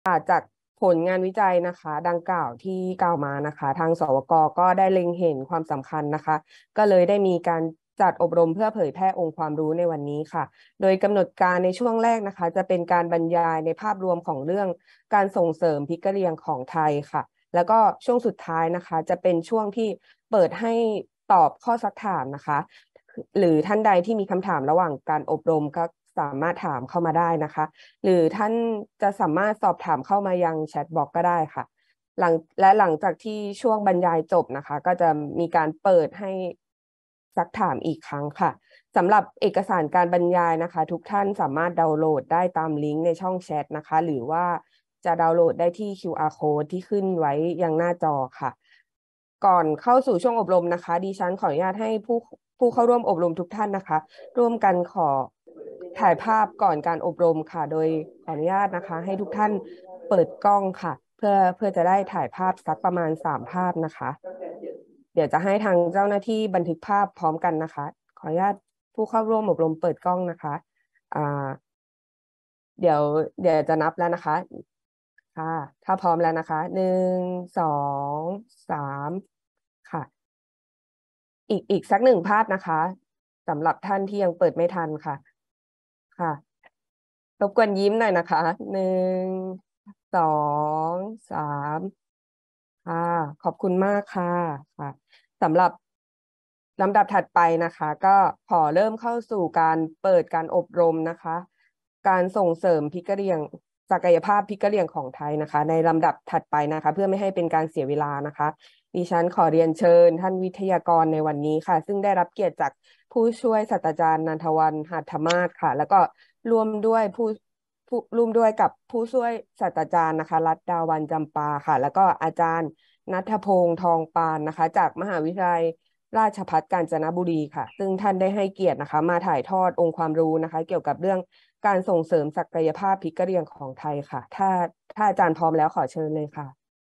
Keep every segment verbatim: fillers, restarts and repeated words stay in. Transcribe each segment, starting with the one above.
จากผลงานวิจัยนะคะดังกล่าวที่กล่าวมานะคะทางสวกก็ได้เล็งเห็นความสำคัญนะคะก็เลยได้มีการจัดอบรมเพื่อเผยแพร่องค์ความรู้ในวันนี้ค่ะโดยกำหนดการในช่วงแรกนะคะจะเป็นการบรรยายในภาพรวมของเรื่องการส่งเสริมพริกกะเหรี่ยงของไทยค่ะแล้วก็ช่วงสุดท้ายนะคะจะเป็นช่วงที่เปิดให้ตอบข้อซักถามนะคะหรือท่านใดที่มีคำถามระหว่างการอบรมก็สามารถถามเข้ามาได้นะคะหรือท่านจะสามารถสอบถามเข้ามายังแชทบ็อกก็ได้ค่ะหลังและหลังจากที่ช่วงบรรยายจบนะคะก็จะมีการเปิดให้ซักถามอีกครั้งค่ะสำหรับเอกสารการบรรยายนะคะทุกท่านสามารถดาวน์โหลดได้ตามลิงก์ในช่องแชทนะคะหรือว่าจะดาวน์โหลดได้ที่ คิว อาร์ code ที่ขึ้นไว้ยังหน้าจอค่ะก่อนเข้าสู่ช่วงอบรมนะคะดิฉันขออนุญาตให้ผู้ผู้เข้าร่วมอบรมทุกท่านนะคะร่วมกันขอถ่ายภาพก่อนการอบรมค่ะโดยขออนุญาตนะคะให้ทุกท่านเปิดกล้องค่ะเพื่อเพื่อจะได้ถ่ายภาพสักประมาณสามภาพนะคะเดี๋ยวจะให้ทางเจ้าหน้าที่บันทึกภาพพร้อมกันนะคะขออนุญาตผู้เข้าร่วมอบรมเปิดกล้องนะคะอ่าเดี๋ยวเดี๋ยวจะนับแล้วนะคะค่ะถ้าพร้อมแล้วนะคะหนึ่งสองสามค่ะอีกอีกสักหนึ่งภาพนะคะสำหรับท่านที่ยังเปิดไม่ทันค่ะค่ะรบกวนยิ้มหน่อยนะคะหนึ่งสองสามค่ะขอบคุณมากค่ะค่ะสำหรับลำดับถัดไปนะคะก็ขอเริ่มเข้าสู่การเปิดการอบรมนะคะการส่งเสริมพริกกะเหรี่ยงศักยภาพพริกกะเหรี่ยงของไทยนะคะในลำดับถัดไปนะคะเพื่อไม่ให้เป็นการเสียเวลานะคะดิฉันขอเรียนเชิญท่านวิทยากรในวันนี้ค่ะซึ่งได้รับเกียรติจากผู้ช่วยศาสตราจารย์นันทวรรณหัตถมาศค่ะแล้วก็ร่วมด้วยผู้ผู้ร่วมด้วยกับผู้ช่วยศาสตราจารย์นะคะรัตดาวันจำปาค่ะแล้วก็อาจารย์ณัฐพงษ์ทองปานนะคะจากมหาวิทยาลัยราชภัฏกาญจนบุรีค่ะซึ่งท่านได้ให้เกียรตินะคะมาถ่ายทอดองค์ความรู้นะคะเกี่ยวกับเรื่องการส่งเสริมศักยภาพพริกกะเหรี่ยงของไทยค่ะถ้าถ้าอาจารย์พร้อมแล้วขอเชิญเลยค่ะ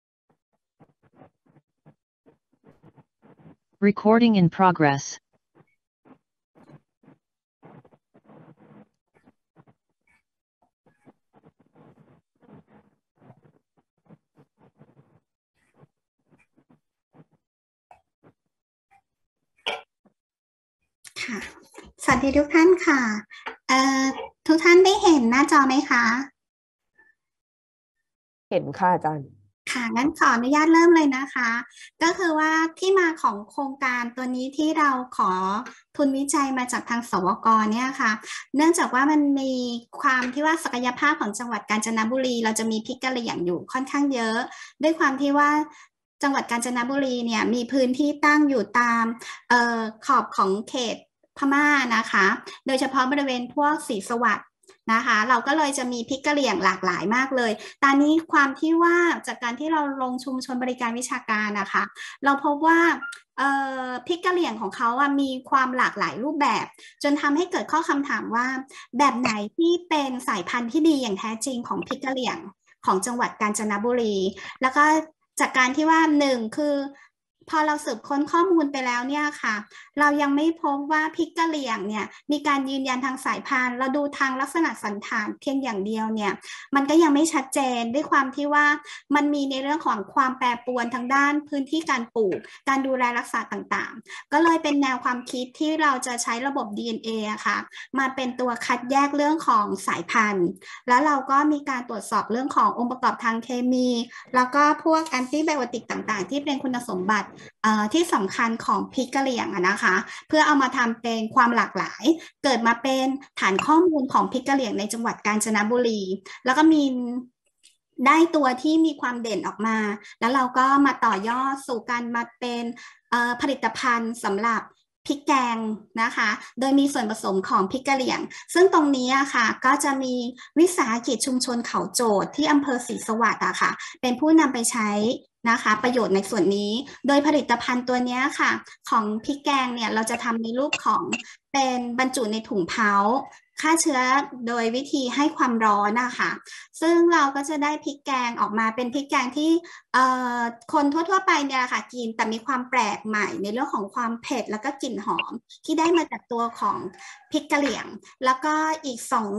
Recording in progress. ค่ะสวัสดีทุกท่านค่ะเอ่อทุกท่านได้เห็นหน้าจอไหมคะเห็นค่ะอาจารย์ค่ะงั้นขออนุญาตเริ่มเลยนะคะก็คือว่าที่มาของโครงการตัวนี้ที่เราขอทุนวิจัยมาจากทางสวกเนี่ยค่ะเนื่องจากว่ามันมีความที่ว่าศักยภาพของจังหวัดกาญจนบุรีเราจะมีพริกกะเหรี่ยงอยู่ค่อนข้างเยอะด้วยความที่ว่าจังหวัดกาญจนบุรีเนี่ยมีพื้นที่ตั้งอยู่ตามเอ่อขอบของเขตพม่านะคะโดยเฉพาะบริเวณพวกศรีสวัสดิ์นะคะเราก็เลยจะมีพริกกะเหรี่ยงหลากหลายมากเลยตอนนี้ความที่ว่าจากการที่เราลงชุมชนบริการวิชาการนะคะเราพบว่าพริกกะเหรี่ยงของเขาอะมีความหลากหลายรูปแบบจนทำให้เกิดข้อคำถามว่าแบบไหนที่เป็นสายพันธุ์ที่ดีอย่างแท้จริงของพริกกะเหรี่ยงของจังหวัดกาญจนบุรีแล้วก็จากการที่ว่าหนึ่งคือพอเราสืบค้นข้อมูลไปแล้วเนี่ยค่ะเรายังไม่พบว่าพริกกะเหรี่ยงเนี่ยมีการยืนยันทางสายพันธุ์เราดูทางลักษณะสันฐานเพียงอย่างเดียวเนี่ยมันก็ยังไม่ชัดเจนด้วยความที่ว่ามันมีในเรื่องของความแปรปรวนทางด้านพื้นที่การปลูกการดูแลรักษาต่างๆก็เลยเป็นแนวความคิดที่เราจะใช้ระบบ ดี เอ็น เอ อะค่ะมาเป็นตัวคัดแยกเรื่องของสายพันธุ์แล้วเราก็มีการตรวจสอบเรื่องขององค์ประกอบทางเคมีแล้วก็พวกแอนติไบโอติกต่างๆที่เป็นคุณสมบัติที่สำคัญของพริกกะเหรี่ยงนะคะเพื่อเอามาทำเป็นความหลากหลายเกิดมาเป็นฐานข้อมูลของพริกกะเหรี่ยงในจังหวัดกาญจนบุรีแล้วก็มีได้ตัวที่มีความเด่นออกมาแล้วเราก็มาต่อยอดสู่การมาเป็นผลิตภัณฑ์สำหรับพริกแกงนะคะโดยมีส่วนผสมของพริกกะเหรี่ยงซึ่งตรงนี้อะค่ะก็จะมีวิสาหกิจชุมชนเขาโจทย์ที่อำเภอศรีสวัสดิ์อะค่ะเป็นผู้นำไปใช้นะคะประโยชน์ในส่วนนี้โดยผลิตภัณฑ์ตัวนี้ค่ะของพริกแกงเนี่ยเราจะทำในรูปของเป็นบรรจุในถุงเผาฆ่าเชื้อโดยวิธีให้ความร้อนนะคะซึ่งเราก็จะได้พริกแกงออกมาเป็นพริกแกงที่คนทั่วๆไปเนี่ยค่ะกินแต่มีความแปลกใหม่ในเรื่องของความเผ็ดแล้วก็กลิ่นหอมที่ได้มาจากตัวของพริกกะเหรี่ยงแล้วก็อีกสอง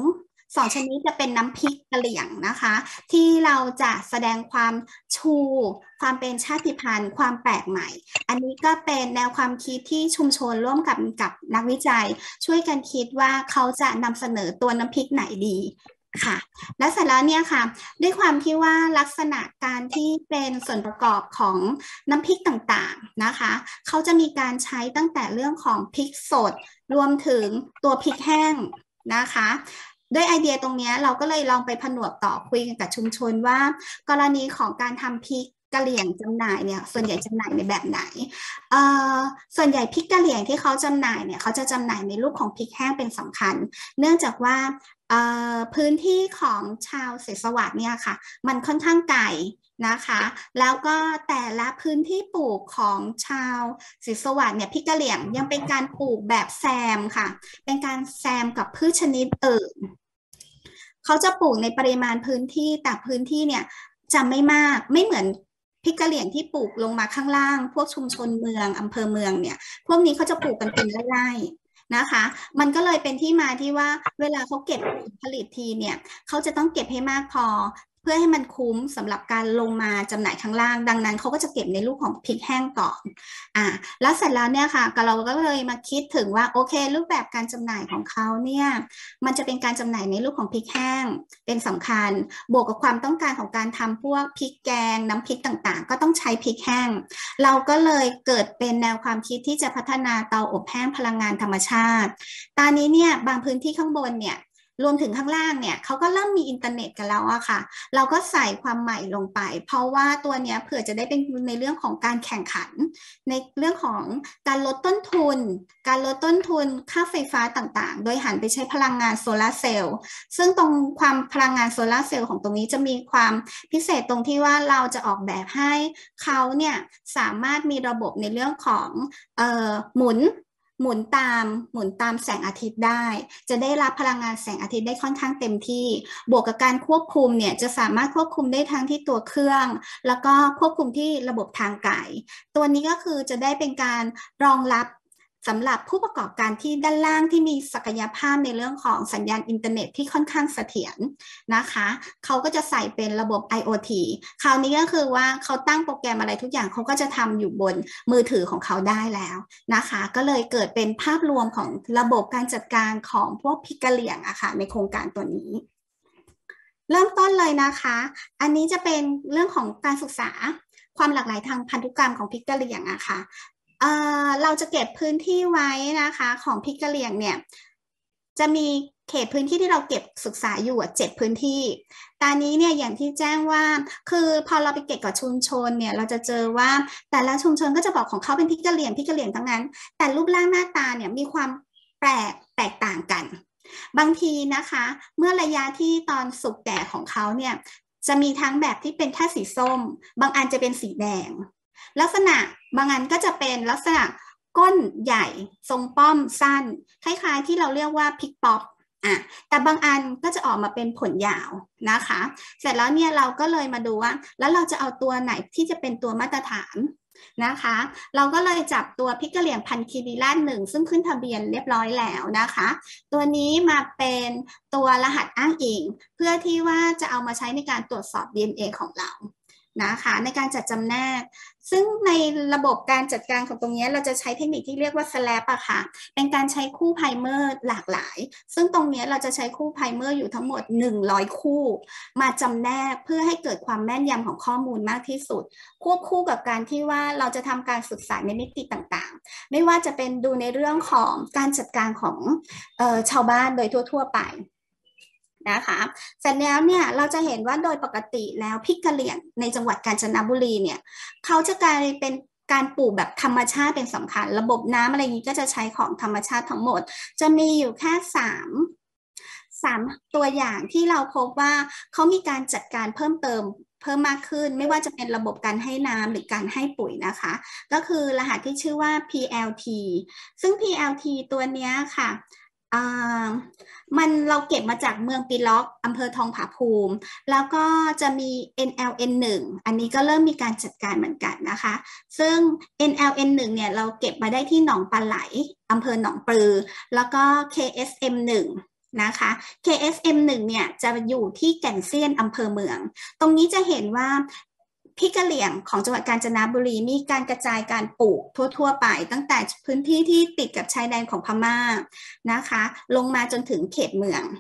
สองชนิดจะเป็นน้ำพริกกะเหรี่ยงนะคะที่เราจะแสดงความชูความเป็นชาติพันธุ์ความแปลกใหม่อันนี้ก็เป็นแนวความคิดที่ชุมชนร่วมกับกับนักวิจัยช่วยกันคิดว่าเขาจะนำเสนอตัวน้ำพริกไหนดีค่ะและเสร็จแล้วเนี่ยค่ะด้วยความที่ว่าลักษณะการที่เป็นส่วนประกอบของน้ำพริกต่างๆนะคะเขาจะมีการใช้ตั้งแต่เรื่องของพริกสดรวมถึงตัวพริกแห้งนะคะด้วยไอเดียตรงนี้เราก็เลยลองไปผนวกต่อคุยกันกับชุมชนว่ากรณีของการทำพริกกะเหรี่ยงจำหน่ายเนี่ยส่วนใหญ่จำหน่ายในแบบไหนเอ่อส่วนใหญ่พริกกะเหรี่ยงที่เขาจำหน่ายเนี่ยเขาจะจำหน่ายในรูปของพริกแห้งเป็นสำคัญเนื่องจากว่าพื้นที่ของชาวเสสวัสดิ์เนี่ยค่ะมันค่อนข้างไกลนะคะแล้วก็แต่ละพื้นที่ปลูกของชาวศรีสวัสดิ์เนี่ยพริกกะเหรี่ยงยังเป็นการปลูกแบบแซมค่ะเป็นการแซมกับพืชชนิดอื่นเขาจะปลูกในปริมาณพื้นที่แต่พื้นที่เนี่ยจะไม่มากไม่เหมือนพริกกะเหรี่ยงที่ปลูกลงมาข้างล่างพวกชุมชนเมืองอำเภอเมืองเนี่ยพวกนี้เขาจะปลูกกันเป็นไร่ๆนะคะมันก็เลยเป็นที่มาที่ว่าเวลาเขาเก็บผลิตทีเนี่ยเขาจะต้องเก็บให้มากพอเพื่อให้มันคุ้มสำหรับการลงมาจำหน่ายข้างล่างดังนั้นเขาก็จะเก็บในรูปของพริกแห้งก่อนอ่าแล้วเสร็จแล้วเนี่ยค่ะเราก็เลยมาคิดถึงว่าโอเครูปแบบการจำหน่ายของเขาเนี่ยมันจะเป็นการจำหน่ายในรูปของพริกแห้งเป็นสำคัญบวกกับความต้องการของการทำพวกพริกแกงน้ำพริกต่างๆก็ต้องใช้พริกแห้งเราก็เลยเกิดเป็นแนวความคิดที่จะพัฒนาเตาอบแห้งพลังงานธรรมชาติตอนนี้เนี่ยบางพื้นที่ข้างบนเนี่ยรวมถึงข้างล่างเนี่ยเขาก็เริ่มมีอินเทอร์เน็ตกันแล้วอะค่ะเราก็ใส่ความใหม่ลงไปเพราะว่าตัวเนี้ยเผื่อจะได้เป็นในเรื่องของการแข่งขันในเรื่องของการลดต้นทุนการลดต้นทุนค่าไฟฟ้าต่างๆโดยหันไปใช้พลังงานโซลาร์เซลล์ซึ่งตรงความพลังงานโซลาร์เซลล์ของตรงนี้จะมีความพิเศษตรงที่ว่าเราจะออกแบบให้เขาเนี่ยสามารถมีระบบในเรื่องของเอ่อหมุนหมุนตามหมุนตามแสงอาทิตย์ได้จะได้รับพลังงานแสงอาทิตย์ได้ค่อนข้างเต็มที่บวกกับการควบคุมเนี่ยจะสามารถควบคุมได้ทั้งที่ตัวเครื่องแล้วก็ควบคุมที่ระบบทางไกลตัวนี้ก็คือจะได้เป็นการรองรับสำหรับผู้ประกอบการที่ด้านล่างที่มีศักยภาพในเรื่องของสัญญาณอินเทอร์เน็ตที่ค่อนข้างเสถียรนะคะเขาก็จะใส่เป็นระบบ ไอ โอ ที คราวนี้ก็คือว่าเขาตั้งโปรแกรมอะไรทุกอย่างเขาก็จะทำอยู่บนมือถือของเขาได้แล้วนะคะก็เลยเกิดเป็นภาพรวมของระบบการจัดการของพวกพริกกะเหรี่ยงอะค่ะในโครงการตัวนี้เริ่มต้นเลยนะคะอันนี้จะเป็นเรื่องของการศึกษาความหลากหลายทางพันธุกรรมของพริกกะเหรี่ยงอะค่ะเอ่อเราจะเก็บพื้นที่ไว้นะคะของพริกกะเหรี่ยงเนี่ยจะมีเขตพื้นที่ที่เราเก็บศึกษาอยู่เจ็ดพื้นที่ตอนนี้เนี่ยอย่างที่แจ้งว่าคือพอเราไปเก็บกับชุมชนเนี่ยเราจะเจอว่าแต่ละชุมชนก็จะบอกของเขาเป็นพริกกะเหรี่ยงพริกกะเหรี่ยงทั้งนั้นแต่รูปร่างหน้าตาเนี่ยมีความแปลกแตกต่างกันบางทีนะคะเมื่อระยะที่ตอนสุกแก่ของเขาเนี่ยจะมีทั้งแบบที่เป็นแค่สีส้มบางอันจะเป็นสีแดงลักษณะบางอันก็จะเป็นลักษณะก้นใหญ่ทรงป้อมสั้นคล้ายๆที่เราเรียกว่าพริกป๊อปอ่ะแต่บางอันก็จะออกมาเป็นผลยาวนะคะเสร็จแล้วเนี่ยเราก็เลยมาดูว่าแล้วเราจะเอาตัวไหนที่จะเป็นตัวมาตรฐานนะคะเราก็เลยจับตัวพริกกะเหรี่ยงพันธุ์คีรีราชหนึ่งซึ่งขึ้นทะเบียนเรียบร้อยแล้วนะคะตัวนี้มาเป็นตัวรหัสอ้างอิงเพื่อที่ว่าจะเอามาใช้ในการตรวจสอบ ดี เอ็น เอ ของเรานะคะในการจัดจำแนกซึ่งในระบบการจัดการของตรงนี้เราจะใช้เทคนิคที่เรียกว่า สแลป อะค่ะเป็นการใช้คู่ไพรเมอร์หลากหลายซึ่งตรงนี้เราจะใช้คู่ไพรเมอร์อยู่ทั้งหมดหนึ่งร้อยคู่มาจำแนกเพื่อให้เกิดความแม่นยำของข้อมูลมากที่สุดควบคู่กับการที่ว่าเราจะทำการศึกษาในมิติต่างๆไม่ว่าจะเป็นดูในเรื่องของการจัดการของเอ่อชาวบ้านโดยทั่วๆไปนะคะเสร็จแล้วเนี่ยเราจะเห็นว่าโดยปกติแล้วพริกกะเหรี่ยงในจังหวัดกาญจนบุรีเนี่ยเขาจะกลายเป็นการปลูกแบบธรรมชาติเป็นสำคัญระบบน้ำอะไรนี้ก็จะใช้ของธรรมชาติทั้งหมดจะมีอยู่แค่สามสามตัวอย่างที่เราพบว่าเขามีการจัดการเพิ่มเติมเพิ่มมากขึ้นไม่ว่าจะเป็นระบบการให้น้ำหรือการให้ปุ๋ยนะคะก็คือรหัสที่ชื่อว่า พี แอล ที ซึ่ง พี แอล ที ตัวนี้ค่ะมันเราเก็บมาจากเมืองปีล็อกอำเภอทองผาภูมิแล้วก็จะมี เอ็น แอล เอ็น หนึ่ง อันนี้ก็เริ่มมีการจัดการเหมือนกันนะคะซึ่ง เอ็น แอล เอ็น หนึ่ง เนี่ยเราเก็บมาได้ที่หนองปลาไหลอำเภอหนองปลือแล้วก็ เค เอส เอ็ม หนึ่งนะคะ เค เอส เอ็ม หนึ่ง เนี่ยจะอยู่ที่แก่นเซียนอำเภอเมืองตรงนี้จะเห็นว่าพริกกะเหรี่ยงของจังหวัดกาญจนบุรีมีการกระจายการปลูกทั่วๆไปตั้งแต่พื้นที่ที่ติดกับชายแดนของพม่านะคะลงมาจนถึงเขตเมือง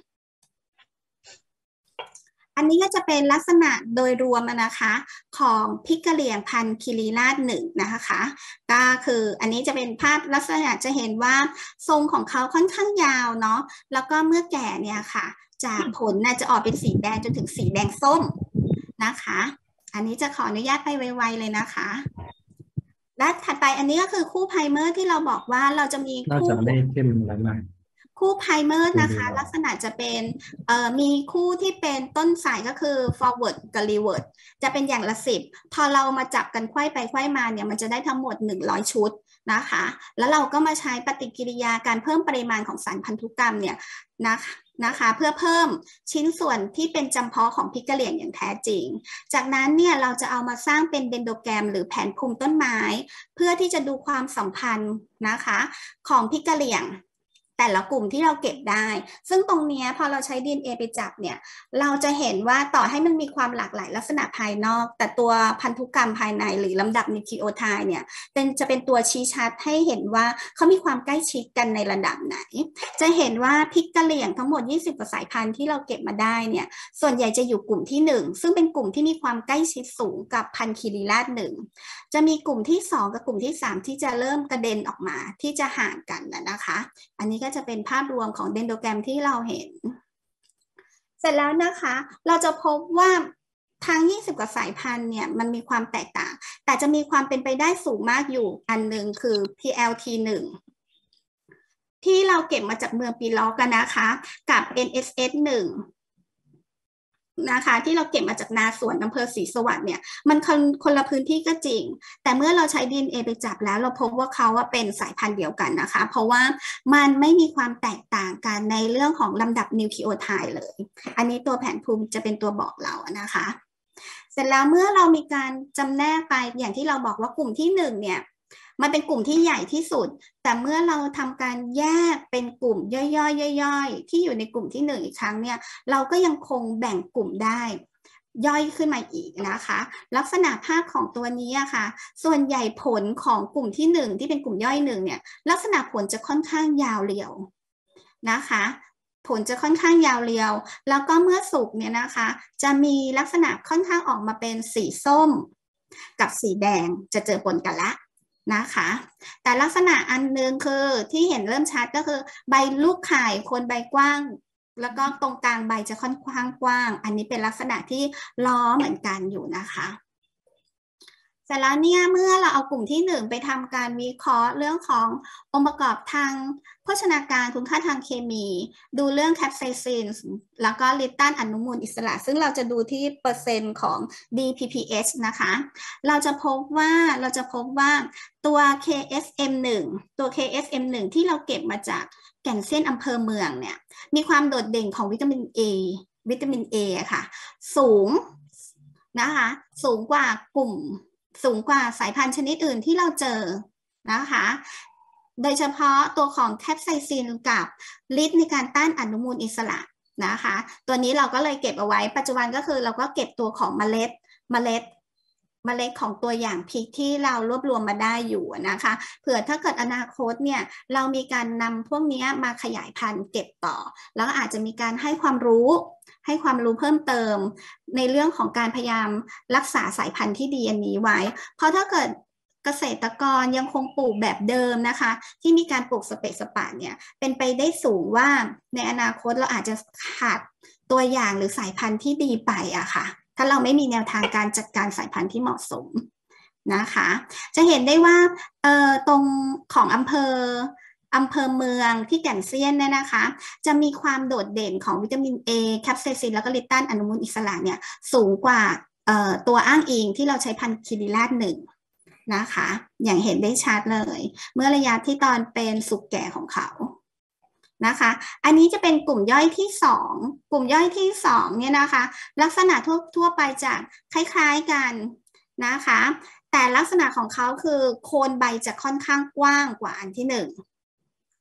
อันนี้ก็จะเป็นลักษณะโดยรวมนะคะของพริกกะเหรี่ยงพันธุ์คิริราชหนึ่งนะคะก็คืออันนี้จะเป็นภาพลักษณะจะเห็นว่าทรงของเขาค่อนข้างยาวเนาะแล้วก็เมื่อแก่เนี่ยค่ะจากผลน่ะจะออกเป็นสีแดงจนถึงสีแดงส้มนะคะอันนี้จะขออนุญาตไปไวๆเลยนะคะและถัดไปอันนี้ก็คือคู่ไพรเมอร์ที่เราบอกว่าเราจะมีคู่น่าจะไม่เข้มอะไรมากคู่ไพรเมอร์นะคะลักษณะจะเป็นเอ่อมีคู่ที่เป็นต้นสายก็คือ forward กับ revert จะเป็นอย่างละสิบพอเรามาจับกันไขว้ไปไขว้มาเนี่ยมันจะได้ทั้งหมดหนึ่งร้อยชุดนะคะแล้วเราก็มาใช้ปฏิกิริยาการเพิ่มปริมาณของสารพันธุกรรมเนี่ยนะคะนะคะเพื่อเพิ่มชิ้นส่วนที่เป็นจำเพาะของพริกกะเหรี่ยงอย่างแท้จริงจากนั้นเนี่ยเราจะเอามาสร้างเป็นเดนโดแกรมหรือแผนภูมิต้นไม้เพื่อที่จะดูความสัมพันธ์นะคะของพริกกะเหรี่ยงแต่ละกลุ่มที่เราเก็บได้ซึ่งตรงนี้พอเราใช้ ดี เอ็น เอ ไปจับเนี่ยเราจะเห็นว่าต่อให้มันมีความหลากหลายลักษณะภายนอกแต่ตัวพันธุกรรมภายในหรือลำดับนิวคลีโอไทด์เนี่ยเป็นจะเป็นตัวชี้ชัดให้เห็นว่าเขามีความใกล้ชิดกันในระดับไหนจะเห็นว่าพริกกะเหรี่ยงทั้งหมดยี่สิบกว่าสายพันธุ์ที่เราเก็บมาได้เนี่ยส่วนใหญ่จะอยู่กลุ่มที่หนึ่งซึ่งเป็นกลุ่มที่มีความใกล้ชิดสูงกับพันธุ์คิริราชหนึ่งจะมีกลุ่มที่สองกับกลุ่มที่สามที่จะเริ่มกระเด็นออกมาที่จะห่างกันนะคะอันนี้ก็จะเป็นภาพรวมของเดนโดแกรมที่เราเห็นเสร็จแล้วนะคะเราจะพบว่าทั้งยี่สิบกว่าสายพันธุ์เนี่ยมันมีความแตกต่างแต่จะมีความเป็นไปได้สูงมากอยู่อันหนึ่งคือ พี แอล ที หนึ่ง ที่เราเก็บมาจากเมืองปีล็อกกันนะคะกับ เอ็น เอส เอส หนึ่งนะคะที่เราเก็บมาจากนาสวนอำเภอศรีสวัสดิ์เนี่ยมันคนคนละพื้นที่ก็จริงแต่เมื่อเราใช้ ดี เอ็น เอ ไปจับแล้วเราพบว่าเขาว่าเป็นสายพันธุ์เดียวกันนะคะเพราะว่ามันไม่มีความแตกต่างกันในเรื่องของลำดับนิวคลีโอไทด์เลยอันนี้ตัวแผนภูมิจะเป็นตัวบอกเรานะคะเสร็จแล้วเมื่อเรามีการจำแนกไปอย่างที่เราบอกว่ากลุ่มที่หนึ่งเนี่ยมันเป็นกลุ่มที่ใหญ่ที่สุดแต่เมื่อเราทำการแยกเป็นกลุ่มย่อยๆย่อยๆที่อยู่ในกลุ่มที่หนึ่งอีกครั้งเนี่ยเราก็ยังคงแบ่งกลุ่มได้ย่อยขึ้นมาอีกนะคะลักษณะภาพของตัวนี้อะค่ะส่วนใหญ่ผลของกลุ่มที่หนึ่งที่เป็นกลุ่มย่อยหนึ่งเนี่ยลักษณะผลจะค่อนข้างยาวเรียวนะคะผลจะค่อนข้างยาวเรียวแล้วก็เมื่อสุกเนี่ยนะคะจะมีลักษณะค่อนข้างออกมาเป็นสีส้มกับสีแดงจะเจอปนกันละนะคะแต่ลักษณะอันนึงคือที่เห็นเริ่มชัดก็คือใบลูกไข่โคนใบกว้างแล้วก็ตรงกลางใบจะค่อนข้างกว้างอันนี้เป็นลักษณะที่ล้อเหมือนกันอยู่นะคะเสร็จแล้วเนี่ยเมื่อเราเอากลุ่มที่หนึ่งไปทำการวิเคราะห์เรื่องขององค์ประกอบทางโภชนาการคุณค่าทางเคมีดูเรื่องแคปไซซินแล้วก็ลิปตันอนุมูลอิสระซึ่งเราจะดูที่เปอร์เซ็นต์ของ ดี พี พี เอช นะคะเราจะพบว่าเราจะพบว่าตัว เค เอส เอ็ม หนึ่ง ตัว เค เอส เอ็ม หนึ่ง ที่เราเก็บมาจากแก่นเซียนอำเภอเมืองเนี่ยมีความโดดเด่นของวิตามิน A วิตามิน A ค่ะสูงนะคะสูงกว่ากลุ่มสูงกว่าสายพันธุ์ชนิดอื่นที่เราเจอนะคะโดยเฉพาะตัวของแคปไซซินกับฤทธิ์ในการต้านอนุมูลอิสระนะคะตัวนี้เราก็เลยเก็บเอาไว้ปัจจุบันก็คือเราก็เก็บตัวของเมล็ดเมล็ดเมล็ดของตัวอย่างพริกที่เรารวบรวมมาได้อยู่นะคะเผื่อถ้าเกิดอนาคตเนี่ยเรามีการนำพวกนี้มาขยายพันธุ์เก็บต่อแล้วอาจจะมีการให้ความรู้ให้ความรู้เพิ่มเติมในเรื่องของการพยายามรักษาสายพันธุ์ที่ดีอันนี้ไว้เพราะถ้าเกิดเกษตรกรยังคงปลูกแบบเดิมนะคะที่มีการปลูกสเปะสปะเนี่ยเป็นไปได้สูงว่าในอนาคตเราอาจจะขาดตัวอย่างหรือสายพันธุ์ที่ดีไปอะค่ะถ้าเราไม่มีแนวทางการจัดการสายพันธุ์ที่เหมาะสมนะคะจะเห็นได้ว่าเอ่อตรงของอำเภออำเภอเมืองที่แก่นเซียนเนี่ยนะคะจะมีความโดดเด่นของวิตามิน A แคปไซซินแล้วก็ลิปตันอนุมูลอิสระเนี่ยสูงกว่าเอ่อตัวอ้างอิงที่เราใช้พันธุ์คิริราชหนึ่งนะคะอย่างเห็นได้ชัดเลยเมื่อระยะที่ตอนเป็นสุกแก่ของเขานะคะอันนี้จะเป็นกลุ่มย่อยที่สองกลุ่มย่อยที่สองเนี่ยนะคะลักษณะทั่วทั่วไปจะคล้ายๆกันนะคะแต่ลักษณะของเขาคือโคนใบจะค่อนข้างกว้างกว่าอันที่หนึ่ง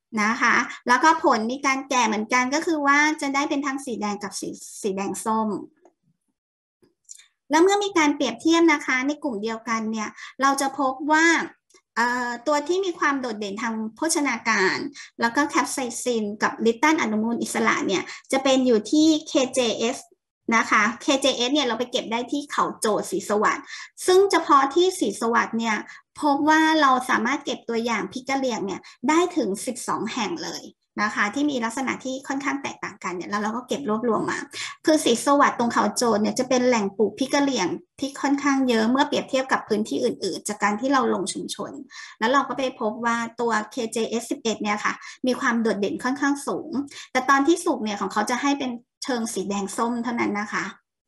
นะคะแล้วก็ผลมีการแก่เหมือนกันก็คือว่าจะได้เป็นทั้งสีแดงกับสีสีแดงส้มแล้วเมื่อมีการเปรียบเทียบนะคะในกลุ่มเดียวกันเนี่ยเราจะพบว่าตัวที่มีความโดดเด่นทางโภชนาการแล้วก็แคปไซซินกับลิตันอนุมูลอิสระเนี่ยจะเป็นอยู่ที่ เค เจ เอส นะคะ เค เจ เอส เนี่ยเราไปเก็บได้ที่เขาโจทย์ศรีสวัสดิ์ซึ่งเฉพาะที่ศรีสวัสดิ์เนี่ยพบว่าเราสามารถเก็บตัวอย่างพริกกะเหรี่ยงเนี่ยได้ถึงสิบสองแห่งเลยนะคะที่มีลักษณะที่ค่อนข้างแตกต่างกันเนี่ยแล้วเราก็เก็บรวบรวมมาคือศรีสวัสดิ์ตรงเขาโจทย์เนี่ยจะเป็นแหล่งปลูกพริกกะเหรี่ยงที่ค่อนข้างเยอะเมื่อเปรียบเทียบกับพื้นที่อื่นๆจากการที่เราลงชุมชนแล้วเราก็ไปพบว่าตัว เค เจ เอส สิบเอ็ด เนี่ยค่ะมีความโดดเด่นค่อนข้างสูงแต่ตอนที่สุกเนี่ยของเขาจะให้เป็นเชิงสีแดงส้มเท่านั้นนะคะ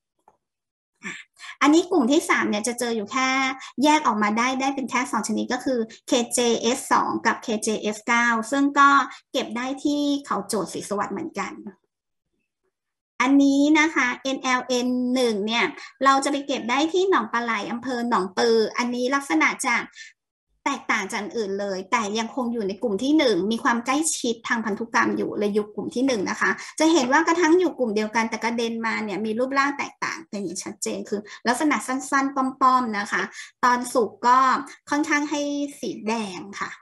อันนี้กลุ่มที่สามเนี่ยจะเจออยู่แค่แยกออกมาได้ได้เป็นแค่สองชนิดก็คือ เค เจ เอส สอง กับ เค เจ เอส เก้า ซึ่งก็เก็บได้ที่เขาโจทย์ศรีสวัสดิ์เหมือนกันอันนี้นะคะ เอ็น แอล เอ็น หนึ่ง เนี่ยเราจะไปเก็บได้ที่หนองปลาไหลอำเภอหนองปืออันนี้ลักษณะจะแตกต่างจากอื่นเลยแต่ยังคงอยู่ในกลุ่มที่หนึ่งมีความใกล้ชิดทางพันธุกรรมอยู่เลยอยู่กลุ่มที่หนึ่งนะคะจะเห็นว่ากระทั่งอยู่กลุ่มเดียวกันแต่กระเด็นมาเนี่ยมีรูปร่างแตกต่างกันอย่างชัดเจนคือลักษณะสั้นๆป้อมๆนะคะตอนสุกก็ค่อนข้างให้สีแดงค่ะ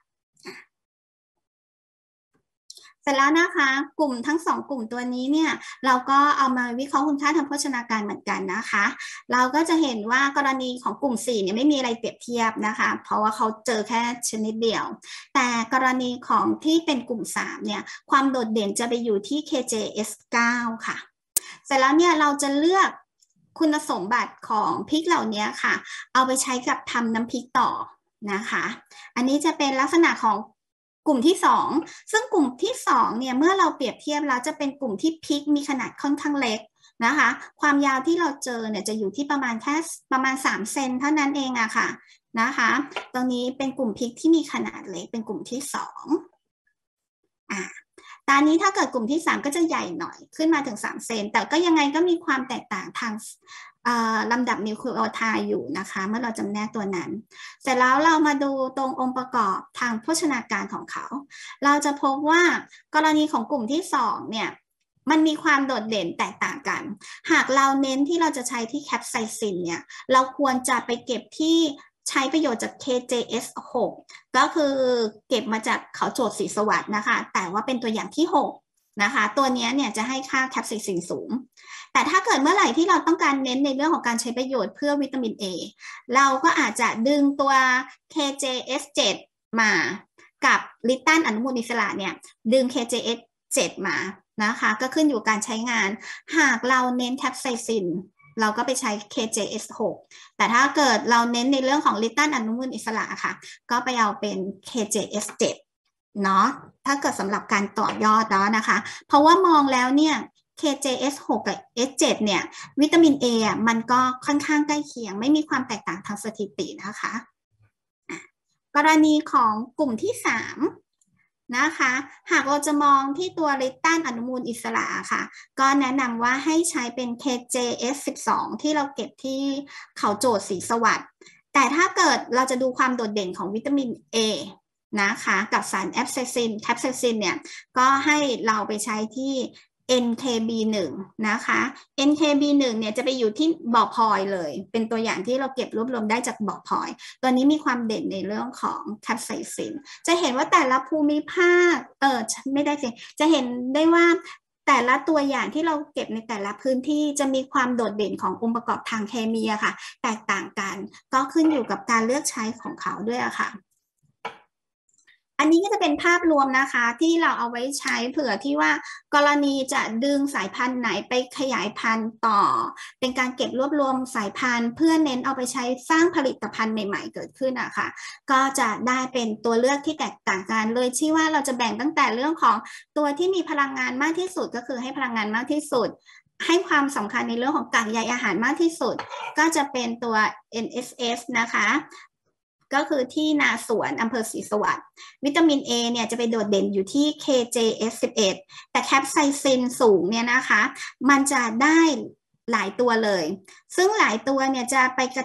เสร็จแล้วนะคะกลุ่มทั้งสองกลุ่มตัวนี้เนี่ยเราก็เอามาวิเคราะห์คุณค่าทางโภชนาการเหมือนกันนะคะเราก็จะเห็นว่ากรณีของกลุ่มสี่เนี่ยไม่มีอะไรเปรียบเทียบนะคะเพราะว่าเขาเจอแค่ชนิดเดียวแต่กรณีของที่เป็นกลุ่มสามเนี่ยความโดดเด่นจะไปอยู่ที่ เค เจ เอส เก้า ค่ะเสร็จแล้วเนี่ยเราจะเลือกคุณสมบัติของพริกเหล่านี้ค่ะเอาไปใช้กับทำน้ำพริกต่อนะคะอันนี้จะเป็นลักษณะของกลุ่มที่สองซึ่งกลุ่มที่สองเนี่ยเมื่อเราเปรียบเทียบแล้วจะเป็นกลุ่มที่พริกมีขนาดค่อนข้างเล็กนะคะความยาวที่เราเจอเนี่ยจะอยู่ที่ประมาณแค่ประมาณสามเซนเท่านั้นเองอะค่ะนะคะตรงนี้เป็นกลุ่มพริกที่มีขนาดเล็กเป็นกลุ่มที่สองอ่ะตอนนี้ถ้าเกิดกลุ่มที่สามก็จะใหญ่หน่อยขึ้นมาถึงสามเซนแต่ก็ยังไงก็มีความแตกต่างทางลำดับนิวคลีโอไทด์อยู่นะคะเมื่อเราจำแนกตัวนั้นเสร็จแล้วเรามาดูตรงองค์ประกอบทางโภชนาการของเขาเราจะพบว่ากรณีของกลุ่มที่สองเนี่ยมันมีความโดดเด่นแตกต่างกันหากเราเน้นที่เราจะใช้ที่แคปไซซินเนี่ยเราควรจะไปเก็บที่ใช้ประโยชน์จาก เค เจ เอส หก ก็คือเก็บมาจากเขาโจทย์ศรีสวัสดิ์นะคะแต่ว่าเป็นตัวอย่างที่หกนะคะตัวนี้เนี่ยจะให้ค่าแคปไซซินสูงแต่ถ้าเกิดเมื่อไหร่ที่เราต้องการเน้นในเรื่องของการใช้ประโยชน์เพื่อวิตามิน A เราก็อาจจะดึงตัว เค เจ เอส เจ็ด มากับลิตันอนุมูลอิสระเนี่ยดึง เค เจ เอส เจ็ด มานะคะก็ขึ้นอยู่การใช้งานหากเราเน้นแคปไซซินเราก็ไปใช้ เค เจ เอส หก แต่ถ้าเกิดเราเน้นในเรื่องของลิตันอนุมูลอิสระค่ะก็ไปเอาเป็น เค เจ เอส เจ็ด เนาะถ้าเกิดสำหรับการต่อยอดแล้วนะคะเพราะว่ามองแล้วเนี่ย เค เจ เอส หก กับ เอส เจ็ด เนี่ยวิตามิน A อ่ะมันก็ค่อนข้างใกล้เคียงไม่มีความแตกต่างทางสถิตินะคะกรณีของกลุ่มที่สามนะคะหากเราจะมองที่ตัวลิตันอนุมูลอิสระค่ะก็แนะนำว่าให้ใช้เป็น เค เจ เอส สิบสอง ที่เราเก็บที่เขาโจทย์ศรีสวัสดิ์แต่ถ้าเกิดเราจะดูความโดดเด่นของวิตามิน A นะคะกับสารแอปไซซินแคปไซซินเนี่ยก็ให้เราไปใช้ที่ เอ็น เค บี หนึ่ง นะคะ เอ็น เค บี หนึ่ง เนี่ยจะไปอยู่ที่บ่อพลอยเลยเป็นตัวอย่างที่เราเก็บรวบรวมได้จากบ่อพลอยตัวนี้มีความเด่นในเรื่องของแคปไซซินจะเห็นว่าแต่ละภูมิภาคเออไม่ได้สิจะเห็นได้ว่าแต่ละตัวอย่างที่เราเก็บในแต่ละพื้นที่จะมีความโดดเด่นขององค์ประกอบทางเคมีอะค่ะแตกต่างกันก็ขึ้นอยู่กับการเลือกใช้ของเขาด้วยอะค่ะอันนี้ก็จะเป็นภาพรวมนะคะที่เราเอาไว้ใช้เผื่อที่ว่ากรณีจะดึงสายพันธุ์ไหนไปขยายพันธุ์ต่อเป็นการเก็บรวบรวมสายพันธุ์เพื่อเน้นเอาไปใช้สร้างผลิตภัณฑ์ใหม่ๆเกิดขึ้นอะค่ะก็จะได้เป็นตัวเลือกที่แตกต่างกันเลยที่ว่าเราจะแบ่งตั้งแต่เรื่องของตัวที่มีพลังงานมากที่สุดก็คือให้พลังงานมากที่สุดให้ความสำคัญในเรื่องของกากใยอาหารมากที่สุดก็จะเป็นตัว เอ็น เอส เอส นะคะก็คือที่นาสวนอำเภอศรีสวัสดิ์วิตามิน A เนี่ยจะไปโดดเด่นอยู่ที่ เค เจ เอส สิบเอ็ด แต่แคปไซซินสูงเนี่ยนะคะมันจะได้หลายตัวเลยซึ่งหลายตัวเนี่ยจะไป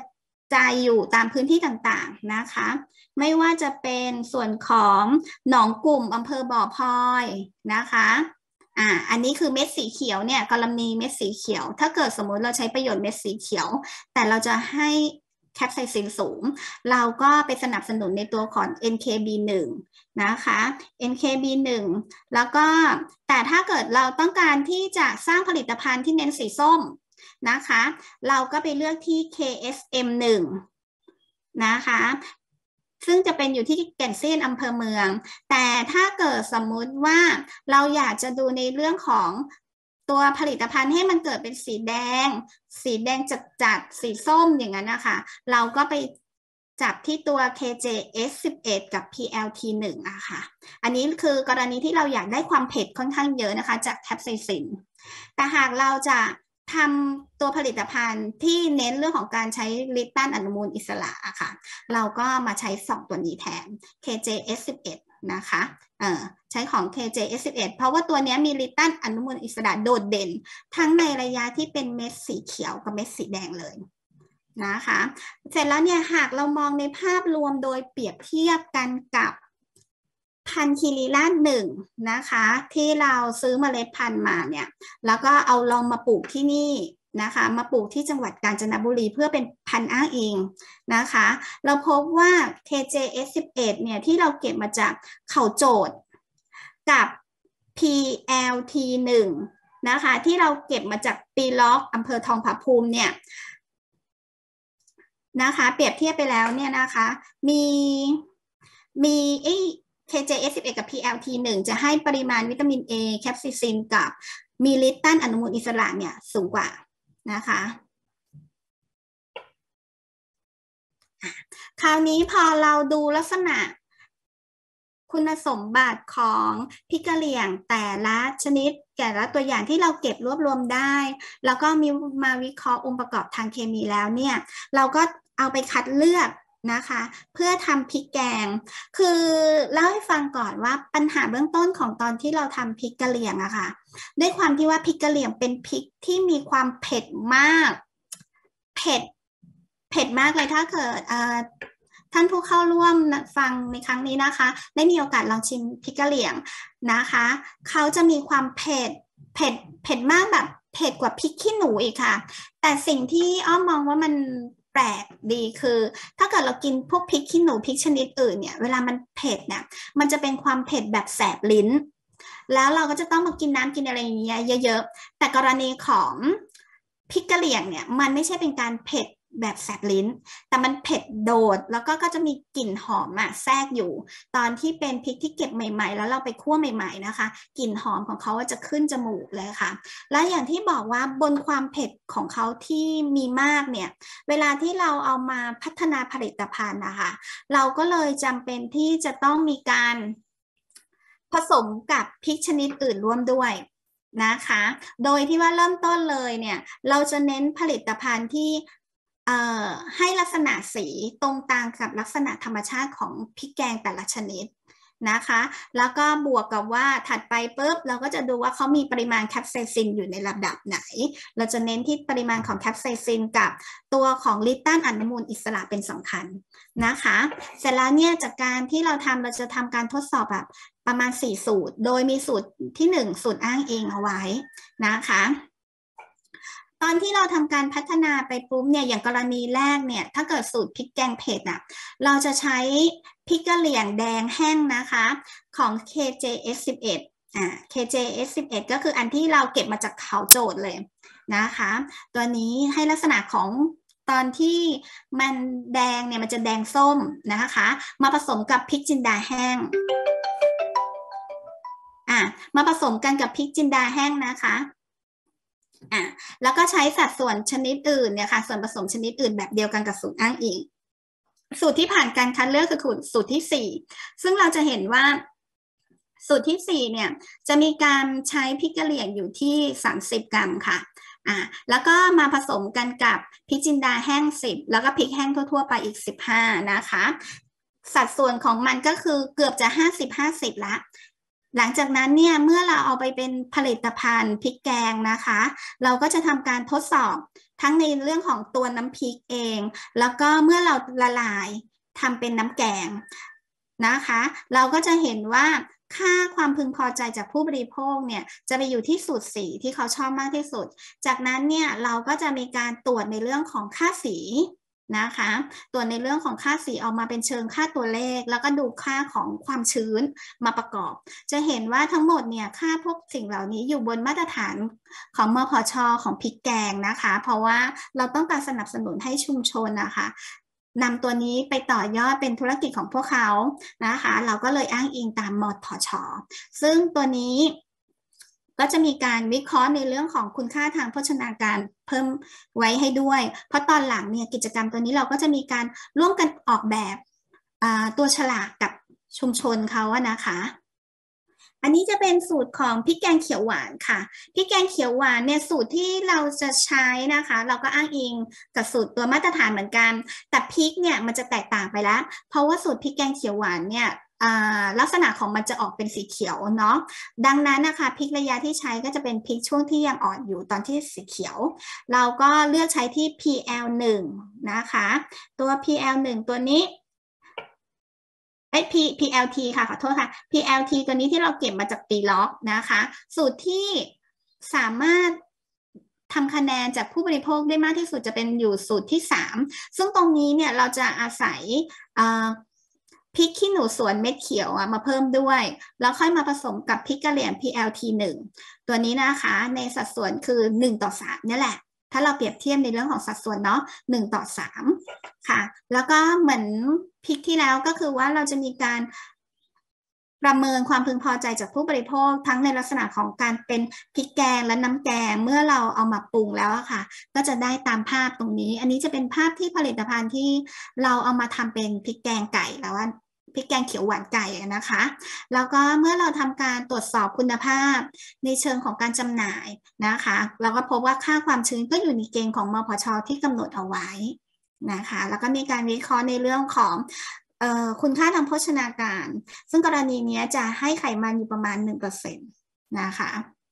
จายอยู่ตามพื้นที่ต่างๆนะคะไม่ว่าจะเป็นส่วนของหนองกลุ่มอำเภอบ่อพลอยนะคะอ่าอันนี้คือเม็ดสีเขียวเนี่ยกรณีเม็ดสีเขียวถ้าเกิดสมมุติเราใช้ประโยชน์เม็ดสีเขียวแต่เราจะให้แคปไซซินสูงเราก็ไปสนับสนุนในตัวของ เอ็น เค บี หนึ่ง นะคะ เอ็น เค บี หนึ่ง แล้วก็แต่ถ้าเกิดเราต้องการที่จะสร้างผลิตภัณฑ์ที่เน้นสีส้มนะคะเราก็ไปเลือกที่ เค เอส เอ็ม หนึ่ง นะคะซึ่งจะเป็นอยู่ที่แก่นเซียนอำเภอเมืองแต่ถ้าเกิดสมมุติว่าเราอยากจะดูในเรื่องของตัวผลิตภัณฑ์ให้มันเกิดเป็นสีแดงสีแดงจัดๆสีส้มอย่างนั้นนะคะเราก็ไปจับที่ตัว เค เจ เอส สิบเอ็ด กับ พี แอล ที หนึ่ง อะค่ะอันนี้คือกรณีที่เราอยากได้ความเผ็ดค่อนข้างเยอะนะคะจากแคปไซซินแต่หากเราจะทำตัวผลิตภัณฑ์ที่เน้นเรื่องของการใช้ลิปตันอนุมูลอิสระอะค่ะเราก็มาใช้สองตัวนี้แทน เค เจ เอส สิบเอ็ด นะคะเออใช้ของ เค เจ เอส สิบเอ็ด เพราะว่าตัวนี้มีลิปตันอนุมูลอิสระโดดเด่นทั้งในระยะที่เป็นเม็ดสีเขียวกับเม็ดสีแดงเลยนะคะเสร็จแล้วเนี่ยหากเรามองในภาพรวมโดยเปรียบเทียบกันกับพันธุ์คีรีราชหนึ่งนะคะที่เราซื้อเมล็ดพันธุ์มาเนี่ยแล้วก็เอาลองมาปลูกที่นี่นะคะมาปลูกที่จังหวัดกาญจนบุรีเพื่อเป็นพันธุ์อ้างอิงนะคะเราพบว่า เค เจ เอส สิบเอ็ด เนี่ยที่เราเก็บมาจากเขาโจทย์กับ พี แอล ที หนึ่ง นะคะที่เราเก็บมาจากปีล็อกอำเภอทองผาภูมิเนี่ยนะคะเปรียบเทียบไปแล้วเนี่ยนะคะมีมีไอ้ เค เจ เอส สิบเอ็ด กับ พี แอล ที หนึ่ง จะให้ปริมาณวิตามิน A แคปซิซินกับมีลิปตันอนุมูลอิสระเนี่ยสูงกว่านะคะคราวนี้พอเราดูลักษณะคุณสมบัติของพริกกะเหรี่ยงแต่ละชนิดแต่ละตัวอย่างที่เราเก็บรวบรวมได้แล้วก็มีมาวิเคราะห์องค์ประกอบทางเคมีแล้วเนี่ยเราก็เอาไปคัดเลือกนะคะเพื่อทำพริกแกงคือเล่าให้ฟังก่อนว่าปัญหาเบื้องต้นของตอนที่เราทำพริกกะเหรี่ยงอะค่ะด้วยความที่ว่าพริกกะเหรี่ยงเป็นพริกที่มีความเผ็ดมากเผ็ดเผ็ดมากเลยถ้าเกิดท่านผู้เข้าร่วมฟังในครั้งนี้นะคะได้มีโอกาสลองชิมพริกกะเหรี่ยงนะคะเขาจะมีความเผ็ดเผ็ดเผ็ดมากแบบเผ็ดกว่าพริกขี้หนูอีกค่ะแต่สิ่งที่อ้อมมองว่ามันแปลกดีคือถ้าเกิดเรากินพวกพริกขี้หนูพริกชนิดอื่นเนี่ยเวลามันเผ็ดเนี่ยมันจะเป็นความเผ็ดแบบแสบลิ้นแล้วเราก็จะต้องมากินน้ำกินอะไรอย่างเงี้ยเยอะๆแต่กรณีของพริกกะเหรี่ยงเนี่ยมันไม่ใช่เป็นการเผ็ดแบบแสบลิ้นแต่มันเผ็ดโดดแล้วก็ก็จะมีกลิ่นหอมอะแทรกอยู่ตอนที่เป็นพริกที่เก็บใหม่ๆแล้วเราไปคั่วใหม่ๆนะคะกลิ่นหอมของเขาจะขึ้นจมูกเลยค่ะและอย่างที่บอกว่าบนความเผ็ดของเขาที่มีมากเนี่ยเวลาที่เราเอามาพัฒนาผลิตภัณฑ์นะคะเราก็เลยจำเป็นที่จะต้องมีการผสมกับพริกชนิดอื่นร่วมด้วยนะคะโดยที่ว่าเริ่มต้นเลยเนี่ยเราจะเน้นผลิตภัณฑ์ที่ให้ลักษณะสีตรงตามกับลักษณะธรรมชาติของพริกแกงแต่ละชนิดนะคะแล้วก็บวกกับว่าถัดไปปุ๊บเราก็จะดูว่าเขามีปริมาณแคปไซซินอยู่ในระดับไหนเราจะเน้นที่ปริมาณของแคปไซซินกับตัวของลิปตันอนุมูลอิสระเป็นสำคัญนะคะเสร็จแล้วเนี่ยจากการที่เราทำเราจะทำการทดสอบแบบประมาณสี่สูตรโดยมีสูตรที่หนึ่งสูตรอ้างอิงเอาไว้นะคะตอนที่เราทำการพัฒนาไปปุ๊บเนี่ยอย่างกรณีแรกเนี่ยถ้าเกิดสูตรพริกแกงเผ็ดอ่ะเราจะใช้พริกกะเหรี่ยงแดงแห้งนะคะของ เค เจ เอส สิบเอ็ด อ่า เค เจ เอส สิบเอ็ด ก็คืออันที่เราเก็บมาจากเขาโจทย์เลยนะคะตัวนี้ให้ลักษณะของตอนที่มันแดงเนี่ยมันจะแดงส้มนะคะมาผสมกับพริกจินดาแห้งอ่ะมาผสมกันกับพริกจินดาแห้งนะคะอ่ะแล้วก็ใช้สัดส่วนชนิดอื่นเนี่ยค่ะส่วนผสมชนิดอื่นแบบเดียวกันกับสูตรอ้างอิงสูตรที่ผ่านการคัดเลือกคือสูตรที่สี่ซึ่งเราจะเห็นว่าสูตรที่สี่เนี่ยจะมีการใช้พริกกะเหรี่ยงอยู่ที่สามสิบกรัมค่ะอ่ะแล้วก็มาผสมกันกับพริกจินดาแห้งสิบแล้วก็พริกแห้งทั่วๆไปอีกสิบห้านะคะสัดส่วนของมันก็คือเกือบจะห้าสิบ ห้าสิบละหลังจากนั้นเนี่ยเมื่อเราเอาไปเป็นผลิตภัณฑ์พริกแกงนะคะเราก็จะทำการทดสอบทั้งในเรื่องของตัวน้ำพริกเองแล้วก็เมื่อเราละลายทำเป็นน้ำแกงนะคะเราก็จะเห็นว่าค่าความพึงพอใจจากผู้บริโภคเนี่ยจะไปอยู่ที่สูตรสีที่เขาชอบมากที่สุดจากนั้นเนี่ยเราก็จะมีการตรวจในเรื่องของค่าสีนะคะตรวจในเรื่องของค่าสีออกมาเป็นเชิงค่าตัวเลขแล้วก็ดูค่าของความชื้นมาประกอบจะเห็นว่าทั้งหมดเนี่ยค่าพวกสิ่งเหล่านี้อยู่บนมาตรฐานของมพช.ของพริกแกงนะคะเพราะว่าเราต้องการสนับสนุนให้ชุมชนนะคะนำตัวนี้ไปต่อยอดเป็นธุรกิจของพวกเขานะคะเราก็เลยอ้างอิงตามมพช.ซึ่งตัวนี้ก็จะมีการวิเคราะห์ในเรื่องของคุณค่าทางโภชนาการเพิ่มไว้ให้ด้วยเพราะตอนหลังเนี่ยกิจกรรมตัวนี้เราก็จะมีการร่วมกันออกแบบตัวฉลากกับชุมชนเขาอะนะคะอันนี้จะเป็นสูตรของพริกแกงเขียวหวานค่ะพริกแกงเขียวหวานเนี่ยสูตรที่เราจะใช้นะคะเราก็อ้างอิงกับสูตรตัวมาตรฐานเหมือนกันแต่พริกเนี่ยมันจะแตกต่างไปแล้วเพราะว่าสูตรพริกแกงเขียวหวานเนี่ยลักษณะของมันจะออกเป็นสีเขียวเนาะดังนั้นนะคะพริกระยะที่ใช้ก็จะเป็นพริกช่วงที่ยังอ่อนอยู่ตอนที่สีเขียวเราก็เลือกใช้ที่ พี แอล หนึ่ง นะคะตัว พี แอล หนึ่ง ตัวนี้ไอ้ P พี แอล ที ค่ะขอโทษค่ะ พี แอล ที ตัวนี้ที่เราเก็บมาจากปีล็อกนะคะสูตรที่สามารถทำคะแนนจากผู้บริโภคได้มากที่สุดจะเป็นอยู่สูตรที่สามซึ่งตรงนี้เนี่ยเราจะอาศัยพริกขี้หนูสวนเม็ดเขียวมาเพิ่มด้วยแล้วค่อยมาผสมกับพริกกะเหรี่ยง พี แอล ที หนึ่ง ตัวนี้นะคะในสัดส่วนคือหนึ่งต่อสามนี่แหละถ้าเราเปรียบเทียบในเรื่องของสัดส่วนเนาะหนึ่งต่อสามค่ะแล้วก็เหมือนพริกที่แล้วก็คือว่าเราจะมีการประเมินความพึงพอใจจากผู้บริโภคทั้งในลักษณะของการเป็นพริกแกงและน้ำแกงเมื่อเราเอามาปรุงแล้วค่ะก็จะได้ตามภาพตรงนี้อันนี้จะเป็นภาพที่ผลิตภัณฑ์ที่เราเอามาทำเป็นพริกแกงไก่แล้วว่าพริกแกงเขียวหวานไก่นะคะแล้วก็เมื่อเราทำการตรวจสอบคุณภาพในเชิงของการจำหน่ายนะคะเราก็พบว่าค่าความชื้นก็อยู่ในเกณฑ์ของมพช.ที่กำหนดเอาไว้นะคะแล้วก็มีการวิเคราะห์ในเรื่องของคุณค่าทางโภชนาการซึ่งกรณีนี้จะให้ไขมันอยู่ประมาณ หนึ่งเปอร์เซ็นต์ นะคะ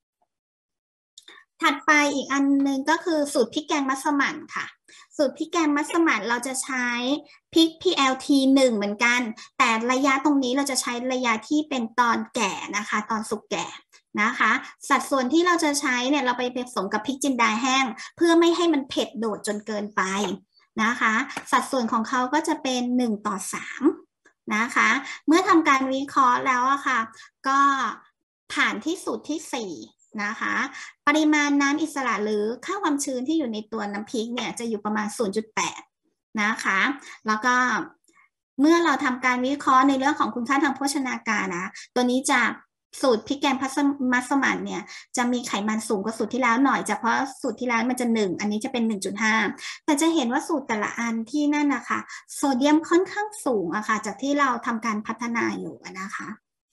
ถัดไปอีกอันนึงก็คือสูตรพริกแกงมัสมั่นค่ะสูตรพริกแกงมัสมั่นเราจะใช้พริก พี แอล ที หนึ่ง เหมือนกันแต่ระยะตรงนี้เราจะใช้ระยะที่เป็นตอนแก่นะคะตอนสุกแก่นะคะสัดส่วนที่เราจะใช้เนี่ยเราไปผสมกับพริกจินดาแห้งเพื่อไม่ให้มันเผ็ดโดดจนเกินไปนะคะสัดส่วนของเขาก็จะเป็นหนึ่งต่อสามนะคะเมื่อทำการวิเคราะห์แล้วอะค่ะก็ผ่านที่สูตรที่สี่นะคะปริมาณน้ำอิสระหรือค่าความชื้นที่อยู่ในตัวน้ำพริกเนี่ยจะอยู่ประมาณ ศูนย์จุดแปด นะคะแล้วก็เมื่อเราทำการวิเคราะห์ในเรื่องของคุณค่าทางโภชนาการนะตัวนี้จะสูตรพริกแกงมัสมั่นเนี่ยจะมีไขมันสูงกว่าสูตรที่แล้วหน่อยจากเพราะสูตรที่แล้วมันจะหนึ่งอันนี้จะเป็น หนึ่งจุดห้า แต่จะเห็นว่าสูตรแต่ละอันที่นั่นนะคะโซเดียมค่อนข้างสูงอะค่ะจากที่เราทำการพัฒนาอยู่นะคะ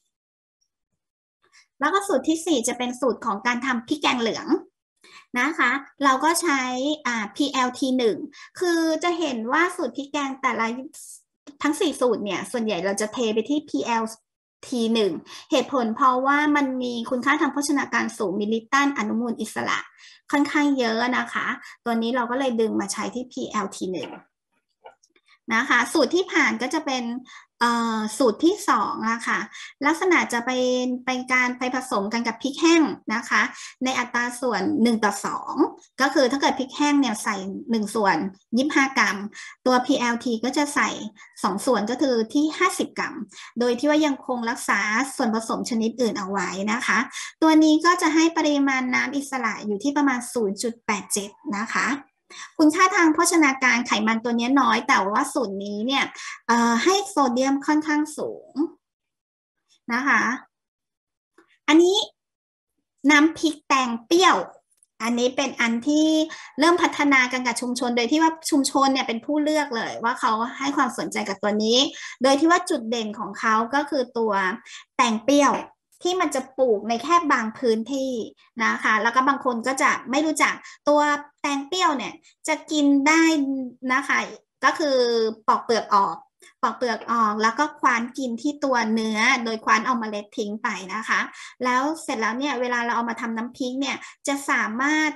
แล้วก็สูตรที่สี่จะเป็นสูตรของการทำพริกแกงเหลืองนะคะเราก็ใช้อ่า พี แอล ที หนึ่ง คือจะเห็นว่าสูตรพริกแกงแต่ละทั้งสี่สูตรเนี่ยส่วนใหญ่เราจะเทไปที่ พี แอล ที หนึ่ง เหตุผลเพราะว่ามันมีคุณค่าทางโภชนาการสูงมีลิปตันอนุมูลอิสระค่อนข้างเยอะนะคะตัวนี้เราก็เลยดึงมาใช้ที่ พี แอล ที หนึ่ง นะคะสูตรที่ผ่านก็จะเป็นสูตรที่สองอะค่ะลักษณะจะเป็นเป็นการไปผสมกันกับพริกแห้งนะคะในอัตราส่วนหนึ่งต่อสองก็คือถ้าเกิดพริกแห้งเนี่ยใส่หนึ่งส่วนยี่สิบห้ากรัมตัว พี แอล ที ก็จะใส่สองส่วนก็คือที่ห้าสิบกรัมโดยที่ว่ายังคงรักษาส่วนผสมชนิดอื่นเอาไว้นะคะตัวนี้ก็จะให้ปริมาณน้ำอิสระอยู่ที่ประมาณ ศูนย์จุดแปดเจ็ด นะคะคุณค่าทางโภชนาการไขมันตัวนี้น้อยแต่ว่าสูตรนี้เนี่ยให้โซเดียมค่อนข้างสูงนะคะอันนี้น้ำพริกแตงเปรี้ยวอันนี้เป็นอันที่เริ่มพัฒนากันกับชุมชนโดยที่ว่าชุมชนเนี่ยเป็นผู้เลือกเลยว่าเขาให้ความสนใจกับตัวนี้โดยที่ว่าจุดเด่นของเขาก็คือตัวแตงเปรี้ยวที่มันจะปลูกในแค่บางพื้นที่นะคะแล้วก็บางคนก็จะไม่รู้จักตัวแตงเปรี้ยวเนี่ยจะกินได้นะคะก็คือปอกเปลือกออกปอกเปลือกออกแล้วก็ควานกินที่ตัวเนื้อโดยควานเอาเมล็ดทิ้งไปนะคะแล้วเสร็จแล้วเนี่ยเวลาเราเอามาทำน้ำพริกเนี่ยจะสามารถต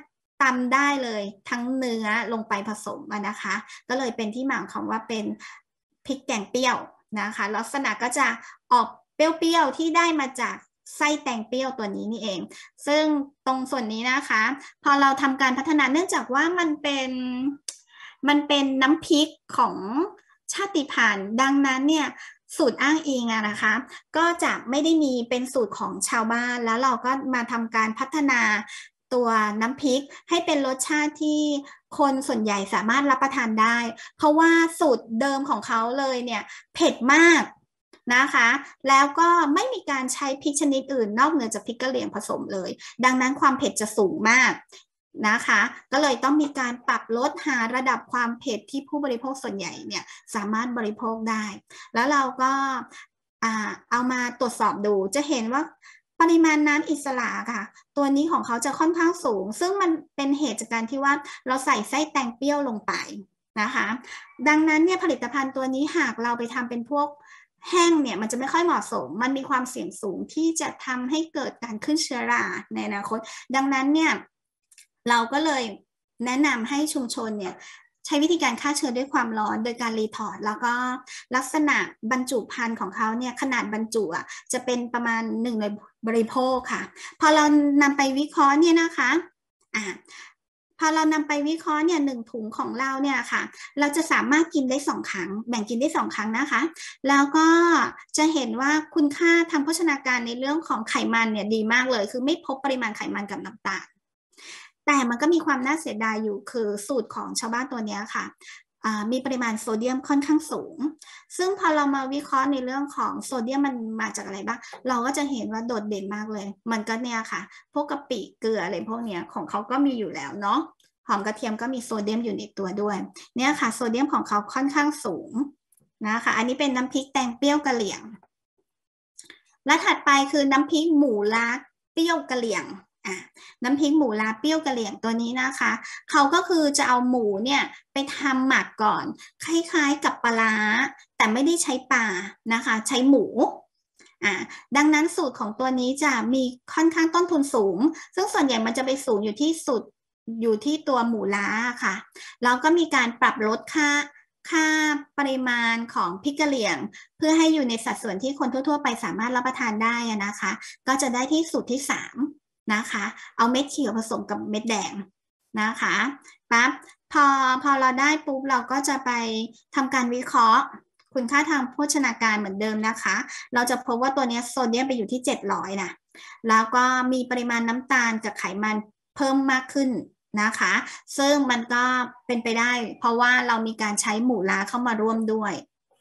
ตำได้เลยทั้งเนื้อลงไปผสมนะคะก็เลยเป็นที่มาของคำว่าเป็นพริกแกงเปรี้ยวนะคะลักษณะก็จะออกเปรี้ยวๆที่ได้มาจากไส้แตงเปรี้ยวตัวนี้นี่เองซึ่งตรงส่วนนี้นะคะพอเราทำการพัฒนาเนื่องจากว่ามันเป็นมันเป็นน้ำพริกของชาติพันธุ์ดังนั้นเนี่ยสูตรอ้างอิงอะนะคะก็จะไม่ได้มีเป็นสูตรของชาวบ้านแล้วเราก็มาทำการพัฒนาตัวน้ำพริกให้เป็นรสชาติที่คนส่วนใหญ่สามารถรับประทานได้เพราะว่าสูตรเดิมของเขาเลยเนี่ยเผ็ดมากนะคะแล้วก็ไม่มีการใช้พริกชนิดอื่นนอกเหนือจากพริกกะเหรี่ยงผสมเลยดังนั้นความเผ็ดจะสูงมากนะคะก็เลยต้องมีการปรับลดหาระดับความเผ็ดที่ผู้บริโภคส่วนใหญ่เนี่ยสามารถบริโภคได้แล้วเราก็เอามาตรวจสอบดูจะเห็นว่าปริมาณน้ำอิสระค่ะตัวนี้ของเขาจะค่อนข้างสูงซึ่งมันเป็นเหตุจากการที่ว่าเราใส่ไส้แตงเปรี้ยวลงไปนะคะดังนั้นเนี่ยผลิตภัณฑ์ตัวนี้หากเราไปทำเป็นพวกแห้งเนี่ยมันจะไม่ค่อยเหมาะสมมันมีความเสี่ยงสูงที่จะทำให้เกิดการขึ้นเชื้อราในอนาคตดังนั้นเนี่ยเราก็เลยแนะนำให้ชุมชนเนี่ยใช้วิธีการฆ่าเชื้อด้วยความร้อนโดยการรีทอร์ดแล้วก็ลักษณะบรรจุภัณฑ์ของเขาเนี่ยขนาดบรรจุอ่ะจะเป็นประมาณหนึ่งในบริโภคค่ะพอเรานำไปวิเคราะห์เนี่ยนะคะอ่าพอเรานำไปวิเคราะห์เนี่ยหนึ่งถุงของเราเนี่ยค่ะเราจะสามารถกินได้สองครั้งแบ่งกินได้สองครั้งนะคะแล้วก็จะเห็นว่าคุณค่าทางโภชนาการในเรื่องของไขมันเนี่ยดีมากเลยคือไม่พบปริมาณไขมันกับน้ำตาลแต่มันก็มีความน่าเสียดายอยู่คือสูตรของชาวบ้านตัวนี้ค่ะมีปริมาณโซเดียมค่อนข้างสูงซึ่งพอเรามาวิเคราะห์ในเรื่องของโซเดียมมันมาจากอะไรบ้างเราก็จะเห็นว่าโดดเด่นมากเลยมันก็เนี่ยค่ะพวกกะปิเกลืออะไรพวกเนี้ยของเขาก็มีอยู่แล้วเนาะหอมกระเทียมก็มีโซเดียมอยู่ในตัวด้วยเนี่ยค่ะโซเดียมของเขาค่อนข้างสูงนะคะอันนี้เป็นน้ำพริกแตงเปรี้ยวกะเหรี่ยงและถัดไปคือน้ำพริกหมูล้าเปรี้ยวกะเหรี่ยงอ่ะน้ำพริกหมูลาเปรี้ยวกะเหรี่ยงตัวนี้นะคะเขาก็คือจะเอาหมูเนี่ยไปทำหมักก่อนคล้ายๆกับปลาร้าแต่ไม่ได้ใช้ปลานะคะใช้หมูอ่ะดังนั้นสูตรของตัวนี้จะมีค่อนข้างต้นทุนสูงซึ่งส่วนใหญ่มันจะไปสูงอยู่ที่สูตรอยู่ที่ตัวหมูล้าค่ะแล้วก็มีการปรับลดค่าค่าปริมาณของพริกกะเหรี่ยงเพื่อให้อยู่ในสัดส่วนที่คนทั่วๆไปสามารถรับประทานได้นะคะก็จะได้ที่สูตรที่สามนะคะเอาเม็ดเขียวผสมกับเม็ดแดงนะคะปั๊บพอพอเราได้ปุ๊บเราก็จะไปทำการวิเคราะห์คุณค่าทางโภชนาการเหมือนเดิมนะคะเราจะพบว่าตัวนี้โซเดียมไปอยู่ที่เจ็ดร้อยนะแล้วก็มีปริมาณน้ำตาลกับไขมันเพิ่มมากขึ้นนะคะซึ่งมันก็เป็นไปได้เพราะว่าเรามีการใช้หมูล้าเข้ามาร่วมด้วย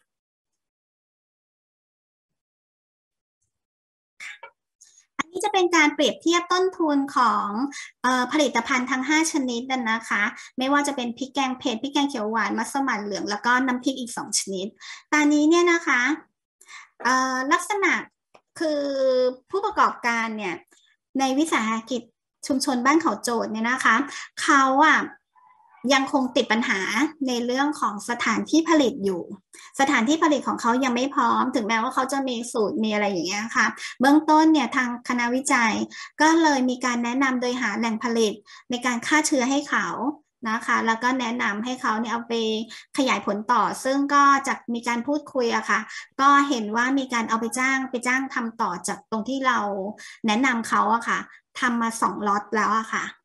อันนี้จะเป็นการเปรียบเทียบต้นทุนของเอ่อผลิตภัณฑ์ทั้งห้าชนิดนะคะไม่ว่าจะเป็นพริกแกงเผ็ดพริกแกงเขียวหวานมัสมั่นเหลืองแล้วก็น้ำพริกอีกสองชนิดตอนนี้เนี่ยนะคะเอ่อลักษณะคือผู้ประกอบการเนี่ยในวิสาหกิจชุมชนบ้านเขาโจทย์เนี่ยนะคะเขาอ่ะยังคงติดปัญหาในเรื่องของสถานที่ผลิตอยู่สถานที่ผลิตของเขายังไม่พร้อมถึงแม้ว่าเขาจะมีสูตรมีอะไรอย่างเงี้ยค่ะเบื้องต้นเนี่ยทางคณะวิจัยก็เลยมีการแนะนำโดยหาแหล่งผลิตในการฆ่าเชื้อให้เขานะคะแล้วก็แนะนำให้เขาเนี่ยเอาไปขยายผลต่อซึ่งก็จากมีการพูดคุยอะค่ะก็เห็นว่ามีการเอาไปจ้างไปจ้างทำต่อจากตรงที่เราแนะนำเขาอะค่ะทำมาสองล็อตแล้วอะค่ะ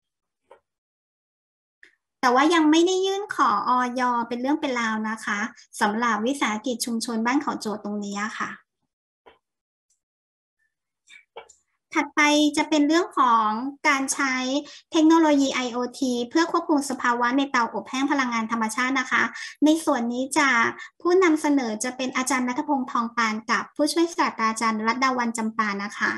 แต่ว่ายังไม่ได้ยื่นขออย.เป็นเรื่องเป็นราวนะคะสำหรับวิสาหกิจชุมชนบ้านเขาโจทย์ตรงนี้ค่ะถัดไปจะเป็นเรื่องของการใช้เทคโนโลยี ไอ โอ ที เพื่อควบคุมสภาวะในเตาอบแห้งพลังงานธรรมชาตินะคะในส่วนนี้จะผู้นำเสนอจะเป็นอาจารย์ณัฐพงษ์ทองปานกับผู้ช่วยศาสตราจารย์รัตดาวันจำปานะคะ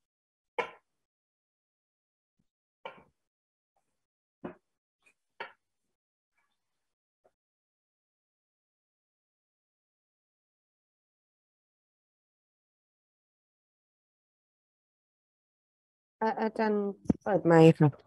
อาจารย์เปิดไมค์ครับ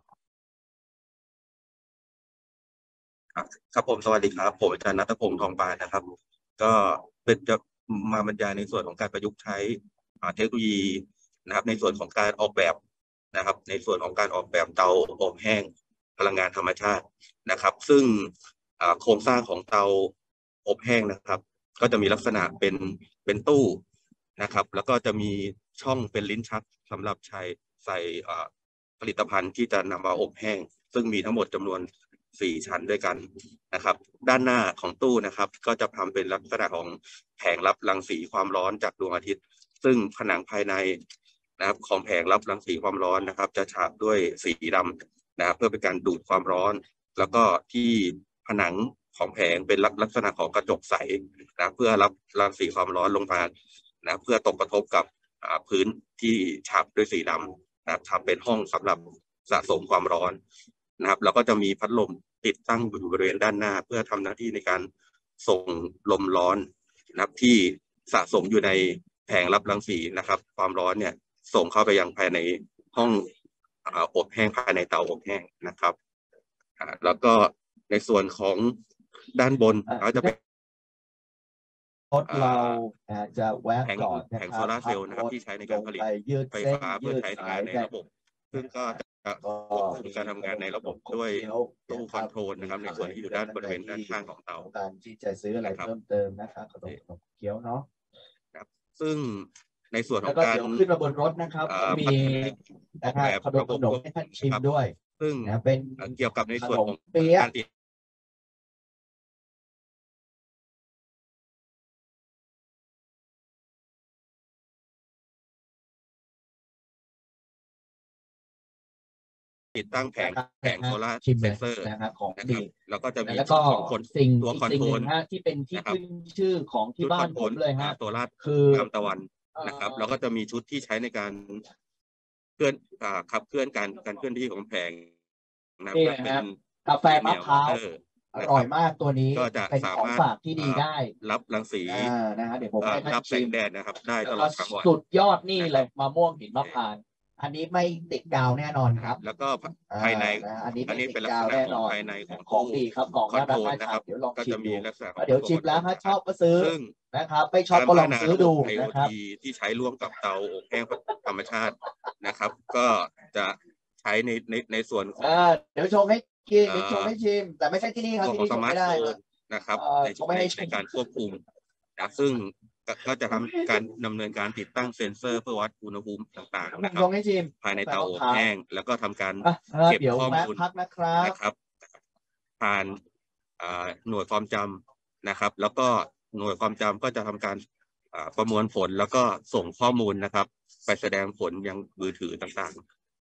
ครับผมสวัสดีครับผมอาจารย์ณัฐพงษ์ทองปานนะครับก็เป็นจะมาบรรยายในส่วนของการประยุกต์ใช้เทคโนโลยีนะครับในส่วนของการออกแบบนะครับในส่วนของการออกแบบเตาอบแห้งพลังงานธรรมชาตินะครับ ซึ่งโครงสร้างของเตาอบแห้งนะครับก็จะมีลักษณะเป็นเป็นตู้นะครับแล้วก็จะมีช่องเป็นลิ้นชักสำหรับใช้ใส่ผลิตภัณฑ์ที่จะนำมาอบแห้งซึ่งมีทั้งหมดจำนวนสี่ชั้นด้วยกันนะครับด้านหน้าของตู้นะครับก็จะทำเป็นลักษณะของแผงรับรังสีความร้อนจากดวงอาทิตย์ซึ่งผนังภายในนะครับของแผงรับรังสีความร้อนนะครับจะฉาบด้วยสีดำนะครับเพื่อเป็นการดูดความร้อนแล้วก็ที่ผนังของแผงเป็นลักษณะของกระจกใสนะเพื่อรับรังสีความร้อนลงมานะเพื่อตกกระทบกับพื้นที่ฉาบด้วยสีดำนะครับทำเป็นห้องสำหรับสะสมความร้อนนะครับแล้วก็จะมีพัดลมติดตั้งอยู่บริเวณด้านหน้าเพื่อทำหน้าที่ในการส่งลมร้อนนะครับที่สะสมอยู่ในแผงรับรังสีนะครับความร้อนเนี่ยส่งเข้าไปยังภายในห้องอบแห้งภายในเตาอบแห้งนะครับแล้วก็ในส่วนของด้านบนเราจะเป็นรถเราจะแวะก่อนแผงโซลาร์เซลล์นะครับที่ใช้ในการผลิตไฟฟ้าเพื่อใช้งานในระบบซึ่งก็จะควบคุมการทำงานในระบบด้วยตู้คอนโทรลนะครับในส่วนที่อยู่ด้านบริเวณด้านข้างของเตาการที่จะซื้ออะไรเพิ่มเติมนะครับขนมขนมเกี๊ยวเนาะซึ่งในส่วนของการขึ้นมาบนรถนะครับมีนะครับขนมขนมให้ท่านชิมด้วยซึ่งเป็นเกี่ยวกับในส่วนของการติดติดตั้งแผงแผงโซล่าเซนเซอร์นะครับของดีแล้วก็จะมีแล้วก็สิ่งตัวคอนโทรลที่เป็นที่ขึ้นชื่อของที่บ้านผมเลยฮะตัวลาดคือคำตะวันนะครับแล้วก็จะมีชุดที่ใช้ในการเคลื่อนขับเคลื่อนการการเคลื่อนที่ของแผงนะเป็นกาแฟมะพร้าวอร่อยมากตัวนี้ก็จะสามารถฝากที่ดีได้รับรังสีนะฮะเดี๋ยวผมให้ท่านรับแสงแดดนะครับได้ตลอดทั้งวันสุดยอดนี่เลยมะม่วงหินมะพร้าวอันนี้ไม่ติดกาวแน่นอนครับแล้วก็ภายในอันนี้อันนี้เป็นลักษณะของภายในของของดีครับของคอนโทรลนะครับก็จะมีลักษณะเดี๋ยวชิมแล้วถ้าชอบก็ซื้อนะครับไม่ชอบก็ลองซื้อดูนะครับที่ใช้ร่วมกับเตาอบแห้งธรรมชาตินะครับก็จะใช้ในในในส่วนของเดี๋ยวชงให้กินเดี๋ยวชงให้ชิมแต่ไม่ใช่ที่นี่ครับที่นี่ชงไม่ได้นะครับในในการควบคุมนะซึ่งก็จะทำการดำเนินการติดตั้งเซ็นเซอร์เพื่อวัดอุณหภูมิต่างๆนะครับภายในเตาอบแห้งแล้วก็ทำการเก็บข้อมูลนะครับผ่านหน่วยความจำนะครับ แล้วก็หน่วยความจำก็จะทำการประมวลผลแล้วก็ส่งข้อมูลนะครับไปแสดงผลยังมือถือต่าง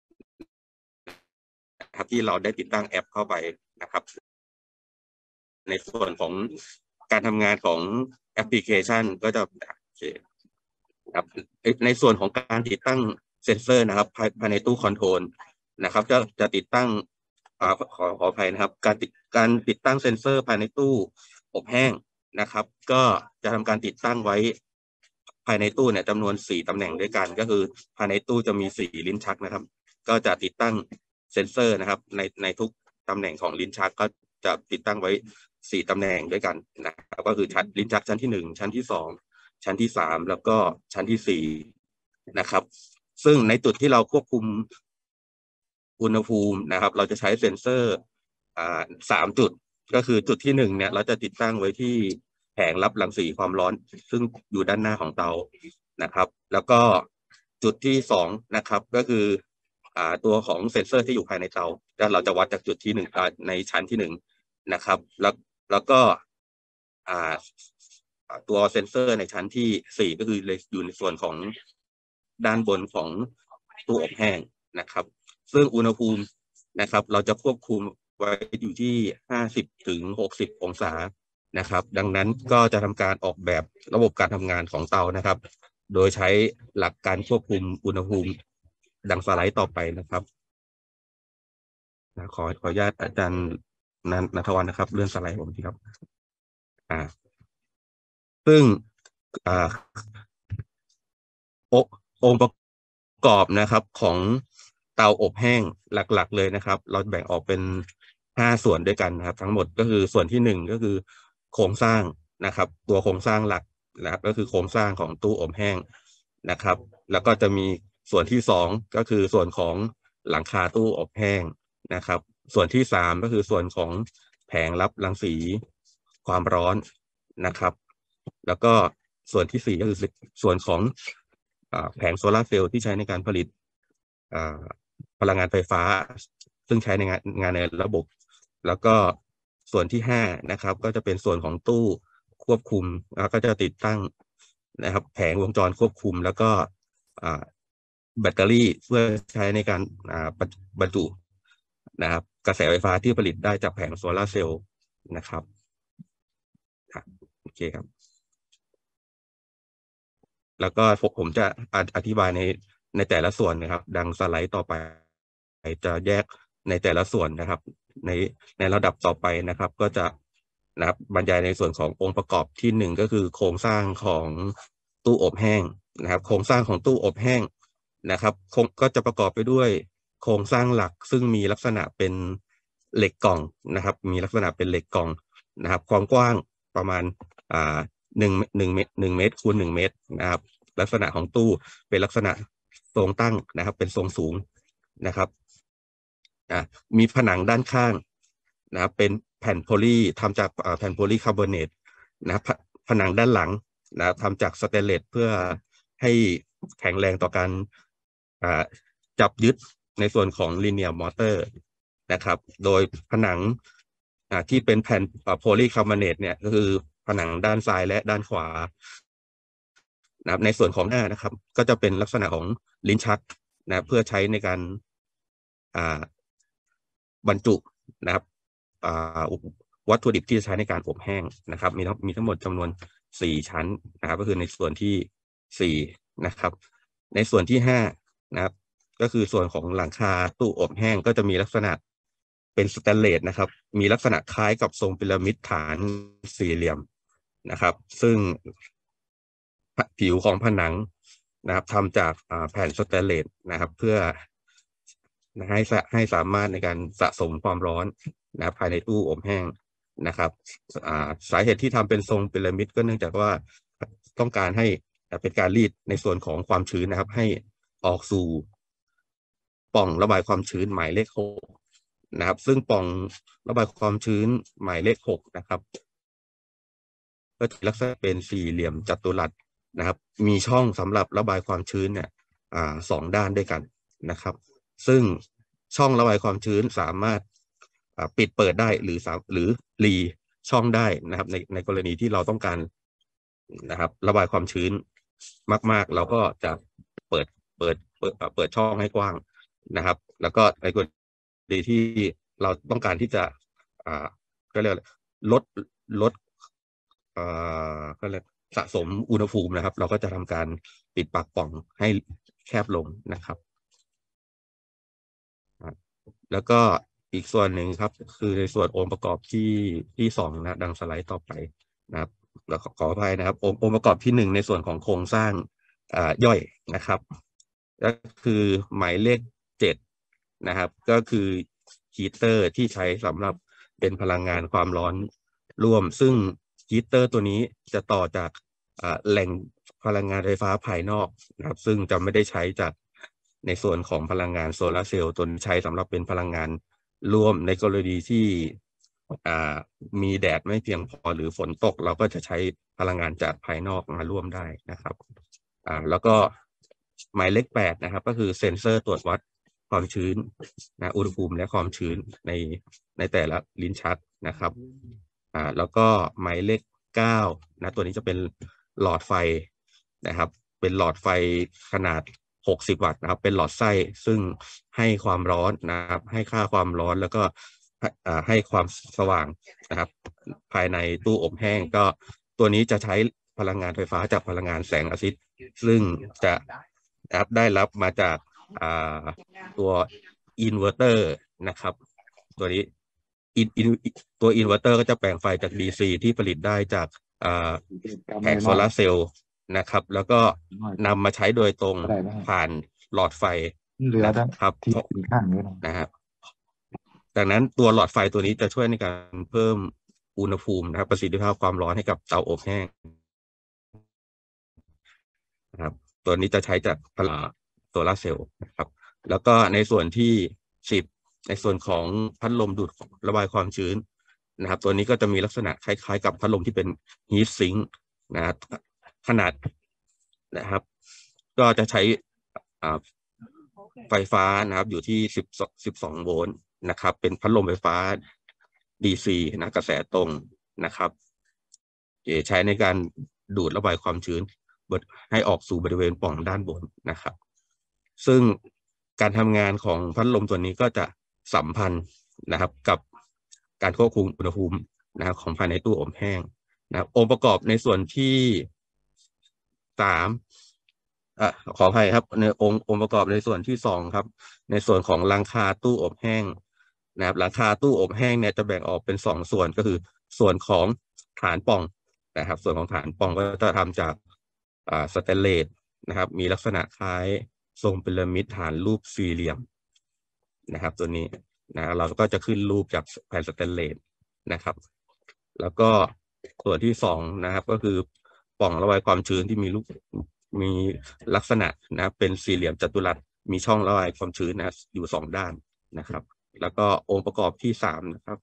ๆครับที่เราได้ติดตั้งแอปเข้าไปนะครับในส่วนของการทำงานของแอปพลิเคชันก็จะครับในส่วนของการติดตั้งเซ็นเซอร์นะครับภายในตู้คอนโทรลนะครับจะจะติดตั้งขอขอขออภัยนะครับการติดการติดตั้งเซ็นเซอร์ภายในตู้อบแห้งนะครับก็จะทำการติดตั้งไว้ภายในตู้เนี่ยจำนวนสี่ตำแหน่งด้วยกันก็คือภายในตู้จะมีสี่ลิ้นชักนะครับก็จะติดตั้งเซ็นเซอร์นะครับในในทุกตำแหน่งของลิ้นชักก็จะติดตั้งไว้สี่ตำแหน่งด้วยกันนะครับก็คือชั้นลิ้นชักชั้นที่หนึ่งชั้นที่สองชั้นที่สามแล้วก็ชั้นที่สี่นะครับซึ่งในจุดที่เราควบคุมอุณหภูมินะครับเราจะใช้เซ็นเซอร์อ่าสามจุดก็คือจุดที่หนึ่งเนี่ยเราจะติดตั้งไว้ที่แผงรับรังสีความร้อนซึ่งอยู่ด้านหน้าของเตานะครับแล้วก็จุดที่สองนะครับก็คืออ่าตัวของเซ็นเซอร์ที่อยู่ภายในเตาแล้วเราจะวัดจากจุดที่หนึ่งในชั้นที่หนึ่งนะครับแล้วแล้วก็อ่าตัวเซ็นเซอร์ในชั้นที่สี่ก็คืออยู่ในส่วนของด้านบนของตู้อบแห้งนะครับซึ่งอุณหภูมินะครับเราจะควบคุมไว้อยู่ที่ห้าสิบถึงหกสิบองศานะครับดังนั้นก็จะทำการออกแบบระบบการทำงานของเตานะครับโดยใช้หลักการควบคุมอุณหภูมิดังสไลด์ต่อไปนะครับขอขออนุญาตอาจารย์ณัฐวรรณนะครับเลื่อนสไลด์ผมทีครับอ่าซึ่งอ่าองค์ประกอบนะครับของเตาอบแห้งหลักๆเลยนะครับเราแบ่งออกเป็นห้าส่วนด้วยกันนะครับทั้งหมดก็คือส่วนที่หนึ่งก็คือโครงสร้างนะครับตัวโครงสร้างหลักนะครับก็คือโครงสร้างของตู้อบแห้งนะครับแล้วก็จะมีส่วนที่สองก็คือส่วนของหลังคาตู้อบแห้งนะครับส่วนที่สามก็คือส่วนของแผงรับรังสีความร้อนนะครับแล้วก็ส่วนที่สี่ก็คือส่วนของแผงโซลาร์เซลล์ที่ใช้ในการผลิตพลังงานไฟฟ้าซึ่งใช้ในงานงานในระบบแล้วก็ส่วนที่ห้านะครับก็จะเป็นส่วนของตู้ควบคุมแล้วก็จะติดตั้งนะครับแผงวงจรควบคุมแล้วก็แบตเตอรี่เพื่อใช้ในการบรรจุนะครับกระแสไฟฟ้าที่ผลิตได้จากแผงโซลาร์เซลล์นะครับโอเคครับแล้วก็ผมจะอธิบายในในแต่ละส่วนนะครับดังสไลด์ต่อไปจะแยกในแต่ละส่วนนะครับในในระดับต่อไปนะครับก็จะนะครับบรรยายในส่วนขององค์ประกอบที่หนึ่งก็คือโครงสร้างของตู้อบแห้งนะครับโครงสร้างของตู้อบแห้งนะครับก็จะประกอบไปด้วยโครงสร้างหลักซึ่งมีลักษณะเป็นเหล็กกล่องนะครับมีลักษณะเป็นเหล็กกล่องนะครับความกว้างประมาณอ่าหนึ่งหนึ่งเมตรหนึ่งเมตรคูณหนึ่งเมตรนะครับลักษณะของตู้เป็นลักษณะทรงตั้งนะครับเป็นทรงสูงนะครับอ่ามีผนังด้านข้างนะครับเป็นแผ่นโพลีทำจากแผ่นโพลีคาร์บอเนตนะครับผนังด้านหลังนะครับทำจากสเตนเลสเพื่อให้แข็งแรงต่อการอ่าจับยึดในส่วนของลีเนียร์มอเตอร์นะครับโดยผนังอ่าที่เป็นแผ่นโพลีคาร์บอเนตเนี่ยก็คือผนังด้านซ้ายและด้านขวานะครับในส่วนของหน้านะครับก็จะเป็นลักษณะของลิ้นชักนะเพื่อใช้ในการอ่าบรรจุนะครับอ่าวัตถุดิบที่จะใช้ในการอบแห้งนะครับมีทั้งมีทั้งหมดจำนวนสี่ชั้นนะครับก็คือในส่วนที่สี่นะครับในส่วนที่ห้านะครับก็คือส่วนของหลังคาตู้อบแห้งก็จะมีลักษณะเป็นสแตนเลสนะครับมีลักษณะคล้ายกับทรงพีระมิดฐานสี่เหลี่ยมนะครับซึ่งผิวของผนังนะครับทำจากแผ่นสแตนเลสนะครับเพื่อให้ให้สามารถในการสะสมความร้อนนะภายในตู้อบแห้งนะครับสาเหตุที่ทำเป็นทรงพีระมิดก็เนื่องจากว่าต้องการให้เป็นการรีดในส่วนของความชื้นนะครับให้ออกสู่ปล่องระบายความชื้นหมายเลขหกนะครับซึ่งปล่องระบายความชื้นหมายเลขหกนะครับก็จะลักษณะเป็นสี่เหลี่ยมจัตุรัสนะครับมีช่องสำหรับระบายความชื้นเนี่ยอ่าสองด้านด้วยกันนะครับซึ่งช่องระบายความชื้นสามารถปิดเปิดได้หรือหรือรีช่องได้นะครับในในกรณีที่เราต้องการนะครับระบายความชื้นมากๆเราก็จะเปิดเปิดเปิดเปิดช่องให้กว้างนะครับแล้วก็ในกรณีที่เราต้องการที่จะอ่าก็เรียกลดลดอ่าก็เรียกสะสมอุณหภูมินะครับเราก็จะทำการปิดปากปล่องให้แคบลงนะครับแล้วก็อีกส่วนหนึ่งครับคือในส่วนองค์ประกอบที่ที่สองนะดังสไลด์ต่อไปนะครับแล้วขออภัยนะครับองค์องค์ประกอบที่หนึ่งในส่วนของโครงสร้างอ่าย่อยนะครับก็คือหมายเลขเจ็ดนะครับก็คือฮีเตอร์ที่ใช้สำหรับเป็นพลังงานความร้อนร่วมซึ่งฮีเตอร์ตัวนี้จะต่อจากแหล่งพลังงานไฟฟ้าภายนอกนะครับซึ่งจะไม่ได้ใช้จากในส่วนของพลังงานโซลาร์เซลล์ตัวใช้สำหรับเป็นพลังงานร่วมในกรณีที่มีแดดไม่เพียงพอหรือฝนตกเราก็จะใช้พลังงานจากภายนอกมาร่วมได้นะครับแล้วก็หมายเลขแปดนะครับก็คือเซ็นเซอร์ตรวจวัดความชื้นนะอุณหภูมิและความชื้นในในแต่ละลิ้นชักนะครับอ่าแล้วก็หมายเลขเก้านะตัวนี้จะเป็นหลอดไฟนะครับเป็นหลอดไฟขนาดหกสิบวัตต์นะครับเป็นหลอดไส้ซึ่งให้ความร้อนนะครับให้ค่าความร้อนแล้วก็อ่าให้ความสว่างนะครับภายในตู้อบแห้งก็ตัวนี้จะใช้พลังงานไฟฟ้าจากพลังงานแสงอาทิตย์ซึ่งจะนะครับได้รับมาจากอ่าตัวอินเวอร์เตอร์นะครับตัวนี้อินอินตัวอินเวอร์เตอร์ก็จะแปลงไฟจาก ดี ซี ที่ผลิตได้จากแผงโซลาร์เซลล์นะครับแล้วก็นำมาใช้โดยตรงผ่านหลอดไฟนะครับนะครับดังนั้นตัวหลอดไฟตัวนี้จะช่วยในการเพิ่มอุณหภูมินะครับประสิทธิภาพความร้อนให้กับเตาอบแห้งนะครับตัวนี้จะใช้จากพลังโซลาร์เซลล์นะครับแล้วก็ในส่วนที่สิบในส่วนของพัดลมดูดระบายความชื้นนะครับตัวนี้ก็จะมีลักษณะคล้ายๆกับพัดลมที่เป็น heat sink นะครับขนาดนะครับก็จะใช้ไฟฟ้านะครับอยู่ที่สิบ สิบสองโวลต์นะครับเป็นพัดลมไฟฟ้า ดี ซี นะกระแสตรงนะครับใช้ในการดูดระบายความชื้นให้ออกสู่บริเวณปล่องด้านบนนะครับซึ่งการทำงานของพัดลมตัวนี้ก็จะสัมพันธ์นะครับกับการควบคุมอุณหภูมินะครับของภายในตู้อบแห้งนะครับองค์ประกอบในส่วนที่สามอ่ะขออภัยครับในองค์องค์ประกอบในส่วนที่สองครับในส่วนของหลังคาตู้อบแห้งนะครับหลังคาตู้อบแห้งเนี่ยจะแบ่งออกเป็นสองส่วนก็คือส่วนของฐานปล่องนะครับส่วนของฐานปล่องก็จะทำจากอ่าสแตนเลสนะครับมีลักษณะคล้ายทรงพีระมิดฐานรูปสี่เหลี่ยมนะครับตัวนี้นะเราก็จะขึ้นรูปจากแผ่นสแตนเลสนะครับแล้วก็ส่วนที่สองนะครับก็คือปล่องระบายความชื้นที่มีรูปมีลักษณะนะครับเป็นสี่เหลี่ยมจัตุรัสมีช่องระบายความชื้นนะอยู่สองด้านนะครับแล้วก็องค์ประกอบที่สามนะครับ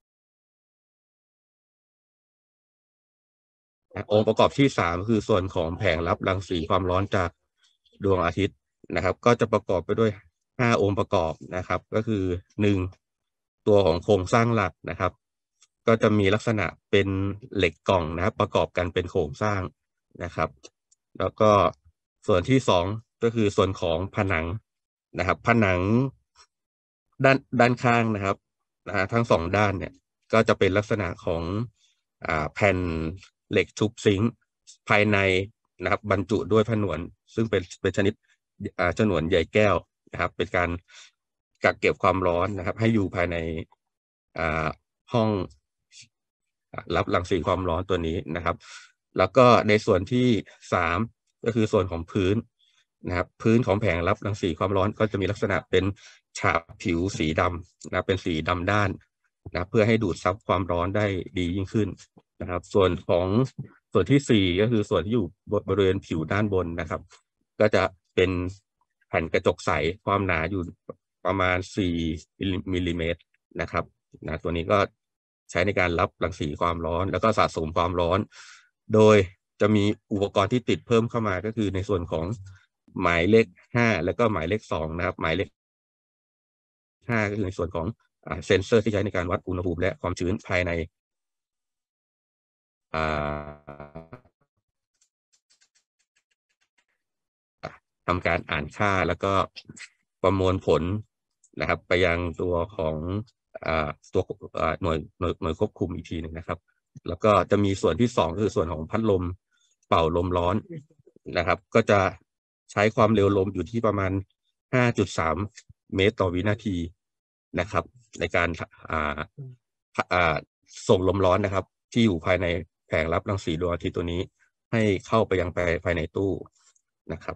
องค์ประกอบที่สามคือส่วนของแผงรับรังสีความร้อนจากดวงอาทิตย์นะครับก็จะประกอบไปด้วยห้าองค์ประกอบนะครับก็คือหนึ่งตัวของโครงสร้างหลักนะครับก็จะมีลักษณะเป็นเหล็กกล่องนะครับประกอบกันเป็นโครงสร้างนะครับแล้วก็ส่วนที่สองก็คือส่วนของผนังนะครับผนังด้านด้านข้างนะครับนะฮะทั้งสองด้านเนี่ยก็จะเป็นลักษณะของอ่าแผ่นเหล็กชุบซิงค์ภายในนะครับบรรจุด้วยผนวนซึ่งเป็นเป็นชนิดอ่าฉนวนใยแก้วนะครับเป็นการกักเก็บความร้อนนะครับให้อยู่ภายในอ่าห้องรับรังสีความร้อนตัวนี้นะครับแล้วก็ในส่วนที่สามก็คือส่วนของพื้นนะครับพื้นของแผงรับรังสีความร้อนก็จะมีลักษณะเป็นฉาบผิวสีดำนะเป็นสีดำด้านนะเพื่อให้ดูดซับความร้อนได้ดียิ่งขึ้นนะครับส่วนของส่วนที่สี่ก็คือส่วนที่อยู่บริเวณผิวด้านบนนะครับก็จะเป็นแผ่นกระจกใสความหนาอยู่ประมาณสี่มิลลิเมตรนะครับนะตัวนี้ก็ใช้ในการรับรังสีความร้อนแล้วก็สะสมความร้อนโดยจะมีอุปกรณ์ที่ติดเพิ่มเข้ามาก็คือในส่วนของหมายเลขห้าแล้วก็หมายเลขสองนะครับหมายเลขห้าก็คือในส่วนของเซ็นเซอร์ที่ใช้ในการวัดอุณหภูมิและความชื้นภายในทำการอ่านค่าแล้วก็ประมวลผลนะครับไปยังตัวของตัวหน่วยหน่วยหน่วยควบคุมอีกทีหนึ่งนะครับแล้วก็จะมีส่วนที่สองคือส่วนของพัดลมเป่าลมร้อนนะครับก็จะใช้ความเร็วลมอยู่ที่ประมาณ ห้าจุดสาม เมตรต่อวินาทีนะครับในการอ่าอ่าส่งลมร้อนนะครับที่อยู่ภายในแผงรับรังสีดวงอาทิตย์ตัวนี้ให้เข้าไปยังภายในตู้นะครับ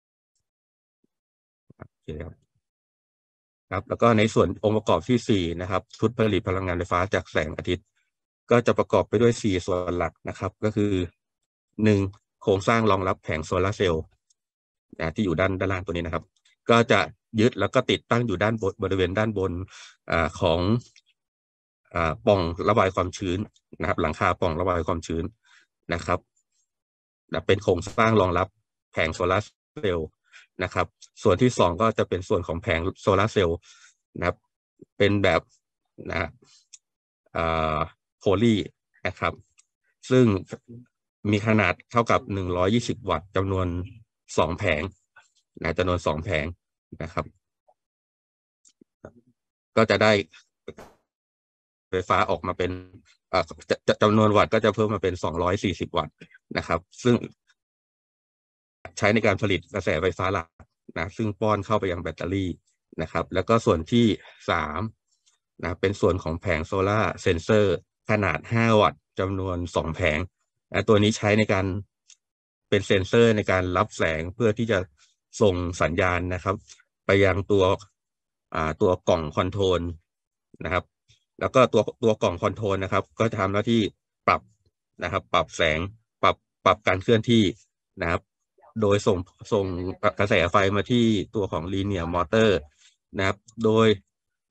โอเคครับครับแล้วก็ในส่วนองค์ประกอบที่สี่นะครับชุดผลิตพลังงานไฟฟ้าจากแสงอาทิตย์ก็จะประกอบไปด้วยสี่ส่วนหลักนะครับก็คือหนึ่งโครงสร้างรองรับแผงโซลาร์เซลล์นะที่อยู่ด้านด้านล่างตัวนี้นะครับก็จะยึดแล้วก็ติดตั้งอยู่ด้านบนบริเวณด้านบนอ่าของอ่าปล่องระบายความชื้นนะครับหลังคาปล่องระบายความชื้นนะครับนะเป็นโครงสร้างรองรับแผงโซลาร์เซลล์นะครับส่วนที่สองก็จะเป็นส่วนของแผงโซลาร์เซลล์นะครับเป็นแบบนะอ่าโพลีนะครับซึ่งมีขนาดเท่ากับหนึ่งร้อยยี่สิบวัตต์จำนวนสองแผงนะจำนวนสองแผงนะครับก็จะได้ไฟฟ้าออกมาเป็นอ่าจำนวนวัตต์ก็จะเพิ่มมาเป็นสองร้อยสี่สิบวัตต์นะครับซึ่งใช้ในการผลิตกระแสไฟฟ้าหลักนะซึ่งป้อนเข้าไปยังแบตเตอรี่นะครับแล้วก็ส่วนที่สามนะเป็นส่วนของแผงโซล่าเซนเซอร์ขนาดห้าวัตต์จำนวนสองแผงนะตัวนี้ใช้ในการเป็นเซนเซอร์ในการรับแสงเพื่อที่จะส่งสัญญาณนะครับไปยังตัวอ่าตัวกล่องคอนโทรลนะครับแล้วก็ตัวตัวกล่องคอนโทรลนะครับก็จะทำหน้าที่ปรับนะครับปรับแสงปรับปรับการเคลื่อนที่นะครับโดยส่งส่งกระแสไฟมาที่ตัวของ linear motor นะครับโดย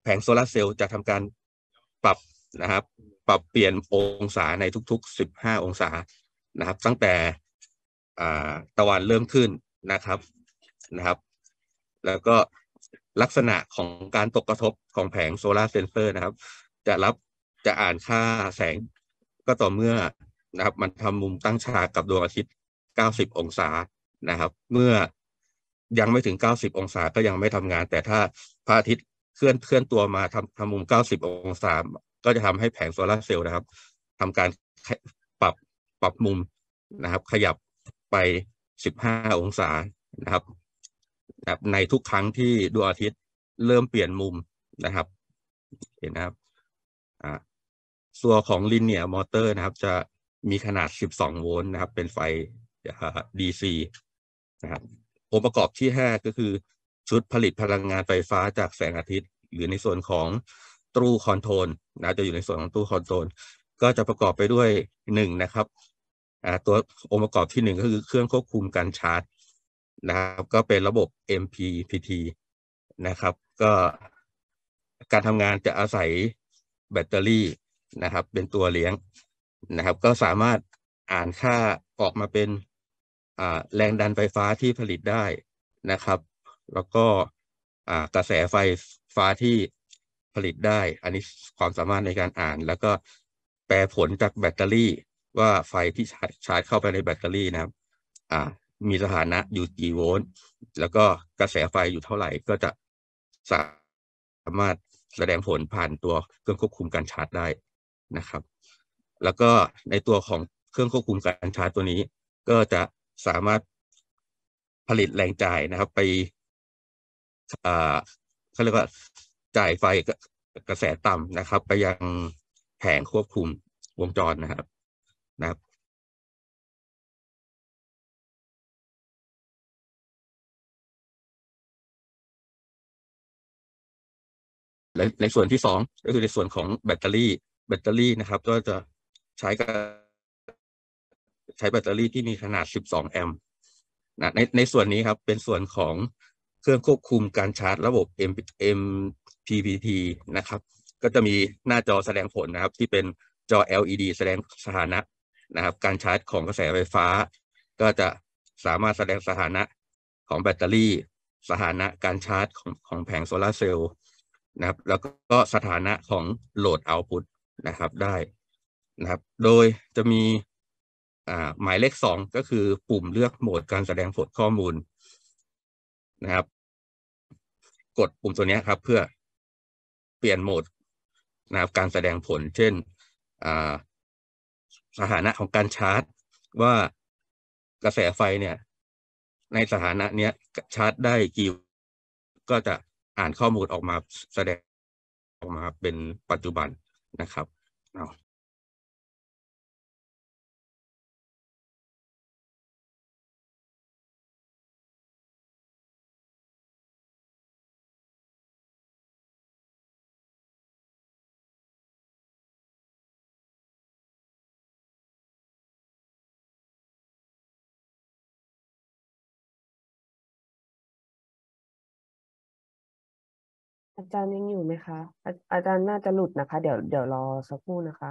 ผงโซลาร์เซลล์จะทำการปรับนะครับปรับเปลี่ยนองศาในทุกๆสิบห้าองศานะครับตั้งแต่ตะวันเริ่มขึ้นนะครับนะครับแล้วก็ลักษณะของการตกกระทบของแผงโซลาร์เซนเซอร์นะครับจะรับจะอ่านค่าแสงก็ต่อเมื่อนะครับมันทำมุมตั้งฉากกับดวงอาทิตย์เก้าสิบองศานะครับเมื่อยังไม่ถึงเก้าสิบองศาก็ยังไม่ทำงานแต่ถ้าพระอาทิตย์เคลื่อนเคลื่อนตัวมาทำทำมุมเก้าสิบองศาก็จะทำให้แผงโซลาร์เซลล์นะครับทำการปรับปรับมุมนะครับขยับไปสิบห้าองศานะครับในทุกครั้งที่ดวงอาทิตย์เริ่มเปลี่ยนมุมนะครับเห็นนะครับอ่าส่วนของ Linear Motor นะครับจะมีขนาดสิบสองโวลต์นะครับเป็นไฟ ดี ซี นะครับองค์ประกอบที่ห้าก็คือชุดผลิตพลังงานไฟฟ้าจากแสงอาทิตย์หรือในส่วนของตู้คอนโทรลนะจะอยู่ในส่วนของตู้คอนโทรลก็จะประกอบไปด้วยหนึ่งนะครับอ่าตัวองค์ประกอบที่หนึ่งก็คือเครื่องควบคุมการชาร์จนะครับก็เป็นระบบ เอ็ม พี พี ที นะครับก็การทำงานจะอาศัยแบตเตอรี่นะครับเป็นตัวเลี้ยงนะครับก็สามารถอ่านค่าออกมาเป็นอ่าแรงดันไฟฟ้าที่ผลิตได้นะครับแล้วก็อ่ากระแสไฟฟ้าที่ผลิตได้อันนี้ความสามารถในการอ่านแล้วก็แปลผลจากแบตเตอรี่ว่าไฟที่ชาร์จเข้าไปในแบตเตอรี่นะครับอ่ามีสถานะอยู่กี่โวลต์แล้วก็กระแสไฟอยู่เท่าไหร่ก็จะสามารถแสดงผลผ่านตัวเครื่องควบคุมการชาร์จได้นะครับแล้วก็ในตัวของเครื่องควบคุมการชาร์จตัวนี้ก็จะสามารถผลิตแรงจ่ายนะครับไปอ่าเขาเรียกว่าจ่ายไฟกระแสต่ำนะครับไปยังแผงควบคุมวงจรนะครับนะครับและในส่วนที่สองก็คือในส่วนของแบตเตอรี่แบตเตอรี่นะครับก็จะใช้กับใช้แบตเตอรี่ที่มีขนาดสิบสองแอมป์นะในในส่วนนี้ครับเป็นส่วนของเครื่องควบคุมการชาร์จระบบ เอ็ม พี พี ที นะครับก็จะมีหน้าจอแสดงผลนะครับที่เป็นจอ แอล อี ดี แสดงสถานะนะครับการชาร์จของกระแสไฟฟ้าก็จะสามารถแสดงสถานะของแบตเตอรี่สถานะการชาร์จของของแผงโซลาร์เซลล์นะครับแล้วก็สถานะของโหลดเอาท์พุตนะครับได้นะครับโดยจะมีอ่าหมายเลขสองก็คือปุ่มเลือกโหมดการแสดงผลข้อมูลนะครับกดปุ่มตัวนี้ครับเพื่อเปลี่ยนโหมดนะครับการแสดงผลเช่นอ่าสถานะของการชาร์จว่ากระแสไฟเนี่ยในสถานะเนี้ยชาร์จได้กี่ก็จะอ่านข้อมูลออกมาแสดงออกมาเป็นปัจจุบันนะครับเอาอาจารย์ยังอยู่ไหมคะอาอาจารย์น่าจะหลุดนะคะเดี๋ยวเดี๋ยวรอสักครู่นะคะ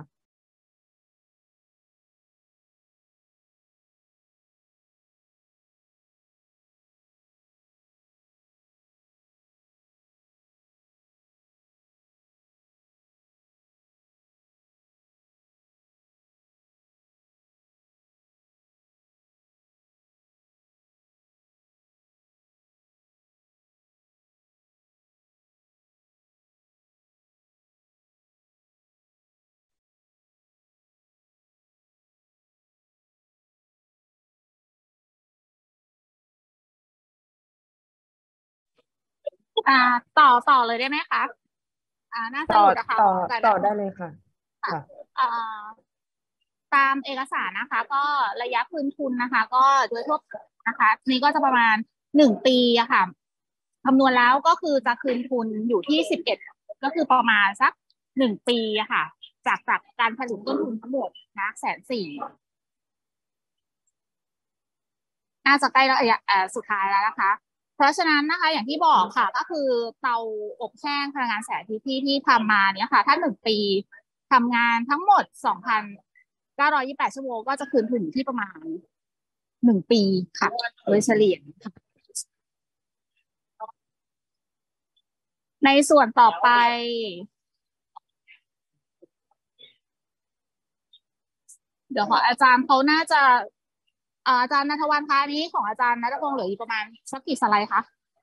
อ่าต่อต่อเลยได้ไหมคะอ่าน่าจะต่อหลุดนะคะต่อแต่ต่อได้เลยค่ะค่ะอ่าตามเอกสารนะคะ ก็ระยะคืนทุนนะคะ ก็โดยทั่วนะคะนี่ก็จะประมาณหนึ่งปีอะค่ะคำนวณแล้วก็คือจะคืนทุนอยู่ที่สิบเอ็ดก็คือประมาณสักหนึ่งปีอะค่ะจากจากการผลิตต้นทุนทั้งหมดนะแสนสี่น่าจะใกล้ระยะเอ่อสุดท้ายแล้วนะคะเพราะฉะนั้นนะคะอย่างที่บอกค่ะก็คือเตาอบแห้งพลังงานแสงอาทิตย์ที่ที่ทำมาเนี่ยค่ะถ้าหนึ่งปีทำงานทั้งหมดสองพันเก้าร้อยยี่สิบแปดชั่วโมงก็จะคืนทุนอยู่ที่ประมาณหนึ่งปีค่ะโดยเฉลี่ยในส่วนต่อไปเดี๋ยวขออาจารย์เขาน่าจะอาจารย์ณัฐวรรณคะนี้ของอาจารย์ณัฐพงษ์เหลืออยู่ประมาณสักกี่สไลด์คะ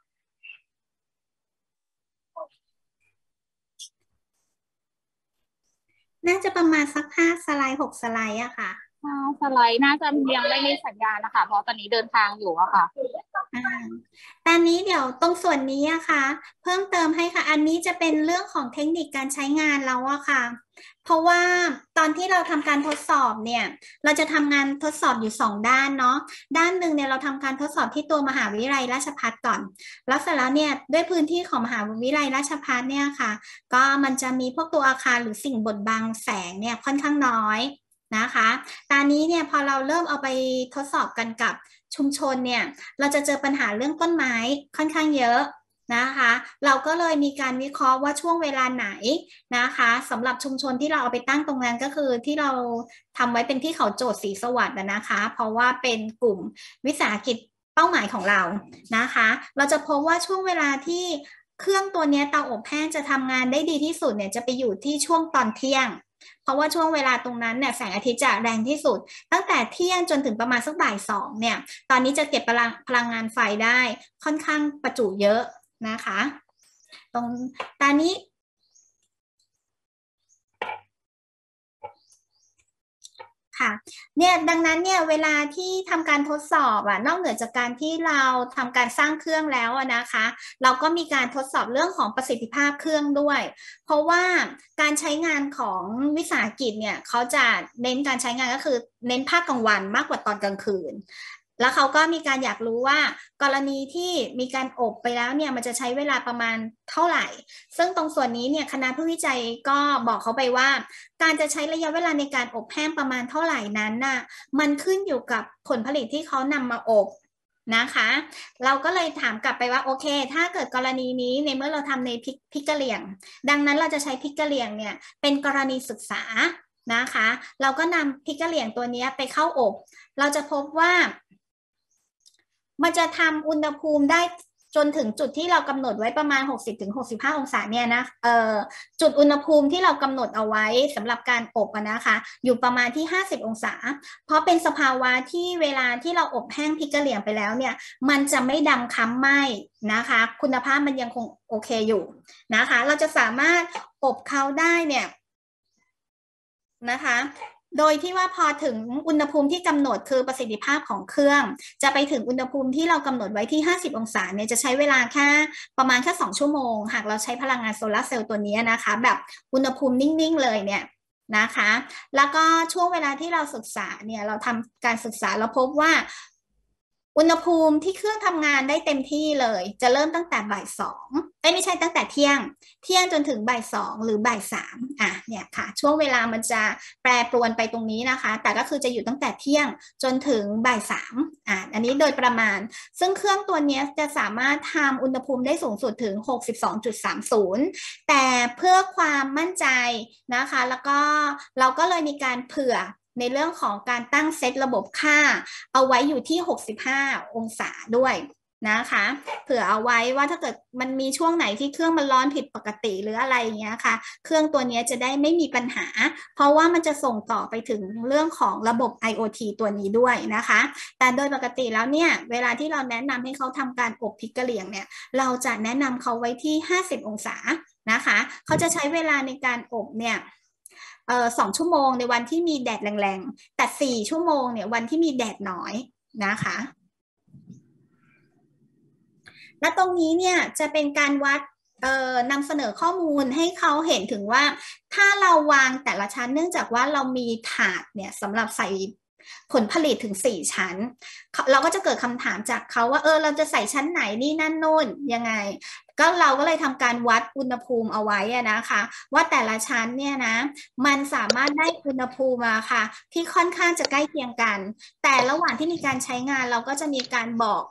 น่าจะประมาณสักห้าสไลด์หกสไลด์อะค่ะห้าสไลด์น่าจะยังไม่มีสัญญาณนะคะเพราะตอนนี้เดินทางอยู่อะค่ะอ่าตอนนี้เดี๋ยวตรงส่วนนี้อะค่ะเพิ่มเติมให้ค่ะอันนี้จะเป็นเรื่องของเทคนิคการใช้งานแล้วอะค่ะเพราะว่าตอนที่เราทำการทดสอบเนี่ยเราจะทำงานทดสอบอยู่สองด้านเนาะด้านหนึ่งเนี่ยเราทำการทดสอบที่ตัวมหาวิทยาลัยราชภัฏก่อนแล้วเสร็จแล้วเนี่ยด้วยพื้นที่ของมหาวิทยาลัยราชภัฏเนี่ยค่ะก็มันจะมีพวกตัวอาคารหรือสิ่งบดบังแสงเนี่ยค่อนข้างน้อยนะคะตอนนี้เนี่ยพอเราเริ่มเอาไปทดสอบกันกับชุมชนเนี่ยเราจะเจอปัญหาเรื่องต้นไม้ค่อนข้างเยอะนะคะเราก็เลยมีการวิเคราะห์ว่าช่วงเวลาไหนนะคะสำหรับชุมชนที่เราเอาไปตั้งตรงนั้นก็คือที่เราทำไว้เป็นที่เขาโจทย์ศรีสวัสดิ์นะคะเพราะว่าเป็นกลุ่มวิสาหกิจเป้าหมายของเรานะคะเราจะพบว่าช่วงเวลาที่เครื่องตัวนี้เตาอบแห้งจะทำงานได้ดีที่สุดเนี่ยจะไปอยู่ที่ช่วงตอนเที่ยงเพราะว่าช่วงเวลาตรงนั้นเนี่ยแสงอาทิตย์จะแรงที่สุดตั้งแต่เที่ยงจนถึงประมาณสักบ่ายสองเนี่ยตอนนี้จะเก็บพลังพลังงานไฟได้ค่อนข้างประจุเยอะนะคะตรงตอนนี้ค่ะเนี่ยดังนั้นเนี่ยเวลาที่ทำการทดสอบอ่ะนอกเหนือจากการที่เราทำการสร้างเครื่องแล้วนะคะเราก็มีการทดสอบเรื่องของประสิทธิภาพเครื่องด้วยเพราะว่าการใช้งานของวิสาหกิจเนี่ยเขาจะเน้นการใช้งานก็คือเน้นภาคกลางวันมากกว่าตอนกลางคืนแล้วเขาก็มีการอยากรู้ว่ากรณีที่มีการอบไปแล้วเนี่ยมันจะใช้เวลาประมาณเท่าไหร่ซึ่งตรงส่วนนี้เนี่ยคณะผู้วิจัยก็บอกเขาไปว่าการจะใช้ระยะเวลาในการอบแห้งประมาณเท่าไหร่นั้นน่ะมันขึ้นอยู่กับผลผลิตที่เขานำมาอบนะคะเราก็เลยถามกลับไปว่าโอเคถ้าเกิดกรณีนี้ในเมื่อเราทำในพริกพริกกะเหรี่ยงดังนั้นเราจะใช้พริกกะเหรี่ยงเนี่ยเป็นกรณีศึกษานะคะเราก็นำพริกกะเหรี่ยงตัวนี้ไปเข้าอบเราจะพบว่ามันจะทำอุณหภูมิได้จนถึงจุดที่เรากำหนดไว้ประมาณ หกสิบถึงหกสิบห้า องศาเนี่ยนะเอ่อจุดอุณหภูมิที่เรากำหนดเอาไว้สำหรับการอบนะคะอยู่ประมาณที่ห้าสิบองศาเพราะเป็นสภาวะที่เวลาที่เราอบแห้งพริกกะเหรี่ยงไปแล้วเนี่ยมันจะไม่ดำค้ำไหม้นะคะคุณภาพมันยังคงโอเคอยู่นะคะเราจะสามารถอบเขาได้เนี่ยนะคะโดยที่ว่าพอถึงอุณหภูมิที่กำหนดคือประสิทธิภาพของเครื่องจะไปถึงอุณหภูมิที่เรากำหนดไว้ที่ห้าสิบองศาเนี่ยจะใช้เวลาแค่ประมาณแค่สองชั่วโมงหากเราใช้พลังงานโซลาร์เซลล์ตัวนี้นะคะแบบอุณหภูมินิ่งๆเลยเนี่ยนะคะแล้วก็ช่วงเวลาที่เราศึกษาเนี่ยเราทำการศึกษาเราพบว่าอุณหภูมิที่เครื่องทำงานได้เต็มที่เลยจะเริ่มตั้งแต่บ่ายสองเอ้ยไม่ใช่ตั้งแต่เที่ยงเที่ยงจนถึงบ่ายสองหรือบ่ายสามอ่ะเนี่ยค่ะช่วงเวลามันจะแปรปรวนไปตรงนี้นะคะแต่ก็คือจะอยู่ตั้งแต่เที่ยงจนถึงบ่ายสามอ่ะอันนี้โดยประมาณซึ่งเครื่องตัวนี้จะสามารถทำอุณหภูมิได้สูงสุดถึง หกสิบสองจุดสามศูนย์ แต่เพื่อความมั่นใจนะคะแล้วก็เราก็เลยมีการเผื่อในเรื่องของการตั้งเซตระบบค่าเอาไว้อยู่ที่หกสิบห้าองศาด้วยนะคะเผื่อเอาไว้ว่าถ้าเกิดมันมีช่วงไหนที่เครื่องมันร้อนผิดปกติหรืออะไรอย่างเงี้ยค่ะเครื่องตัวนี้จะได้ไม่มีปัญหาเพราะว่ามันจะส่งต่อไปถึงเรื่องของระบบ ไอ โอ ที ตัวนี้ด้วยนะคะแต่โดยปกติแล้วเนี่ยเวลาที่เราแนะนำให้เขาทำการอบพริกกะเหรี่ยงเนี่ยเราจะแนะนำเขาไว้ที่ห้าสิบองศานะคะเขาจะใช้เวลาในการอบเนี่ยเอ่อสองชั่วโมงในวันที่มีแดดแรงๆแต่สี่ชั่วโมงเนี่ยวันที่มีแดดน้อยนะคะและตรงนี้เนี่ยจะเป็นการวัดเอ่อนำเสนอข้อมูลให้เขาเห็นถึงว่าถ้าเราวางแต่ละชั้นเนื่องจากว่าเรามีถาดเนี่ยสำหรับใส่ผลผลิตถึงสี่ชั้นเราก็จะเกิดคำถามจากเขาว่าเออเราจะใส่ชั้นไหนนี่นั่นโน่นยังไงก็เราก็เลยทำการวัดอุณหภูมิเอาไว้นะคะว่าแต่ละชั้นเนี่ยนะมันสามารถได้อุณหภูมิมาค่ะที่ค่อนข้างจะใกล้เคียงกันแต่ระหว่างที่มีการใช้งานเราก็จะมีการบอก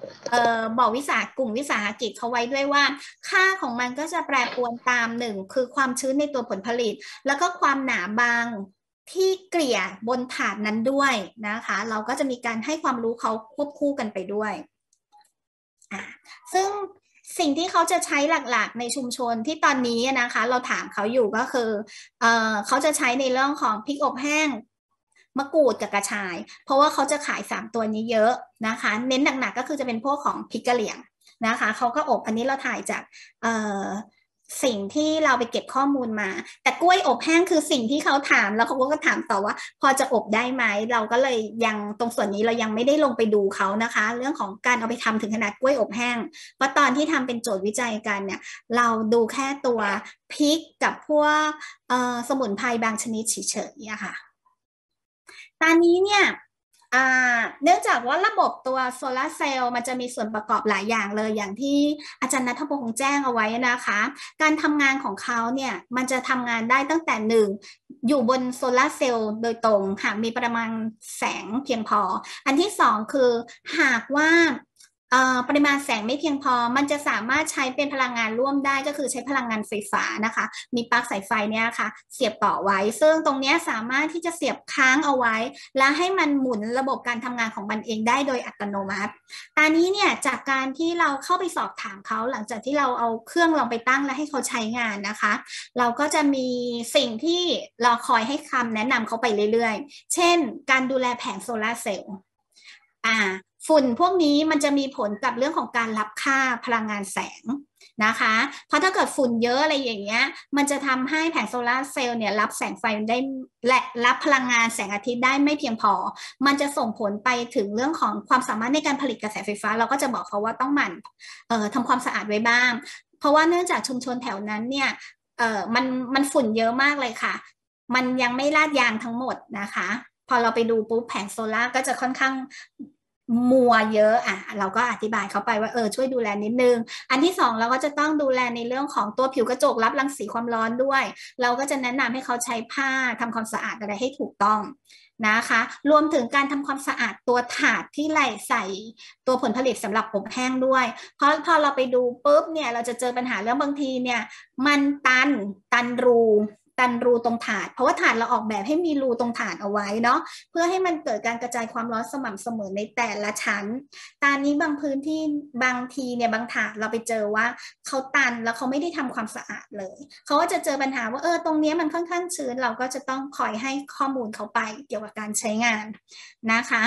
เอ่อบอกวิสาหกลุ่มวิสาหกิจเขาไว้ด้วยว่าค่าของมันก็จะแปรปรวนตามหนึ่งคือความชื้นในตัวผลผลิตแล้วก็ความหนาบางที่เกลี่ยบนถาดนั้นด้วยนะคะเราก็จะมีการให้ความรู้เขาควบคู่กันไปด้วยอ่ะซึ่งสิ่งที่เขาจะใช้หลักๆในชุมชนที่ตอนนี้นะคะเราถามเขาอยู่ก็คือเอ่อเขาจะใช้ในเรื่องของพริกอบแห้งมะกรูดกับกระชายเพราะว่าเขาจะขายสามตัวนี้เยอะนะคะเน้นหนักๆก็คือจะเป็นพวกของพริกกะเหรี่ยงนะคะเขาก็อบอันนี้เราถ่ายจากเอ่อสิ่งที่เราไปเก็บข้อมูลมาแต่กล้วยอบแห้งคือสิ่งที่เขาถามแล้วเขาก็ถามต่อว่าพอจะอบได้ไหมเราก็เลยยังตรงส่วนนี้เรายังไม่ได้ลงไปดูเขานะคะเรื่องของการเอาไปทำถึงขนาดกล้วยอบแห้งเพราะตอนที่ทำเป็นโจทย์วิจัยกันเนี่ยเราดูแค่ตัวพริกกับพวกสมุนไพรบางชนิดเฉยๆค่ะตอนนี้เนี่ยเนื่องจากว่าระบบตัวโซลาร์เซลล์มันจะมีส่วนประกอบหลายอย่างเลยอย่างที่อาจารย์ณัฐพงษ์แจ้งเอาไว้นะคะการทำงานของเขาเนี่ยมันจะทำงานได้ตั้งแต่หนึ่งอยู่บนโซลาร์เซลล์โดยตรงหากมีปริมาณแสงเพียงพออันที่สองคือหากว่าปริมาณแสงไม่เพียงพอมันจะสามารถใช้เป็นพลังงานร่วมได้ก็คือใช้พลังงานไฟฟ้านะคะมีปลั๊กสายไฟเนี่ยค่ะเสียบต่อไว้ซึ่งตรงนี้สามารถที่จะเสียบค้างเอาไว้และให้มันหมุนระบบการทำงานของมันเองได้โดยอัตโนมัติตอนนี้เนี่ยจากการที่เราเข้าไปสอบถามเขาหลังจากที่เราเอาเครื่องลองไปตั้งและให้เขาใช้งานนะคะเราก็จะมีสิ่งที่เราคอยให้คำแนะนำเขาไปเรื่อยๆเช่นการดูแลแผงโซลาร์เซลล์อ่าฝุ่นพวกนี้มันจะมีผลกับเรื่องของการรับค่าพลังงานแสงนะคะเพราะถ้าเกิดฝุ่นเยอะอะไรอย่างเงี้ยมันจะทำให้แผงโซลาร์เซลล์เนี่ยรับแสงไฟได้และรับพลังงานแสงอาทิตย์ได้ไม่เพียงพอมันจะส่งผลไปถึงเรื่องของความสามารถในการผลิตกระแสไฟฟ้าเราก็จะบอกเขาว่าต้องหมั่นเอ่อทำความสะอาดไว้บ้างเพราะว่าเนื่องจากชุมชนแถวนั้นเนี่ยเอ่อมันมันฝุ่นเยอะมากเลยค่ะมันยังไม่ลาดยางทั้งหมดนะคะพอเราไปดูปุ๊บแผงโซลาร์ก็จะค่อนข้างมัวเยอะอ่ะเราก็อธิบายเขาไปว่าเออช่วยดูแลนิดนึงอันที่สองเราก็จะต้องดูแลในเรื่องของตัวผิวกระจกรับรังสีความร้อนด้วยเราก็จะแนะนำให้เขาใช้ผ้าทำความสะอาดอะไรให้ถูกต้องนะคะรวมถึงการทำความสะอาดตัวถาดที่ไหลใส่ตัวผลผลิตสำหรับอบแห้งด้วยเพราะพอเราไปดูปุ๊บเนี่ยเราจะเจอปัญหาเรื่องบางทีเนี่ยมันตันตันรูตันรูตรงถาดเพราะว่าถาดเราออกแบบให้มีรูตรงถาดเอาไว้เนาะเพื่อให้มันเกิดการกระจายความร้อนสม่ำเสมอในแต่ละชั้นตอนนี้บางพื้นที่บางทีเนี่ยบางถาดเราไปเจอว่าเขาตันแล้วเขาไม่ได้ทำความสะอาดเลยเขาก็จะเจอปัญหาว่าเออตรงนี้มันค่อนข้างชื้นเราก็จะต้องคอยให้ข้อมูลเขาไปเกี่ยวกับการใช้งานนะคะ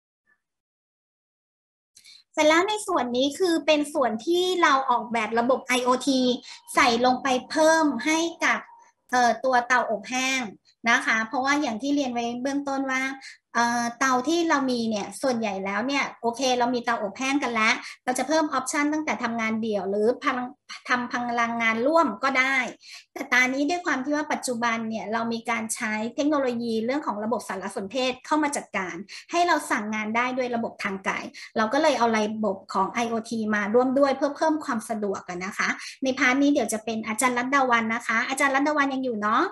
เสร็จแล้วในส่วนนี้คือเป็นส่วนที่เราออกแบบระบบ ไอ โอ ที ใส่ลงไปเพิ่มให้กับเอ่อตัวเตาอบแห้งนะคะเพราะว่าอย่างที่เรียนไว้เบื้องต้นว่าเอ่อเตาที่เรามีเนี่ยส่วนใหญ่แล้วเนี่ยโอเคเรามีเตาอบแห้งกันแล้วเราจะเพิ่มออปชันตั้งแต่ทำงานเดี่ยวหรือทำพลังงานร่วมก็ได้แต่ตอนนี้ด้วยความที่ว่าปัจจุบันเนี่ยเรามีการใช้เทคโนโลยีเรื่องของระบบสารสนเทศเข้ามาจัดการให้เราสั่งงานได้ด้วยระบบทางไกลเราก็เลยเอาระบบของ ไอ โอ ที มาร่วมด้วยเพื่อเพิ่มความสะดวกกันนะคะในพาร์ทนี้เดี๋ยวจะเป็นอาจารย์รัตดาวันนะคะอาจารย์รัตดาวันยังอยู่เนาะ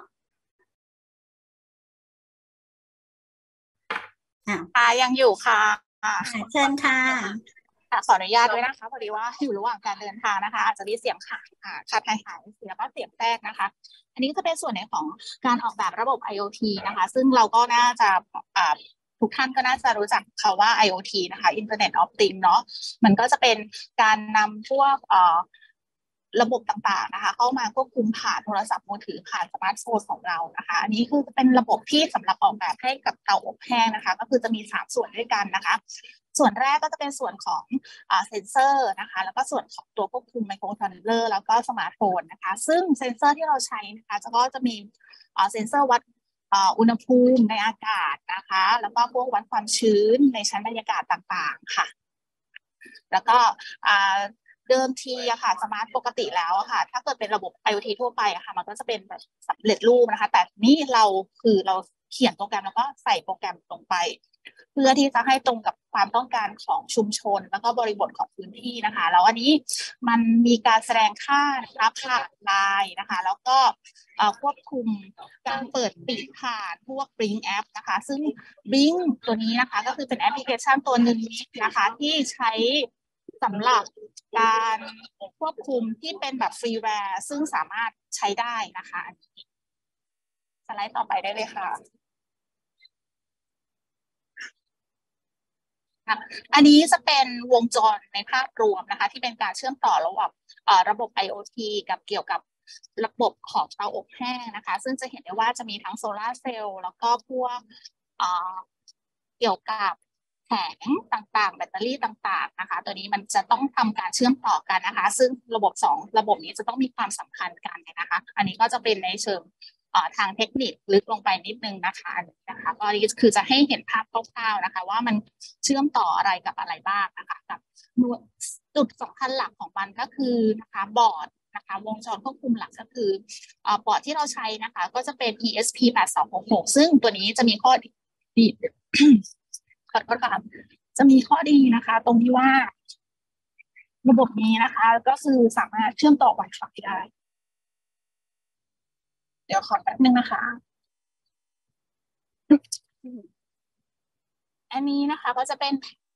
อ่ายังอยู่ค่ะเชิญค่ะขออนุญาตด้วยนะคะพอดีว่าอยู่ระหว่างการเดินทางนะคะอาจจะมีเสียงขาดขาดหายหายเสียงแล้วก็เสียงแทรกนะคะอันนี้จะเป็นส่วนในของการออกแบบระบบ ไอ โอ ที นะคะซึ่งเราก็น่าจะทุกท่านก็น่าจะรู้จักคำว่า ไอ โอ ที นะคะ Internet of Things เนาะมันก็จะเป็นการนำพวกระบบต่างๆนะคะเข้ามาควบคุมผ่านโทรศัพท์มือถือผ่านสมาร์ทโฟนของเรานะคะอันนี้คือเป็นระบบที่สำหรับออกแบบให้กับเตาอบแห้งนะคะก็คือจะมีสามส่วนด้วยกันนะคะส่วนแรกก็จะเป็นส่วนของเซ็นเซอร์นะคะแล้วก็ส่วนของตัวควบคุมไมโครคอนโทรลเลอร์แล้วก็สมาร์ทโฟนนะคะซึ่งเซ็นเซอร์ที่เราใช้นะคะก็จะมีเซ็นเซอร์วัดอุณหภูมิในอากาศนะคะแล้วก็พวกวัดความชื้นในชั้นบรรยากาศต่างๆค่ะแล้วก็เดิมทีอะค่ะสมาร์ทปกติแล้วอะค่ะถ้าเกิดเป็นระบบ ไอ โอ ที ทั่วไปอะค่ะมันก็จะเป็นแบบสำเร็จรูปนะคะแต่นี่เราคือเราเขียนโปรแกรมแล้วก็ใส่โปรแกรมลงไปเพื่อที่จะให้ตรงกับความต้องการของชุมชนแล้วก็บริบทของพื้นที่นะคะแล้วอันนี้มันมีการแสดงค่านะคะผ่านไลน์นะคะแล้วก็ควบคุมการเปิดปิดผ่านพวก Blink App นะคะซึ่ง Blink ตัวนี้นะคะก็คือเป็นแอปพลิเคชันตัวหนึ่งนะคะที่ใช้สำหรับการควบคุมที่เป็นแบบฟรีแวร์ซึ่งสามารถใช้ได้นะคะอันนี้สไลด์ต่อไปได้เลยค่ะอันนี้จะเป็นวงจรในภาพรวมนะคะที่เป็นการเชื่อมต่อระหว่างระบบ ไอ โอ ที กับเกี่ยวกับระบบของเตาอบแห้งนะคะซึ่งจะเห็นได้ว่าจะมีทั้งโซลาร์เซลล์แล้วก็พวกเกี่ยวกับแผงต่างๆแบตเตอรี่ต่างๆนะคะตัวนี้มันจะต้องทำการเชื่อมต่อกันนะคะซึ่งระบบสองระบบนี้จะต้องมีความสำคัญกันนะคะอันนี้ก็จะเป็นในเชิงทางเทคนิคลึกลงไปนิดนึงนะคะนะคะก็นี่คือจะให้เห็นภาพคร่าวๆนะคะว่ามันเชื่อมต่ออะไรกับอะไรบ้างนะคะกับจุดสำคัญหลักของมันก็คือนะคะบอร์ดนะคะวงจรควบคุมหลักก็คือบอร์ดที่เราใช้นะคะก็จะเป็น อี เอส พี แปดสองหกหกซึ่งตัวนี้จะมีข้อดี ขอโทษค่ะจะมีข้อดีนะคะตรงที่ว่าระบบนี้นะคะก็คือสามารถเชื่อมต่อ Wi-Fi ได้เดี๋ยวขอแป๊บนึงนะคะอันนี้นะคะก็จะเป็น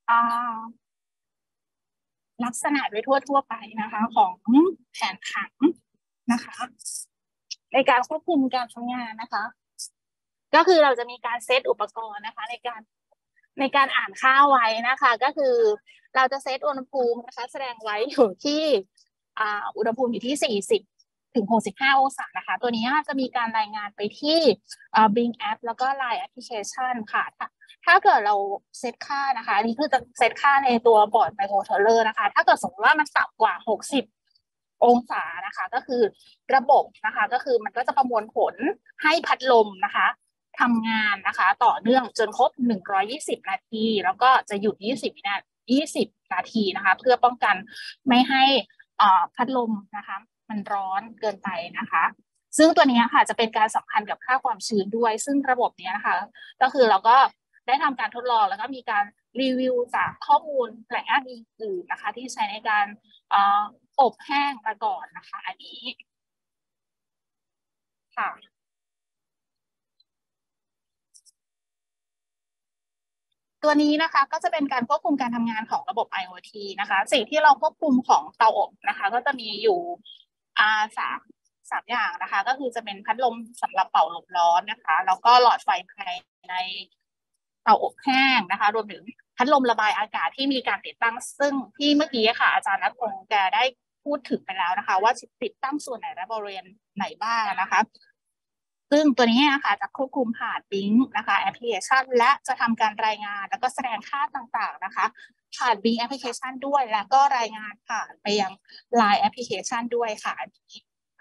ลักษณะโดยทั่วๆไปนะคะของแผนผังนะคะในการควบคุมการทำงานนะคะก็คือเราจะมีการเซตอุปกรณ์นะคะในการในการอ่านค่าไว้นะคะก็คือเราจะเซตอุณหภูมินะคะแสดงไว้อยู่ที่อุณหภูมิอยู่ที่สี่สิบถึงหกสิบห้าองศานะคะตัวนี้จะมีการรายงานไปที่ Bing App แล้วก็ ไลน์ Application ค่ะถ้าถ้าเกิดเราเซตค่านะคะอันนี้คือจะเซตค่าในตัวบอร์ดไมโครคอนโทรลเลอร์นะคะถ้าเกิดสมมติว่ามันต่ำกว่าหกสิบองศานะคะก็คือระบบนะคะก็คือมันก็จะประมวลผลให้พัดลมนะคะทำงานนะคะต่อเนื่องจนครบหนึ่งร้อยยี่สิบนาทีแล้วก็จะหยุดยี่สิบวินาทียี่สิบนาทีนะคะเพื่อป้องกันไม่ให้พัดลมนะคะมันร้อนเกินไปนะคะซึ่งตัวนี้ค่ะจะเป็นการสำคัญกับค่าความชื้นด้วยซึ่งระบบนี้นะคะก็คือเราก็ได้ทำการทดลองแล้วก็มีการรีวิวจากข้อมูลแหล่งอ้างอิงอื่นนะคะที่ใช้ในการอบแห้งมาก่อนนะคะอันนี้ค่ะตัวนี้นะคะก็จะเป็นการควบคุมการทำงานของระบบ ไอ โอ ที นะคะสิ่งที่เราควบคุมของเตาอบนะคะก็จะมีอยู่อ่าสามสามอย่างนะคะก็คือจะเป็นพัดลมสำหรับเป่าลมร้อนนะคะแล้วก็หลอดไฟภายในเตาอบแห้งนะคะรวมถึงพัดลมระบายอากาศที่มีการติดตั้งซึ่งที่เมื่อกี้ค่ะอาจารย์ณัฐพงศ์แกได้พูดถึงไปแล้วนะคะว่าติดตั้งส่วนไหนและบริเวณไหนบ้างนะคะซึ่งตัวนี้นะคะจะควบคุมผ่าน Bing นะคะแอปพลิเคชันและจะทำการรายงานแล้วก็แสดงค่าต่างๆนะคะผ่าน Bing แอปพลิเคชันด้วยแล้วก็รายงานผ่านไปยัง ไลน์ แอปพลิเคชันด้วยค่ะอันนี้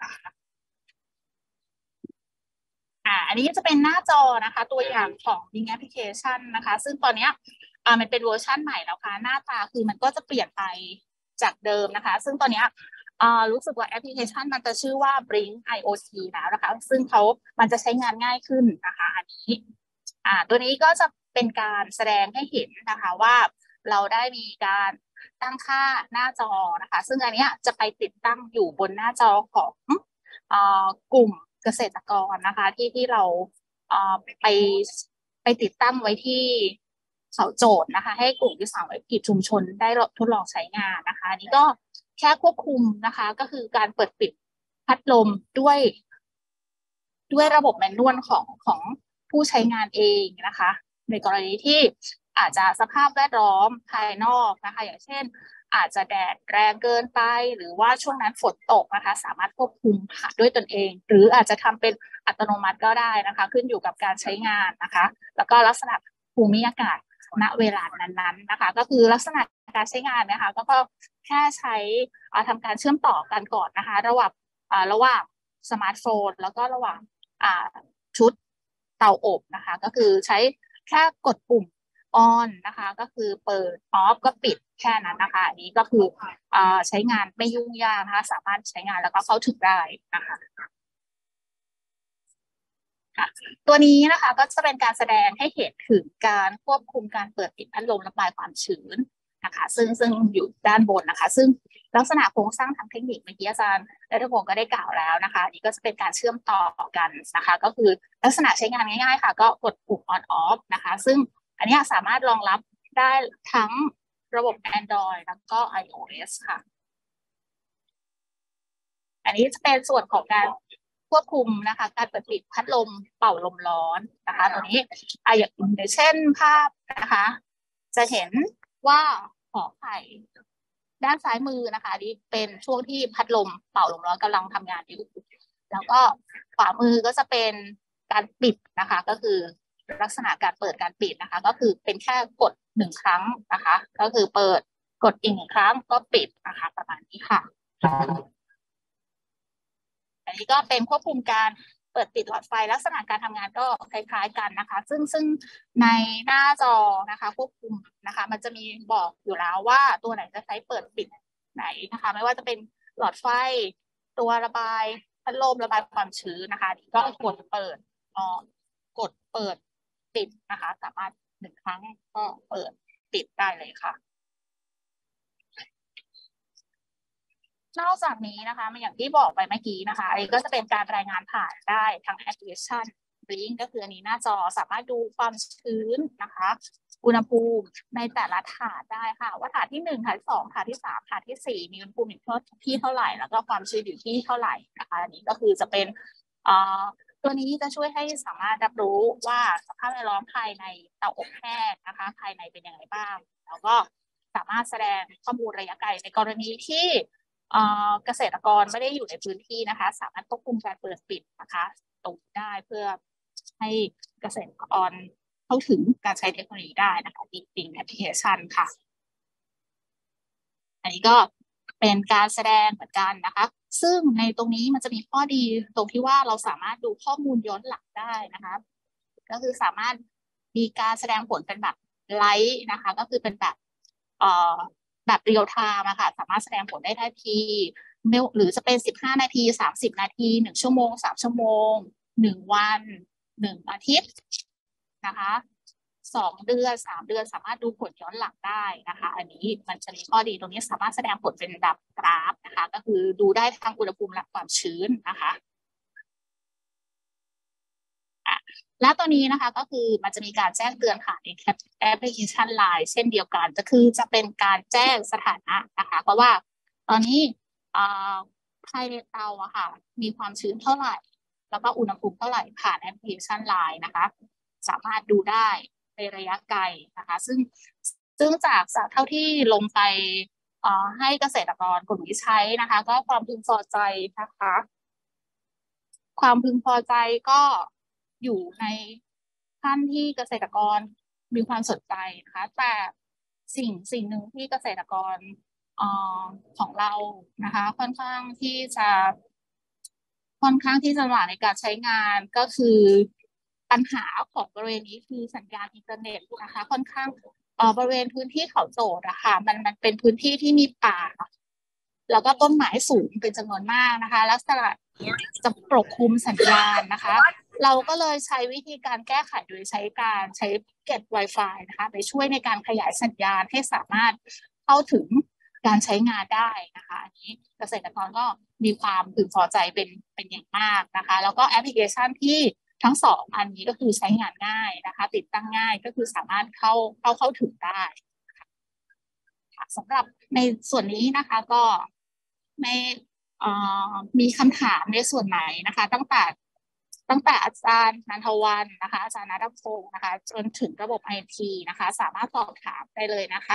อ่าอันนี้จะเป็นหน้าจอนะคะตัวอย่างของ Bing แอปพลิเคชันนะคะซึ่งตอนนี้อ่ามันเป็นเวอร์ชันใหม่แล้วค่ะหน้าตาคือมันก็จะเปลี่ยนไปจากเดิมนะคะซึ่งตอนนี้อ่ารู้สึกว่าแอปพลิเคชันมันจะชื่อว่า Bing ไอ โอ ที แล้วนะคะซึ่งเขามันจะใช้งานง่ายขึ้นนะคะอันนี้อ่าตัวนี้ก็จะเป็นการแสดงให้เห็นนะคะว่าเราได้มีการตั้งค่าหน้าจอนะคะซึ่งอันนี้จะไปติดตั้งอยู่บนหน้าจอของอ่ากลุ่มเกษตรกรนะคะที่ที่เราอ่าไปไปติดตั้งไว้ที่เสาโจทย์นะคะให้กลุ่มวิสาหกิจชุมชนได้ทดลองใช้งานนะคะอันนี้ก็แค่ควบคุมนะคะก็คือการเปิดปิดพัดลมด้วยด้วยระบบแมนนวลของของผู้ใช้งานเองนะคะในกรณีที่อาจจะสภาพแวดล้อมภายนอกนะคะอย่างเช่นอาจจะแดดแรงเกินไปหรือว่าช่วงนั้นฝนตกนะคะสามารถควบคุมผ่านด้วยตนเองหรืออาจจะทำเป็นอัตโนมัติก็ได้นะคะขึ้นอยู่กับการใช้งานนะคะแล้วก็ลักษณะภูมิอากาศณเวลานั้นๆนะคะก็คือลักษณะการใช้งานนะคะก็แค่ใช้ทำการเชื่อมต่อกันก่อนนะคะระหว่างระหว่างสมาร์ทโฟนแล้วก็ระหว่างชุดเตาอบนะคะก็คือใช้แค่กดปุ่ม on นะคะก็คือเปิด off ก็ปิดแค่นั้นนะคะอันนี้ก็คือใช้งานไม่ยุ่งยากนะคะสามารถใช้งานแล้วก็เข้าถึงได้นะคะตัวนี้นะคะก็จะเป็นการแสดงให้เห็นถึงการควบคุมการเปิดปิดพัดลมระบายความชื้นนะคะซึ่งซึ่งอยู่ด้านบนนะคะซึ่งลักษณะโครงสร้างทางเทคนิคเมื่อกี้อาจารย์ณัฐพงศ์ก็ได้กล่าวแล้วนะคะนี่ก็จะเป็นการเชื่อมต่อกันนะคะก็คือลักษณะใช้งานง่ายๆค่ะก็กดปุ่ม on off นะคะซึ่งอันนี้สามารถรองรับได้ทั้งระบบ Android แล้วก็ iOS ค่ะอันนี้จะเป็นส่วนของการควบคุมนะคะการเปิดปิดพัดลมเป่าลมร้อนนะคะตัวนี้อ่ะอย่างเช่นภาพนะคะจะเห็นว่าหอไข่ด้านซ้ายมือนะคะนี่เป็นช่วงที่พัดลมเป่าลมร้อนกำลังทำงานอยู่แล้วก็ขวามือก็จะเป็นการปิดนะคะก็คือลักษณะการเปิดการปิดนะคะก็คือเป็นแค่กดหนึ่งครั้งนะคะก็คือเปิดกดอีกหนึ่งครั้งก็ปิดนะคะประมาณนี้ค่ะอันนี้ก็เป็นควบคุมการเปิดปิดหลอดไฟลักษณะการทำงานก็คล้ายๆกันนะคะซึ่งซึ่งในหน้าจอนะคะควบคุมนะคะมันจะมีบอกอยู่แล้วว่าตัวไหนจะใช้เปิดปิดไหนนะคะไม่ว่าจะเป็นหลอดไฟตัวระบายพัดลมระบายความชื้นนะคะนี่ก็กดเปิดอ๋อกดเปิดปิดนะคะสามารถหนึ่งครั้งก็เปิดปิดได้เลยค่ะนอกจากนี้นะคะอย่างที่บอกไปเมื่อกี้นะคะอันนี้ก็จะเป็นการรายงานผ่านได้ทางแอปพลิเคชัน Blink ก็คืออันนี้หน้าจอสามารถดูความชื้นนะคะอุณหภูมิในแต่ละถาดได้ค่ะว่าถาดที่หนึ่งถาดที่สองถาดที่สามถาดที่สี่มีอุณหภูมิอยู่ที่เท่าไหร่แล้วก็ความชื้นอยู่ที่เท่าไหร่นะคะอันนี้ก็คือจะเป็นตัวนี้จะช่วยให้สามารถรับรู้ว่าสภาพแวดล้อมภายในเตาอบแห้งนะคะภายในเป็นยังไงบ้างแล้วก็สามารถแสดงข้อมูลระยะไกลในกรณีที่เกษตรกรไม่ได้อยู่ในพื้นที่นะคะสามารถควบคุมการเปิดปิดนะคะตรงได้เพื่อให้เกษตรกรเข้าถึงการใช้เทคโนโลยีได้นะคะจริงๆแอปพลิเคชันค่ะอันนี้ก็เป็นการแสดงเหมือนกันนะคะซึ่งในตรงนี้มันจะมีข้อดีตรงที่ว่าเราสามารถดูข้อมูลย้อนหลังได้นะคะก็คือสามารถมีการแสดงผลเป็นแบบไลฟ์นะคะก็คือเป็นแบบเอ่อแบบเรียลไทม์นะคะสามารถแสดงผลได้ทันทีหรือจะเป็นสิบห้านาทีสามสิบนาทีหนึ่งชั่วโมงสามชั่วโมงหนึ่งวันหนึ่งอาทิตย์นะคะสองเดือนสามเดือนสามารถดูผลย้อนหลังได้นะคะอันนี้มันจะมีข้อดีตรงนี้สามารถแสดงผลเป็นแบบกราฟนะคะก็คือดูได้ทั้งอุณหภูมิและความชื้นนะคะและตัวนี้นะคะก็คือมันจะมีการแจ้งเตือนผ่านในแอปพลิเคชัน ไลน์ เช่นเดียวกันก็คือจะเป็นการแจ้งสถานะนะคะเพราะว่าตอนนี้ภายในเตาอะค่ะมีความชื้นเท่าไหร่แล้วก็อุณหภูมิเท่าไหร่ผ่านแอปพลิเคชัน ไลน์ นะคะสามารถดูได้ในระยะไกลนะคะซึ่งซึ่งจากเท่าที่ลงไปให้เกษตรกรกลุ่มนี้ใช้นะคะก็ความพึงพอใจนะคะความพึงพอใจก็อยู่ในขั้นที่เกษตรกรมีความสนใจนะคะแต่สิ่งสิ่งหนึ่งที่เกษตรกรอของเรานะคะค่อนข้างที่จะค่อนข้างที่จะลำบากในการใช้งานก็คือปัญหาของบริเวณนี้คือสัญญาณอินเทอร์เน็ตนะคะค่อนข้างบริเวณพื้นที่เขาโจดนะคะมันมันเป็นพื้นที่ที่มีป่าแล้วก็ต้นไม้สูงเป็นจำนวนมากนะคะลักษณะจะปกคลุมสัญญาณนะคะเราก็เลยใช้วิธีการแก้ไขโดยใช้การใช้เก็ต Wi-Fi นะคะไปช่วยในการขยายสัญญาณให้สามารถเข้าถึงการใช้งานได้นะคะอันนี้เกษตรกรก็มีความพึงพอใจเป็นเป็นอย่างมากนะคะแล้วก็แอปพลิเคชันที่ทั้งสองอันนี้ก็คือใช้งานง่ายนะคะติดตั้งง่ายก็คือสามารถเข้าเข้าเข้าถึงได้สำหรับในส่วนนี้นะคะก็ไม่มีคำถามในส่วนไหนนะคะตั้งแต่ตั้งแต่อาจารย์นันทวันนะคะอาจารย์ณัฐพงศ์นะคะจนถึงระบบ ไอ ที นะคะสามารถสอบถามได้เลยนะคะ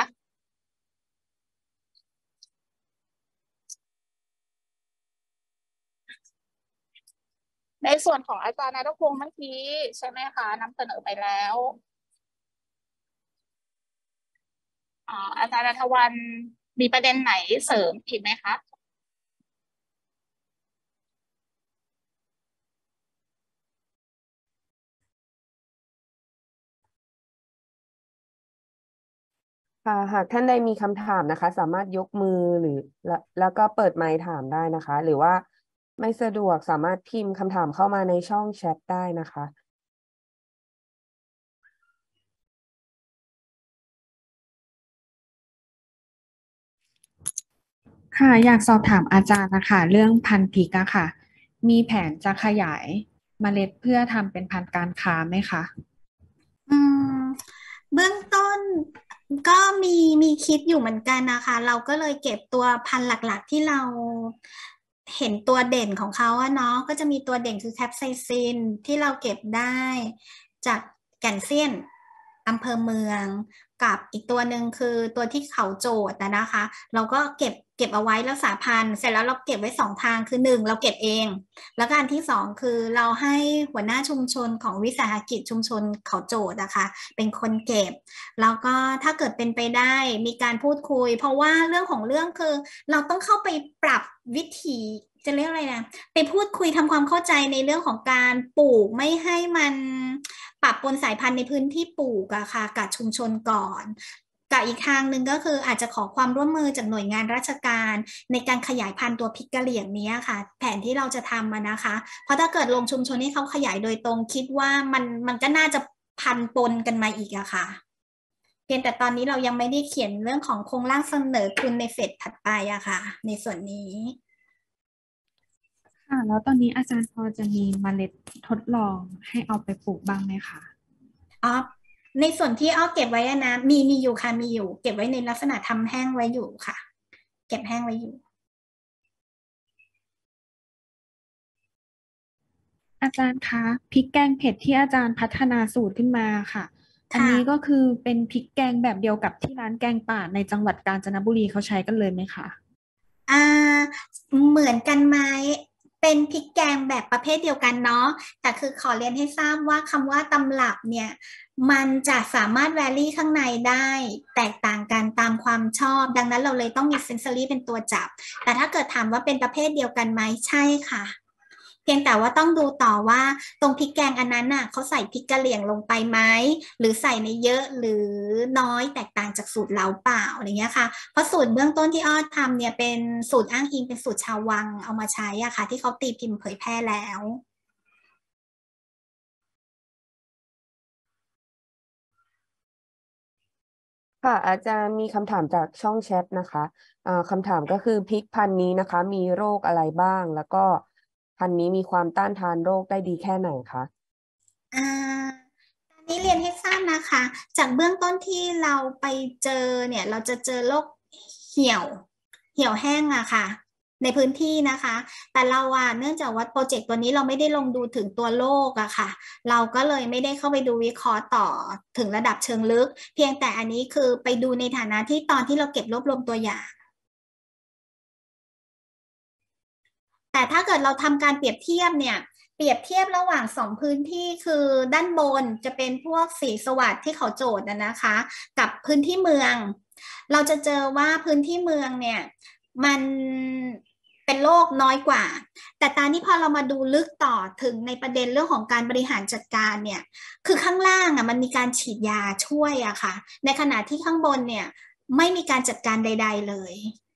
ในส่วนของอาจารย์ณัฐพงศ์เมื่อกี้ใช่ไหมคะนำเสนอไปแล้วอาจารย์ณัฐวันมีประเด็นไหนเสริมอีกไหมคะค่ะหากท่านใดมีคำถามนะคะสามารถยกมือหรือแล้วแล้วก็เปิดไมค์ถามได้นะคะหรือว่าไม่สะดวกสามารถพิมพ์คำถามเข้ามาในช่องแชทได้นะคะค่ะอยากสอบถามอาจารย์นะคะเรื่องพันธุ์พริกอะค่ะมีแผนจะขยายเมล็ดเพื่อทำเป็นพันธุ์การค้าไหมคะอืมเบื้องต้นก็มีมีมีคิดอยู่เหมือนกันนะคะ เราก็เลยเก็บตัวพันธุ์หลักๆที่เราเห็นตัวเด่นของเขาอะเนาะก็จะมีตัวเด่นคือแคปไซซินที่เราเก็บได้จากแก่นเซียนอำเภอเมืองกับอีกตัวหนึ่งคือตัวที่เขาโจทย์นะคะ เราก็เก็บเก็บเอาไว้รักษาพันธุ์เสร็จแล้วเราเก็บไว้สองทางคือหนึ่งเราเก็บเองแล้วก็อันที่สองคือเราให้หัวหน้าชุมชนของวิสาหกิจชุมชนเขาโจทย์นะคะเป็นคนเก็บแล้วก็ถ้าเกิดเป็นไปได้มีการพูดคุยเพราะว่าเรื่องของเรื่องคือเราต้องเข้าไปปรับวิธีจะเรียกอะไรนะไปพูดคุยทำความเข้าใจในเรื่องของการปลูกไม่ให้มันปรับปนสายพันธุ์ในพื้นที่ปลูกอะค่ะกับชุมชนก่อนกับอีกทางหนึ่งก็คืออาจจะขอความร่วมมือจากหน่วยงานราชการในการขยายพันธุ์ตัวพริกกะเหรี่ยงนี้ค่ะแผนที่เราจะทำมานะคะเพราะถ้าเกิดลงชุมชนให้เขาขยายโดยตรงคิดว่ามันมันก็น่าจะพันปนกันมาอีกอะค่ะเพียงแต่ตอนนี้เรายังไม่ได้เขียนเรื่องของโครงร่างเสนอทุนในเฟสถัดไปอะค่ะในส่วนนี้ค่ะแล้วตอนนี้อาจารย์พอจะมีเมล็ดทดลองให้เอาไปปลูกบ้างไหมคะอ๋อในส่วนที่อ้อเก็บไว้นะมีมีอยู่ค่ะมีอยู่เก็บไว้ในลักษณะทำแห้งไว้อยู่ค่ะเก็บแห้งไว้อยู่อาจารย์คะพริกแกงเผ็ดที่อาจารย์พัฒนาสูตรขึ้นมาค่ะอันนี้ก็คือเป็นพริกแกงแบบเดียวกับที่ร้านแกงป่าในจังหวัดกาญจนบุรีเขาใช้กันเลยไหมคะอ่าเหมือนกันไหมเป็นพริกแกงแบบประเภทเดียวกันเนาะแต่คือขอเรียนให้ทราบว่าคำว่าตำรับเนี่ยมันจะสามารถแวรี่ข้างในได้แตกต่างกันตามความชอบดังนั้นเราเลยต้องมีเซนซอรี่เป็นตัวจับแต่ถ้าเกิดถามว่าเป็นประเภทเดียวกันไหมใช่ค่ะเพียงแต่ว่าต้องดูต่อว่าตรงพริกแกงอันนั้นน่ะเขาใส่พริกกะเหรี่ยงลงไปไหมหรือใส่ในเยอะหรือน้อยแตกต่างจากสูตรเราเปล่าอะไรเงี้ยค่ะเพราะสูตรเบื้องต้นที่อ้อทำเนี่ยเป็นสูตรอ้างอิงเป็นสูตรชาววังเอามาใช้อะค่ะที่เขาตีพิมพ์เผยแพร่แล้วค่ะอาจารย์มีคำถามจากช่องแชทนะคะอ่าคำถามก็คือพริกพันธุ์นี้นะคะมีโรคอะไรบ้างแล้วก็พันธุ์นี้มีความต้านทานโรคได้ดีแค่ไหนคะอ่าอันนี้เรียนให้ทราบนะคะจากเบื้องต้นที่เราไปเจอเนี่ยเราจะเจอโรคเหี่ยวเหี่ยวแห้งอะค่ะในพื้นที่นะคะแต่เราอะเนื่องจากว่าโปรเจกต์ตัวนี้เราไม่ได้ลงดูถึงตัวโรคอะค่ะเราก็เลยไม่ได้เข้าไปดูวิเคราะห์ต่อถึงระดับเชิงลึกเพียงแต่อันนี้คือไปดูในฐานะที่ตอนที่เราเก็บรวบรวมตัวอย่างแต่ถ้าเกิดเราทำการเปรียบเทียบเนี่ยเปรียบเทียบระหว่างสองพื้นที่คือด้านบนจะเป็นพวกสีสวัสดิ์ที่เขาโจทย์นะคะกับพื้นที่เมืองเราจะเจอว่าพื้นที่เมืองเนี่ยมันเป็นโรคน้อยกว่าแต่ตอนนี้พอเรามาดูลึกต่อถึงในประเด็นเรื่องของการบริหารจัดการเนี่ยคือข้างล่างอ่ะมันมีการฉีดยาช่วยอะค่ะในขณะที่ข้างบนเนี่ยไม่มีการจัดการใดๆเลย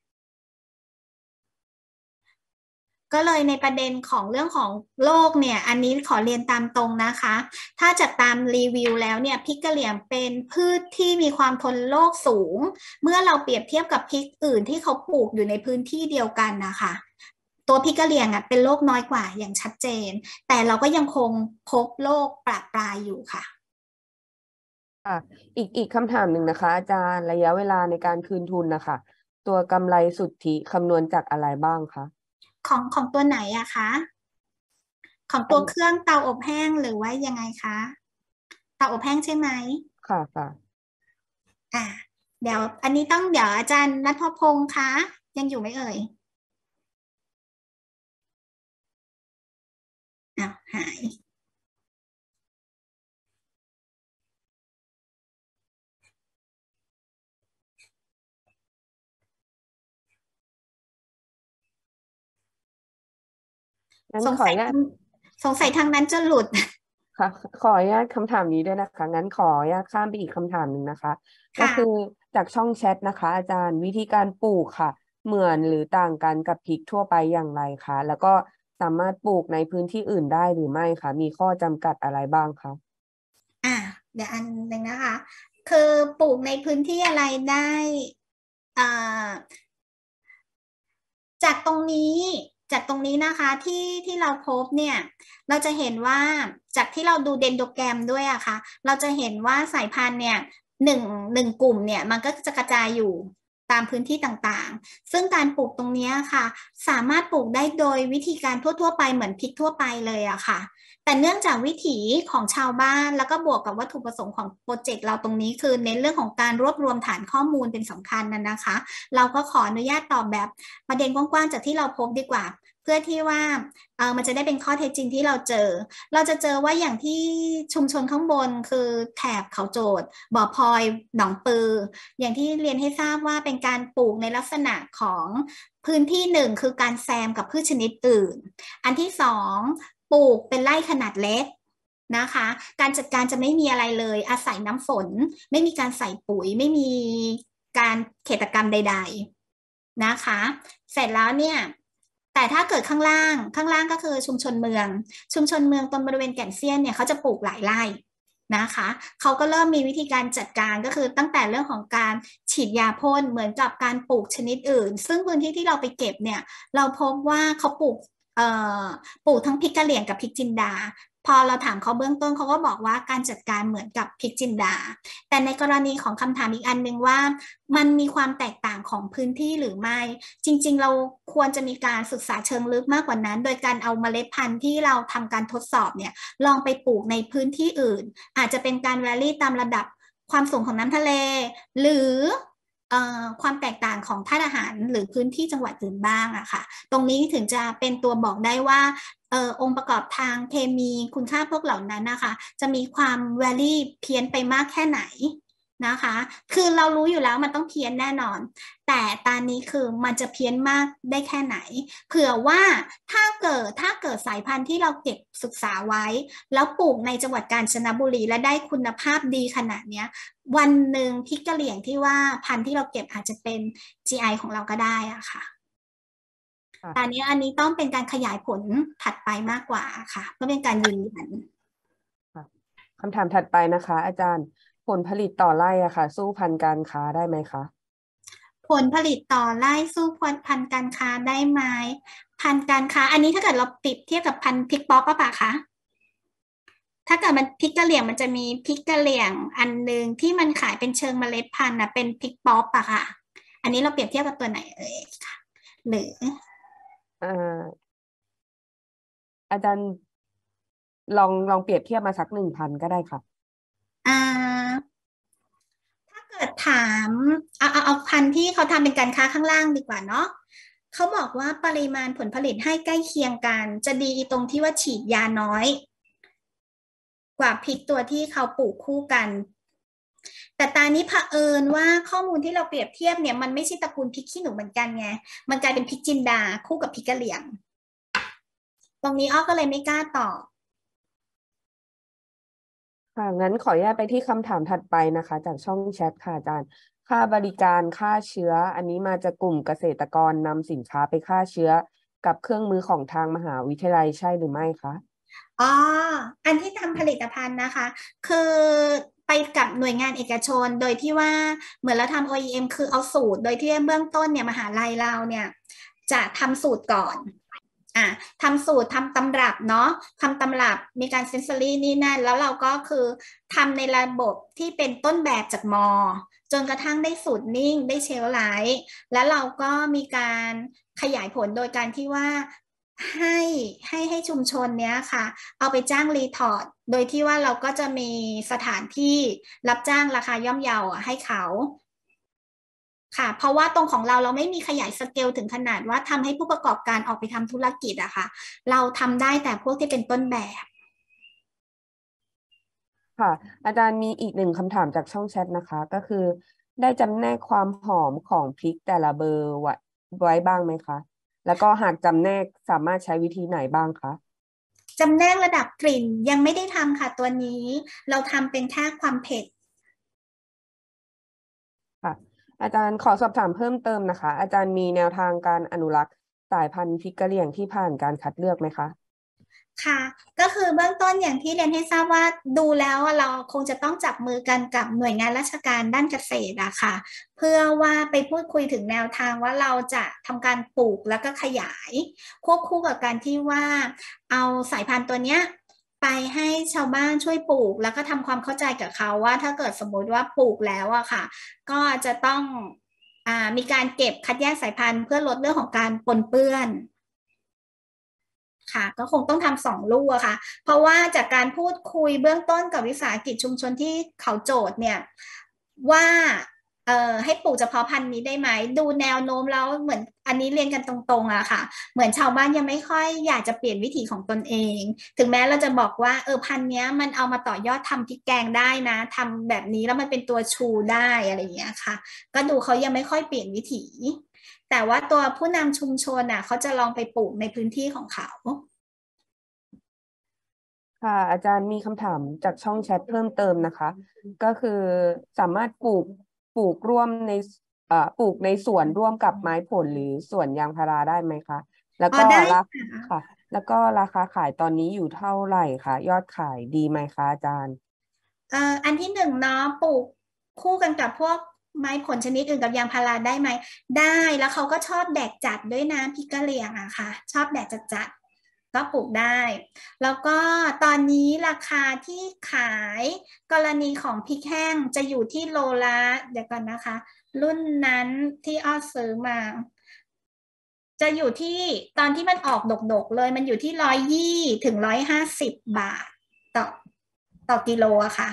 ก็เลยในประเด็นของเรื่องของโรคเนี่ยอันนี้ขอเรียนตามตรงนะคะถ้าจากตามรีวิวแล้วเนี่ยพริกกะเหรี่ยงเป็นพืชที่มีความทนโรคสูงเมื่อเราเปรียบเทียบกับพริกอื่นที่เขาปลูกอยู่ในพื้นที่เดียวกันนะคะตัวพริกกะเหรี่ยงอ่ะเป็นโรคน้อยกว่าอย่างชัดเจนแต่เราก็ยังคงพบโรคประปรายอยู่ค่ะค่ะอีกอีกคำถามหนึ่งนะคะอาจารย์ระยะเวลาในการคืนทุนนะคะตัวกำไรสุทธิคำนวณจากอะไรบ้างคะของของตัวไหนอะคะของตัวเครื่องเตาอบแห้งหรือว่ายังไงคะเตาอบแห้งใช่ไหมค่ะค่ะอ่าเดี๋ยวอันนี้ต้องเดี๋ยวอาจารย์ณัฐพงศ์คะยังอยู่ไหมเอ่ยอ้าวหายงั้นสงสัยขออนุญาตสงสัยทางนั้นจะหลุดค่ะขออนุญาตคำถามนี้ด้วยนะคะงั้นขออนุญาตข้ามไปอีกคำถามหนึ่งนะคะก็ค่ะคือจากช่องแชทนะคะอาจารย์วิธีการปลูกค่ะ เหมือนหรือต่างกันกับพริกทั่วไปอย่างไรคะแล้วก็สามารถปลูกในพื้นที่อื่นได้หรือไม่คะมีข้อจำกัดอะไรบ้างคะอ่าเดี๋ยวอันหนึ่งนะคะคือปลูกในพื้นที่อะไรได้อ่าจากตรงนี้จากตรงนี้นะคะที่ที่เราพบเนี่ยเราจะเห็นว่าจากที่เราดูเดนโดแกรมด้วยอะค่ะเราจะเห็นว่าสายพันธุ์เนี่ยหนึ่งหนึ่งกลุ่มเนี่ยมันก็จะกระจายอยู่ตามพื้นที่ต่างๆซึ่งการปลูกตรงนี้ค่ะสามารถปลูกได้โดยวิธีการทั่วๆไปเหมือนพริกทั่วไปเลยอะค่ะแต่เนื่องจากวิถีของชาวบ้านแล้วก็บวกกับวัตถุประสงค์ของโปรเจกต์เราตรงนี้คือในเรื่องของการรวบรวมฐานข้อมูลเป็นสำคัญนะนะคะเราก็ขออนุญาตตอบแบบประเด็นกว้างๆจากที่เราพบดีกว่าเพื่อที่ว่าเออมันจะได้เป็นข้อเท็จจริงที่เราเจอเราจะเจอว่าอย่างที่ชุมชนข้างบนคือแถบเขาโจดบ่อพลอยหนองปืออย่างที่เรียนให้ทราบว่าเป็นการปลูกในลักษณะของพื้นที่หนึ่งคือการแซมกับพืชชนิดอื่นอันที่สองปลูกเป็นไร่ขนาดเล็กนะคะการจัดการจะไม่มีอะไรเลยอาศัยน้ำฝนไม่มีการใส่ปุ๋ยไม่มีการเขตกรรมใดๆนะคะเสร็จแล้วเนี่ยแต่ถ้าเกิดข้างล่างข้างล่างก็คือชุมชนเมืองชุมชนเมืองตรงบริเวณแก่นเซียนเนี่ยเขาจะปลูกหลายไร่นะคะเขาก็เริ่มมีวิธีการจัดการก็คือตั้งแต่เรื่องของการฉีดยาพ่นเหมือนกับการปลูกชนิดอื่นซึ่งพื้นที่ที่เราไปเก็บเนี่ยเราพบว่าเขาปลูกเอ่อปลูกทั้งพริกกะเหรี่ยงกับพริกจินดาพอเราถามเขาเบื้องต้นเขาก็บอกว่าการจัดการเหมือนกับพริกจินดาแต่ในกรณีของคำถามอีกอันนึงว่ามันมีความแตกต่างของพื้นที่หรือไม่จริงๆเราควรจะมีการศึกษาเชิงลึกมากกว่านั้นโดยการเอาเมล็ดพันธุ์ที่เราทำการทดสอบเนี่ยลองไปปลูกในพื้นที่อื่นอาจจะเป็นการแวรี่ตามระดับความสูงของน้ำทะเลหรือความแตกต่างของธาตุอาหารหรือพื้นที่จังหวัดอื่นบ้างอะค่ะตรงนี้ถึงจะเป็นตัวบอกได้ว่าเอ่อองค์ประกอบทางเคมีคุณค่าพวกเหล่านั้นนะคะจะมีความแวรี่เพี้ยนไปมากแค่ไหนนะคะคือเรารู้อยู่แล้วมันต้องเพี้ยนแน่นอนแต่ตอนนี้คือมันจะเพี้ยนมากได้แค่ไหนเผื่อว่าถ้าเกิดถ้าเกิดสายพันธุ์ที่เราเก็บศึกษาไว้แล้วปลูกในจังหวัดกาญจนบุรีและได้คุณภาพดีขนาดเนี้ยวันหนึ่งพริกกะเหรี่ยงที่ว่าพันธุ์ที่เราเก็บอาจจะเป็น จี ไอ ของเราก็ได้อะค่ะตอนนี้อันนี้ต้องเป็นการขยายผลถัดไปมากกว่าค่ะเพื่อเป็นการยืนยันคำถามถัดไปนะคะอาจารย์ผลผลิตต่อไร่อะค่ะสู้พันธุ์การค้าได้ไหมคะผลผลิตต่อไร่สู้พันธุ์การค้าได้ไหมพันธุ์การค้าอันนี้ถ้าเกิดเราเปรียบเทียบกับพันธุ์พริกป๊อปป่ะคะถ้าเกิดมันพริกกะเหรี่ยงมันจะมีพริกกะเหรี่ยงอันนึงที่มันขายเป็นเชิงเมล็ดพันธุ์นะเป็นพริกป๊อปอะค่ะอันนี้เราเปรียบเทียบกับตัวไหนเอ่ยค่ะหรืออ่าอาจารย์ลองลองเปรียบเทียบมาสักหนึ่งพันก็ได้ค่ะอ่าถ้าเกิดถามเอาเอาเอาพันธุ์ที่เขาทำเป็นการค้าข้างล่างดีกว่าเนาะเขาบอกว่าปริมาณผลผลิตให้ใกล้เคียงกันจะดีตรงที่ว่าฉีดยาน้อยกว่าพริกตัวที่เขาปลูกคู่กันแต่ตอนนี้เผอิญว่าข้อมูลที่เราเปรียบเทียบเนี่ยมันไม่ใช่ตระกูลพริกขี้หนูเหมือนกันไงมันกลายเป็นพริกจินดาคู่กับพริกกะเหรี่ยงตรงนี้อ้อก็เลยไม่กล้าตอบค่ะงั้นขออนุญาตไปที่คำถามถัดไปนะคะจากช่องแชทค่ะอาจารย์ค่าบริการฆ่าเชื้ออันนี้มาจากกลุ่มเกษตรกรนำสินค้าไปฆ่าเชื้อกับเครื่องมือของทางมหาวิทยาลัยใช่หรือไม่คะอ๋ออันที่ทำผลิตภัณฑ์นะคะคือไปกับหน่วยงานเอกชนโดยที่ว่าเหมือนเราทำ โอ อี เอ็ม คือเอาสูตรโดยที่เบื้องต้นเนี่ยมหาลัยเราเนี่ยจะทำสูตรก่อนอ่ะทำสูตรทำตำรับเนาะทำตำรับมีการเซนซอรี่นี่นั่นแล้วเราก็คือทำในระบบที่เป็นต้นแบบจากมอจนกระทั่งได้สูตรนิ่งได้เชลไลท์แล้วเราก็มีการขยายผลโดยการที่ว่าให้ให้ให้ชุมชนเนี้ยค่ะเอาไปจ้างรีทอร์ดโดยที่ว่าเราก็จะมีสถานที่รับจ้างราคาย่อมเยาให้เขาค่ะเพราะว่าตรงของเราเราไม่มีขยายสเกลถึงขนาดว่าทำให้ผู้ประกอบการออกไปทำธุรกิจอะค่ะเราทำได้แต่พวกที่เป็นต้นแบบค่ะอาจารย์มีอีกหนึ่งคำถามจากช่องแชทนะคะก็คือได้จำแนกความหอมของพริกแต่ละเบอร์ไว้บ้างไหมคะแล้วก็หากจำแนกสามารถใช้วิธีไหนบ้างคะจำแนกระดับกลิ่นยังไม่ได้ทำค่ะตัวนี้เราทำเป็นแค่ความเผ็ดค่ะอาจารย์ขอสอบถามเพิ่มเติมนะคะอาจารย์มีแนวทางการอนุรักษ์สายพันธุ์พริกกะเหรี่ยงที่ผ่านการคัดเลือกไหมคะค่ะก็คือเบื้องต้นอย่างที่เรียนให้ทราบว่าดูแล้วเราคงจะต้องจับมือกันกับหน่วยงานราชการด้านเกษตรอะค่ะเพื่อว่าไปพูดคุยถึงแนวทางว่าเราจะทำการปลูกแล้วก็ขยายควบคู่กับการที่ว่าเอาสายพันธุ์ตัวเนี้ยไปให้ชาวบ้านช่วยปลูกแล้วก็ทำความเข้าใจกับเขาว่าถ้าเกิดสมมติว่าปลูกแล้วอะค่ะก็จะต้องอ่ามีการเก็บคัดแยกสายพันธุ์เพื่อลดเรื่องของการปนเปื้อนค่ะก็คงต้องทำสองลูกอะค่ะเพราะว่าจากการพูดคุยเบื้องต้นกับวิสาหกิจชุมชนที่เขาโจทย์เนี่ยว่าเอ่อให้ปลูกเฉพาะพันธุ์นี้ได้ไหมดูแนวโน้มแล้วเหมือนอันนี้เรียนกันตรงๆอะค่ะเหมือนชาวบ้านยังไม่ค่อยอยากจะเปลี่ยนวิถีของตนเองถึงแม้เราจะบอกว่าเออพันธุ์เนี้ยมันเอามาต่อยอดทำพริกแกงได้นะทำแบบนี้แล้วมันเป็นตัวชูได้อะไรอย่างเงี้ยค่ะก็ดูเขายังไม่ค่อยเปลี่ยนวิถีแต่ว่าตัวผู้นำชุมชนน่ะเขาจะลองไปปลูกในพื้นที่ของเขาค่ะอาจารย์มีคำถามจากช่องแชทเพิ่มเติมนะคะ ก็คือสามารถปลูกปลูกร่วมในเอ่อปลูกในสวนร่วมกับไม้ผลหรือสวนยางพาราได้ไหมคะแล้วก็ราคาค่ะ แล้วก็ราคาขายตอนนี้อยู่เท่าไหร่คะยอดขายดีไหมคะอาจารย์เอ่ออันที่หนึ่งเนาะปลูกคู่กันกับพวกไม้ผลชนิดอื่นกับยางพาราได้ไหมได้แล้วเขาก็ชอบแดดจัดด้วยนะพริกกะเหรี่ยงอะค่ะชอบแดดจัดจัดก็ปลูกได้แล้วก็ตอนนี้ราคาที่ขายกรณีของพริกแห้งจะอยู่ที่โลละเดี๋ยวก่อนนะคะรุ่นนั้นที่อ้อซื้อมาจะอยู่ที่ตอนที่มันออกดกๆเลยมันอยู่ที่ร้อยยี่ถึงร้อยห้าสิบบาทต่อต่อกิโลอะค่ะ